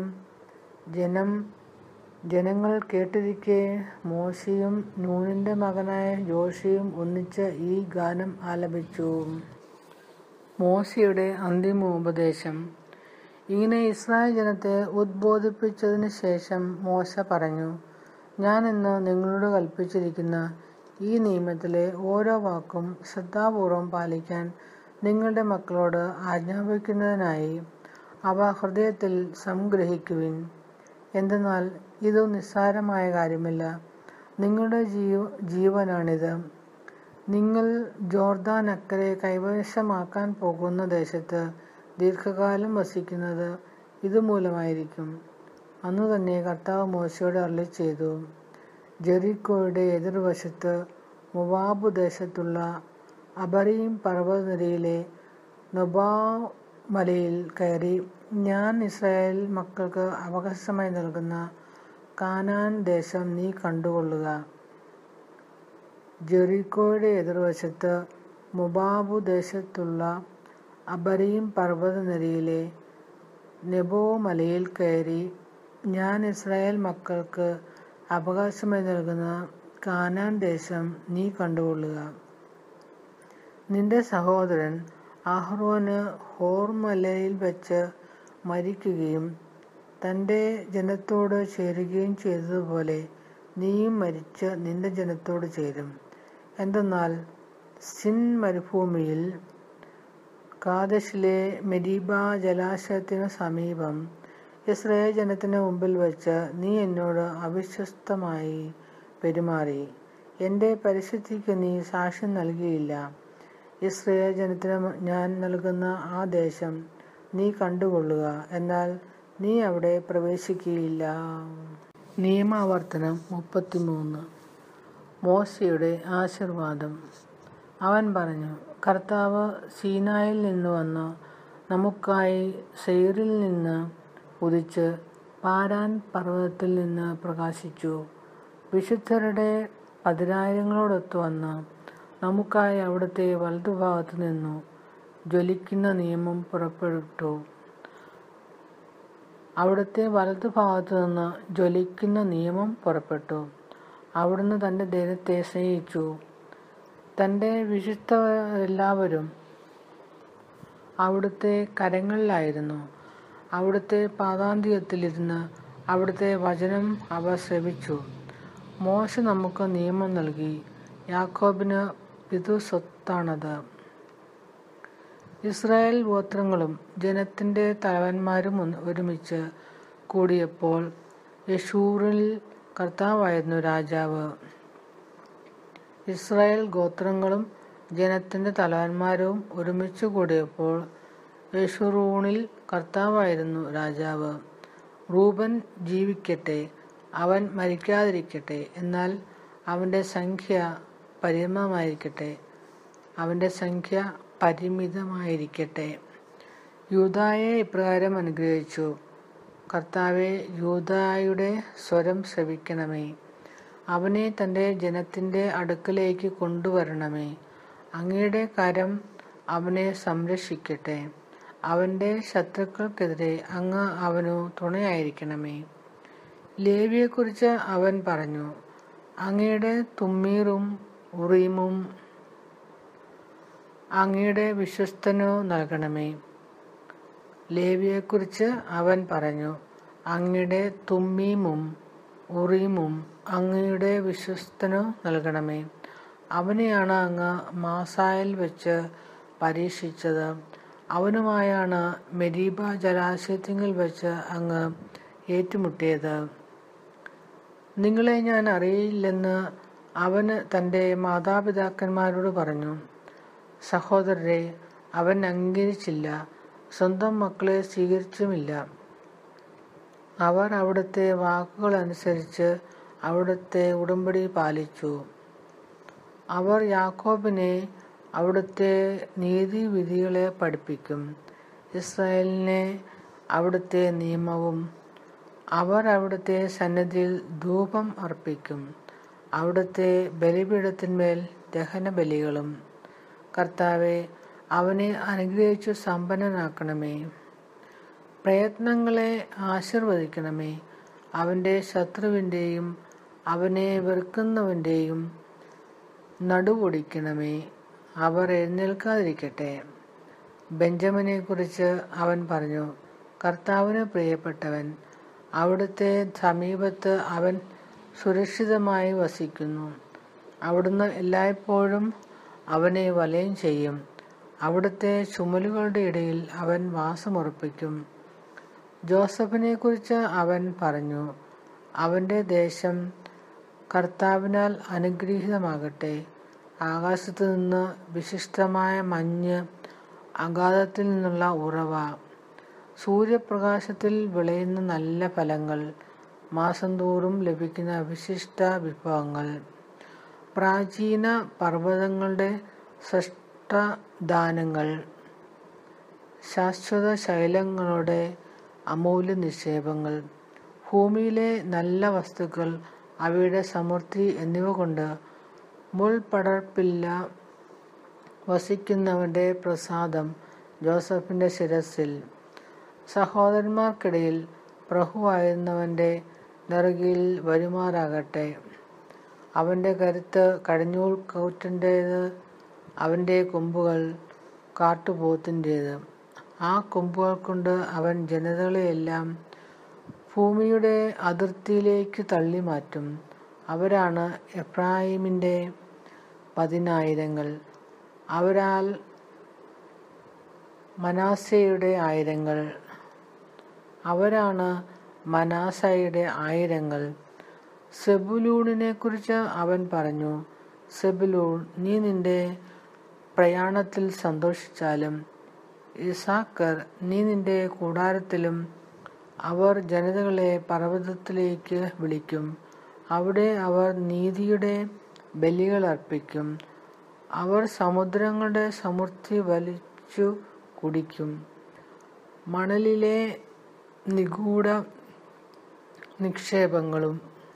ജനങ്ങൾ കേട്ടിരിക്കെ മോശെയും നൂനിന്റെ മകനായ യോശുവയും ഒന്നിച്ച് ഈ ഗാനം ആലപിച്ചു. മോശെയുടെ അന്തിമോപദേശം. ഇങ്ങനെ ഇസ്രായേൽ ജനത്തെ ഉദ്ബോധിപ്പിച്ചതിന് ശേഷം മോശ പറഞ്ഞു, ഞാൻ ഇന്ന് നിങ്ങളോട് കൽപ്പിച്ചിരിക്കുന്ന ഈ നിയമത്തിലെ ഓരോ വാക്കും ശ്രദ്ധാപൂർവം പാലിക്കാൻ നിങ്ങളുടെ മക്കളോട് ആജ്ഞാപിക്കുന്നതിനായി അവ ഹൃദയത്തിൽ സംഗ്രഹിക്കുവിൻ. എന്തെന്നാൽ ഇത് നിസ്സാരമായ കാര്യമല്ല, നിങ്ങളുടെ ജീവനാണിത്. നിങ്ങൾ ജോർദാൻ അക്കരെ കൈവശമാക്കാൻ പോകുന്ന ദേശത്ത് ദീർഘകാലം വസിക്കുന്നത് ഇതുമൂലമായിരിക്കും. അന്നു തന്നെ കർത്താവ് മോശയോട് അരുളിച്ചെയ്തു, ജെറിക്കോയുടെ എതിർവശത്ത് മോവാബ് ദേശത്തുള്ള അബരീം പർവ്വതനിരയിലെ നെബോ മലയിൽ കയറി ഞാൻ ഇസ്രായേൽ മക്കൾക്ക് അവകാശമായി നൽകുന്ന കാനാൻ ദേശം നീ കണ്ടുകൊള്ളുക. ജെറിക്കോയുടെ എതിർവശത്ത് മോവാബ് ദേശത്തുള്ള അബരീം പർവ്വതനിരയിലെ നെബോ മലയിൽ കയറി ഞാൻ ഇസ്രായേൽ മക്കൾക്ക് അവകാശമായി നൽകുന്ന കാനാൻ ദേശം നീ കണ്ടുകൊള്ളുക. നിന്റെ സഹോദരൻ അഹ്റോന് ഹോർ മലയിൽ വെച്ച് മരിക്കുകയും തൻ്റെ ജനത്തോട് ചേരുകയും ചെയ്തതുപോലെ നീയും മരിച്ച് നിന്റെ ജനത്തോട് ചേരും. എന്തെന്നാൽ സിൻ മരുഭൂമിയിൽ കാദേശിലെ മെരീബ ജലാശയത്തിനു സമീപം ഇസ്രായേൽ ജനത്തിന് മുമ്പിൽ വെച്ച് നീ എന്നോട് അവിശ്വസ്തമായി പെരുമാറി എൻ്റെ പരിശുദ്ധിക്ക് നീ സാക്ഷ്യം നൽകിയില്ല. ഇസ്രായേൽ ജനത്തിന് ഞാൻ നൽകുന്ന ആ ദേശം നീ കണ്ടുകൊള്ളുക, എന്നാൽ നീ അവിടെ പ്രവേശിക്കുകയില്ല. നിയമാവർത്തനം 33. മോശയുടെ ആശീർവാദം. അവൻ പറഞ്ഞു, കർത്താവ് സീനായിൽ നിന്ന് വന്ന് നമുക്കായി സെയീറിൽ നിന്ന് ഉദിച്ച് പാരാൻ പർവ്വതത്തിൽ നിന്ന് പ്രകാശിച്ചു. വിശുദ്ധരുടെ 10,000 വന്ന് നമുക്കായി അവിടുത്തെ വലതുഭാഗത്തു നിന്നു ജ്വലിക്കുന്ന നിയമം പുറപ്പെട്ടു. അവിടുത്തെ വലതുഭാഗത്തു നിന്ന് ജ്വലിക്കുന്ന നിയമം പുറപ്പെട്ടു. അവിടുന്ന് തൻ്റെ ജനത്തെ സ്നേഹിച്ചു. തൻ്റെ വിശുദ്ധരെല്ലാവരും അവിടുത്തെ കരങ്ങളിലായിരുന്നു. അവിടുത്തെ പാദാന്ത്യത്തിലിരുന്ന് അവിടുത്തെ വചനം അവർ ശ്രവിച്ചു. മോശ നമുക്ക് നിയമം നൽകി. യാക്കോബിന് പിതൃസ്വത്താണത്. ഇസ്രായേൽ ഗോത്രങ്ങളും ജനത്തിൻ്റെ തലവന്മാരും ഒരുമിച്ച് കൂടിയപ്പോൾ യെശൂറിൽ കർത്താവായിരുന്നു രാജാവ്. ഇസ്രായേൽ ഗോത്രങ്ങളും ജനത്തിൻ്റെ തലവന്മാരും ഒരുമിച്ച് കൂടിയപ്പോൾ യെശുറൂണിൽ കർത്താവായിരുന്നു രാജാവ്. റൂബൻ ജീവിക്കട്ടെ, അവൻ മരിക്കാതിരിക്കട്ടെ, എന്നാൽ അവൻ്റെ സംഖ്യ പരിമിതമായിരിക്കട്ടെ. യൂദായെ ഇപ്രകാരം അനുഗ്രഹിച്ചു, കർത്താവേ, യൂദായുടെ സ്വരം ശ്രവിക്കണമേ. അവനെ തൻ്റെ ജനത്തിൻ്റെ അടുക്കലേക്ക് കൊണ്ടുവരണമേ. അങ്ങയുടെ കരം അവനെ സംരക്ഷിക്കട്ടെ. അവൻ്റെ ശത്രുക്കൾക്കെതിരെ അങ്ങ് അവനു തുണയായിരിക്കണമേ. ലേവിയെക്കുറിച്ച് അവൻ പറഞ്ഞു, അങ്ങയുടെ തുമ്മീറും ഉറീമും അങ്ങയുടെ വിശ്വസ്തനു നൽകണമേ. ലേവിയെക്കുറിച്ച് അവൻ പറഞ്ഞു, അങ്ങയുടെ തുമ്മീമും ഉറീമും അങ്ങയുടെ വിശ്വസ്തനു നൽകണമേ. അവനെയാണ് അങ്ങ് മാസായിൽ വെച്ച് പരീക്ഷിച്ചത്. അവനുമായാണ് മെരീബ ജലാശയത്തിങ്കൽ വെച്ച് അങ്ങ് ഏറ്റുമുട്ടിയത്. നിങ്ങളെ ഞാൻ അറിയില്ലെന്ന് അവൻ തൻ്റെ മാതാപിതാക്കന്മാരോട് പറഞ്ഞു. സഹോദരരെ, അവൻ അംഗീകരിച്ചില്ല, സ്വന്തം മക്കളെ സ്വീകരിച്ചുമില്ല. അവർ അവിടുത്തെ വാക്കുകൾ അനുസരിച്ച് അവിടുത്തെ ഉടമ്പടി പാലിച്ചു. അവർ യാക്കോബിനെ അവിടുത്തെ നീതിവിധികളെ പഠിപ്പിക്കും, ഇസ്രായേലിനെ അവിടുത്തെ നിയമവും. അവർ അവിടുത്തെ സന്നിധിയിൽ ധൂപം അർപ്പിക്കും, അവിടുത്തെ ബലിപീഠത്തിന്മേൽ ദഹനബലികളും. കർത്താവെ, അവനെ അനുഗ്രഹിച്ചു സമ്പന്നനാക്കണമേ. പ്രയത്നങ്ങളെ ആശീർവദിക്കണമേ. അവൻ്റെ ശത്രുവിൻ്റെയും അവനെ വെറുക്കുന്നവൻ്റെയും നടുവൊടിക്കണമേ. അവർ എഴുന്നേൽക്കാതിരിക്കട്ടെ. ബെഞ്ചമിനെക്കുറിച്ച് അവൻ പറഞ്ഞു, കർത്താവിന് പ്രിയപ്പെട്ടവൻ, അവിടുത്തെ സമീപത്ത് അവൻ സുരക്ഷിതമായി വസിക്കുന്നു. അവിടുന്ന് എല്ലായ്പ്പോഴും അവനെ വലയം ചെയ്യും. അവിടുത്തെ ചുമലുകളുടെ ഇടയിൽ അവൻ വാസമുറപ്പിക്കും. ജോസഫിനെക്കുറിച്ച് അവൻ പറഞ്ഞു, അവൻ്റെ ദേശം കർത്താവിനാൽ അനുഗ്രഹീതമാകട്ടെ. ആകാശത്തു നിന്ന് വിശിഷ്ടമായ മഞ്ഞ്, അഗാധത്തിൽ നിന്നുള്ള ഉറവ, സൂര്യപ്രകാശത്തിൽ വിളയുന്ന നല്ല ഫലങ്ങൾ, മാസം തോറും ലഭിക്കുന്ന വിശിഷ്ട വിഭവങ്ങൾ, പ്രാചീന പർവ്വതങ്ങളുടെ ശ്രേഷ്ഠദാനങ്ങൾ, ശാശ്വത ശൈലങ്ങളുടെ അമൂല്യ നിക്ഷേപങ്ങൾ, ഭൂമിയിലെ നല്ല വസ്തുക്കൾ, അവയുടെ സമൃദ്ധി എന്നിവ കൊണ്ട് മുൾപടർപ്പില്ല വസിക്കുന്നവൻ്റെ പ്രസാദം ജോസഫിൻ്റെ ശിരസിൽ. സഹോദരന്മാർക്കിടയിൽ പ്രഭുവായിരുന്നവൻ്റെ നെറുകയിൽ വരുമാറാകട്ടെ. അവൻ്റെ കരുത്ത് കടിഞ്ഞൂൽ കൂറ്റൻ്റേത്, അവൻ്റെ കൊമ്പുകൾ കാട്ടുപോത്തിൻ്റേത്. ആ കൊമ്പുകൾ കൊണ്ട് അവൻ ജനതകളെയെല്ലാം ഭൂമിയുടെ അതിർത്തിയിലേക്ക് തള്ളി മാറ്റും. അവരാണ് എഫ്രായിമിൻ്റെ 10,000, അവരാൽ മനാസയുടെ 1000, അവരാണ് മനാസയുടെ 1000. സെബുലൂണിനെക്കുറിച്ച് അവൻ പറഞ്ഞു, സെബുലൂൺ, നീ നിന്റെ പ്രയാണത്തിൽ സന്തോഷിച്ചാലും, ഇസാക്കർ, നീ നിന്റെ കൂടാരത്തിലും. അവർ ജനതകളെ പർവ്വതത്തിലേക്ക് വിളിക്കും. അവിടെ അവർ നീതിയുടെ ബലികൾ അർപ്പിക്കും. അവർ സമുദ്രങ്ങളുടെ സമൃദ്ധി വലിച്ചു കുടിക്കും, മണലിലെ നിഗൂഢ നിക്ഷേപങ്ങളും.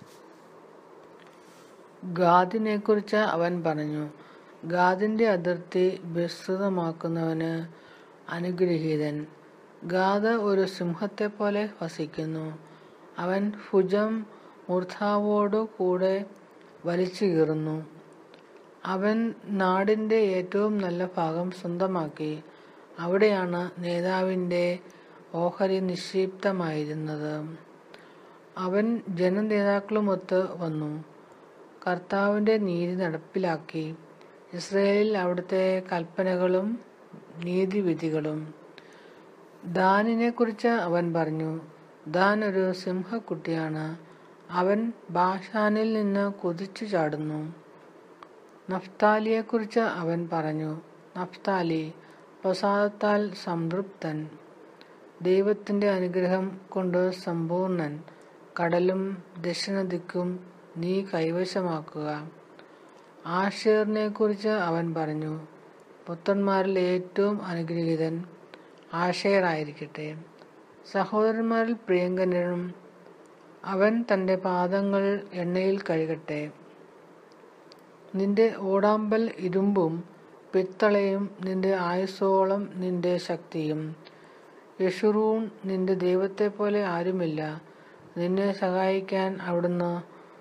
ഗാദിനെക്കുറിച്ച് അവൻ പറഞ്ഞു, ഗാദിൻ്റെ അതിർത്തി വിസ്തൃതമാക്കുന്നവന് അനുഗ്രഹീതൻ. ഗാദ് ഒരു സിംഹത്തെപ്പോലെ വസിക്കുന്നു. അവൻ ഭുജം മൂർധാവോടു കൂടെ വലിച്ചു കീറുന്നു. അവൻ നാടിൻ്റെ ഏറ്റവും നല്ല ഭാഗം സ്വന്തമാക്കി. അവിടെയാണ് നേതാവിൻ്റെ ഓഹരി നിക്ഷിപ്തമായിരുന്നത്. അവൻ ജനനേതാക്കളുമൊത്ത് വന്നു, കർത്താവിൻ്റെ നീതി നടപ്പിലാക്കി. ഇസ്രായേലിൽ അവിടുത്തെ കൽപ്പനകളും നീതിവിധികളും. ദാനിനെക്കുറിച്ച് അവൻ പറഞ്ഞു, ദാൻ ഒരു സിംഹക്കുട്ടിയാണ്. അവൻ ബാഷാനിൽ നിന്ന് കുതിച്ചു ചാടുന്നു. നഫ്താലിയെക്കുറിച്ച് അവൻ പറഞ്ഞു, നഫ്താലി പ്രസാദത്താൽ സംതൃപ്തൻ, ദൈവത്തിൻ്റെ അനുഗ്രഹം കൊണ്ട് സമ്പൂർണൻ. കടലും ദക്ഷിണദിക്കും നീ കൈവശമാക്കുക. ആശേറിനെക്കുറിച്ച് അവൻ പറഞ്ഞു, പുത്രന്മാരിൽ ഏറ്റവും അനുഗ്രഹീതൻ ആശേറായിരിക്കട്ടെ. സഹോദരന്മാരിൽ പ്രിയങ്കരനും. അവൻ തൻ്റെ പാദങ്ങൾ എണ്ണയിൽ കഴുകട്ടെ. നിന്റെ ഓടാമ്പൽ ഇരുമ്പും പിത്തളയും, നിന്റെ ആയുസ്സോളം നിന്റെ ശക്തിയും. യെശുറൂൺ, നിന്റെ ദൈവത്തെപ്പോലെ ആരുമില്ല. നിന്നെ സഹായിക്കാൻ അവിടുന്ന്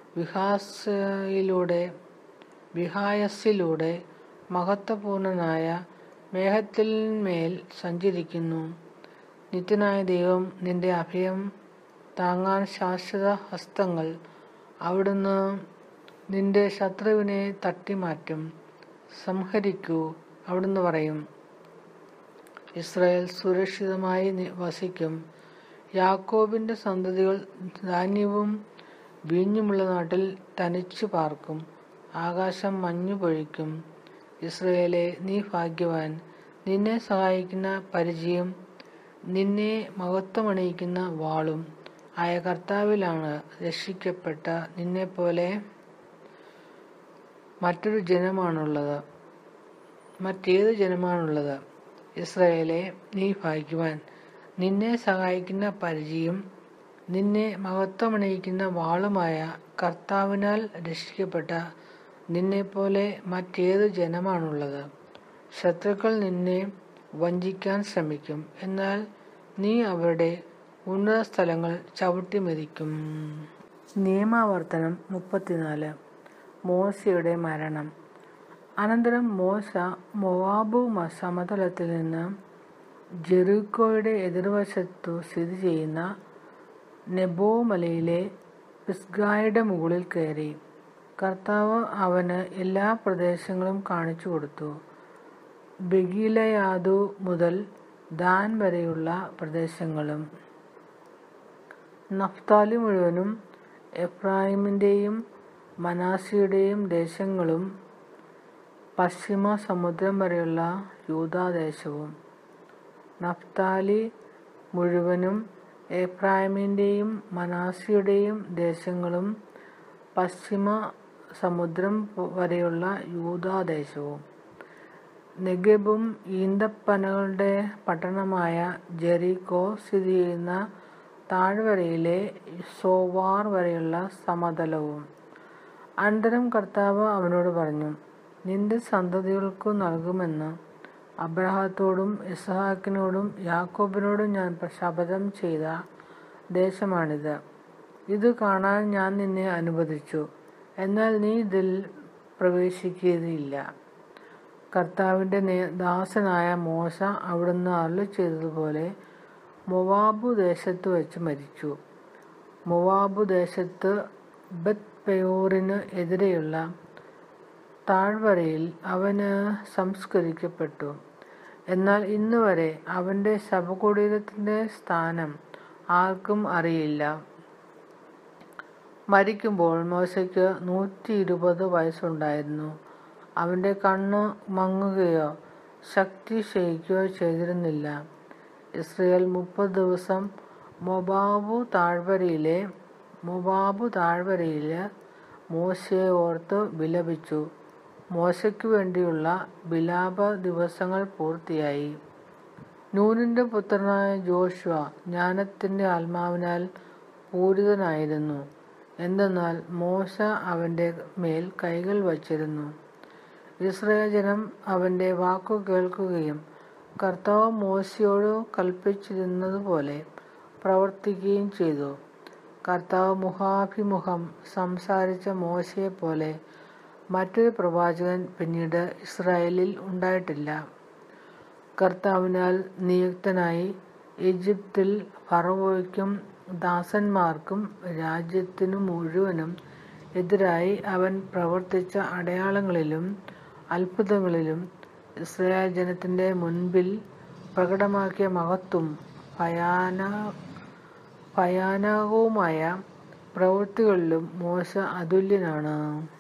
വിഹായസിലൂടെ മഹത്വപൂർണനായ മേഘത്തിന്മേൽ സഞ്ചരിക്കുന്നു. നിത്യനായ ദൈവം നിന്റെ അഭയം താങ്ങാൻ ശാശ്വത ഹസ്തങ്ങൾ. അവിടുന്ന് നിന്റെ ശത്രുവിനെ തട്ടിമാറ്റും. സംഹരിക്കൂ, അവിടുന്ന് പറയും. ഇസ്രായേൽ സുരക്ഷിതമായി വസിക്കും. യാക്കോബിൻ്റെ സന്തതികൾ ധാന്യവും വീഞ്ഞുമുള്ള നാട്ടിൽ തനിച്ചു പാർക്കും. ആകാശം മഞ്ഞു പൊഴിക്കും. ഇസ്രായേലേ, നീ ഭാഗ്യവാൻ. നിന്നെ സഹായിക്കുന്ന പരിചയം, നിന്നെ മഹത്വമണിയിക്കുന്ന വാളും ആയ കർത്താവിലാണ് രക്ഷിക്കപ്പെട്ട നിന്നെപ്പോലെ മറ്റേത് ജനമാണുള്ളത്. ഇസ്രായേലേ, നീ ഭാഗ്യവാൻ. നിന്നെ സഹായിക്കുന്ന പരിചയം, നിന്നെ മഹത്വമണിയിക്കുന്ന വാളുമായ കർത്താവിനാൽ രക്ഷിക്കപ്പെട്ട നിന്നെപ്പോലെ മറ്റേത് ജനമാണുള്ളത്. ശത്രുക്കൾ നിന്നെ വഞ്ചിക്കാൻ ശ്രമിക്കും, എന്നാൽ നീ അവരുടെ ഉന്നത സ്ഥലങ്ങൾ ചവിട്ടിമെതിക്കും. നിയമാവർത്തനം 34. മോശയുടെ മരണം. അനന്തരം മോശ മോവാബ് സമതലത്തിൽ നിന്ന് ജെറിക്കോയുടെ എതിർവശത്തു സ്ഥിതി ചെയ്യുന്ന നെബോ മലയിലെ പിസ്ഗായുടെ മുകളിൽ കയറി. കർത്താവ് അവന് എല്ലാ പ്രദേശങ്ങളും കാണിച്ചു കൊടുത്തു. ബെഗിലയാദു മുതൽ ദാൻ വരെയുള്ള പ്രദേശങ്ങളും നഫ്താലി മുഴുവനും എഫ്രായിമിൻ്റെയും മനാസയുടെയും ദേശങ്ങളും പശ്ചിമ സമുദ്രം വരെയുള്ള യൂദാദേശവും. നഫ്താലി മുഴുവനും എഫ്രായിമിൻ്റെയും മനാസയുടെയും ദേശങ്ങളും പശ്ചിമ സമുദ്രം വരെയുള്ള യൂദാദേശവും. നെഗെബും ഈന്തപ്പനകളുടെ പട്ടണമായ ജെറിക്കോ സ്ഥിതി ചെയ്യുന്ന താഴ്വരയിലെ സോവാർ വരെയുള്ള സമതലവും. അനന്തരം കർത്താവ് അവനോട് പറഞ്ഞു, നിന്റെ സന്തതികൾക്കു നൽകുമെന്ന് അബ്രാഹത്തോടും ഇസ്ഹാക്കിനോടും യാക്കോബിനോടും ഞാൻ ശപഥം ചെയ്ത ദേശമാണിത്. ഇത് കാണാൻ ഞാൻ നിന്നെ അനുവദിച്ചു, എന്നാൽ നീ ഇതിൽ പ്രവേശിക്കുകയില്ല. കർത്താവിൻ്റെ ദാസനായ മോശ അവിടുന്ന് അരുളിച്ചെയ്തതുപോലെ മോവാബ് ദേശത്ത് വെച്ച് മരിച്ചു. മോവാബ് ദേശത്ത് ബെത്ത് പെയോറിന് എതിരെയുള്ള താഴ്വരയിൽ അവന് സംസ്കരിക്കപ്പെട്ടു. എന്നാൽ ഇന്നുവരെ അവൻ്റെ ശവകുടീരത്തിൻ്റെ സ്ഥാനം ആർക്കും അറിയില്ല. മരിക്കുമ്പോൾ മോശയ്ക്ക് 120 വയസ്സുണ്ടായിരുന്നു. അവൻ്റെ കണ്ണ് മങ്ങുകയോ ശക്തി ക്ഷയിക്കുകയോ ചെയ്തിരുന്നില്ല. ഇസ്രായേൽ 30 ദിവസം മോവാബ് താഴ്വരയിൽ മോശയെ ഓർത്ത് വിലപിച്ചു. മോശയ്ക്കു വേണ്ടിയുള്ള വിലാപ ദിവസങ്ങൾ പൂർത്തിയായി. നൂനിൻ്റെ പുത്രനായ ജോഷുവ ജ്ഞാനത്തിൻ്റെ ആത്മാവിനാൽ പൂരിതനായിരുന്നു. എന്തെന്നാൽ മോശ അവൻ്റെ മേൽ കൈകൾ വച്ചിരുന്നു. ഇസ്രായേൽ ജനം അവൻ്റെ വാക്കു കേൾക്കുകയും കർത്താവ് മോശയോട് കൽപ്പിച്ചിരുന്നതുപോലെ പ്രവർത്തിക്കുകയും ചെയ്തു. കർത്താവ് മുഖാഭിമുഖം സംസാരിച്ച മോശയെപ്പോലെ മറ്റൊരു പ്രവാചകൻ പിന്നീട് ഇസ്രായേലിൽ ഉണ്ടായിട്ടില്ല. കർത്താവിനാൽ നിയുക്തനായി ഈജിപ്തിൽ ഫറവോയ്ക്കും ദാസന്മാർക്കും രാജ്യത്തിനു മുഴുവനും എതിരായി അവൻ പ്രവർത്തിച്ച അടയാളങ്ങളിലും അത്ഭുതങ്ങളിലും ഇസ്രായേൽ ജനത്തിൻ്റെ മുൻപിൽ പ്രകടമാക്കിയ മഹത്തും ഭയാനകവുമായ പ്രവൃത്തികളിലും മോശ അതുല്യനാണ്.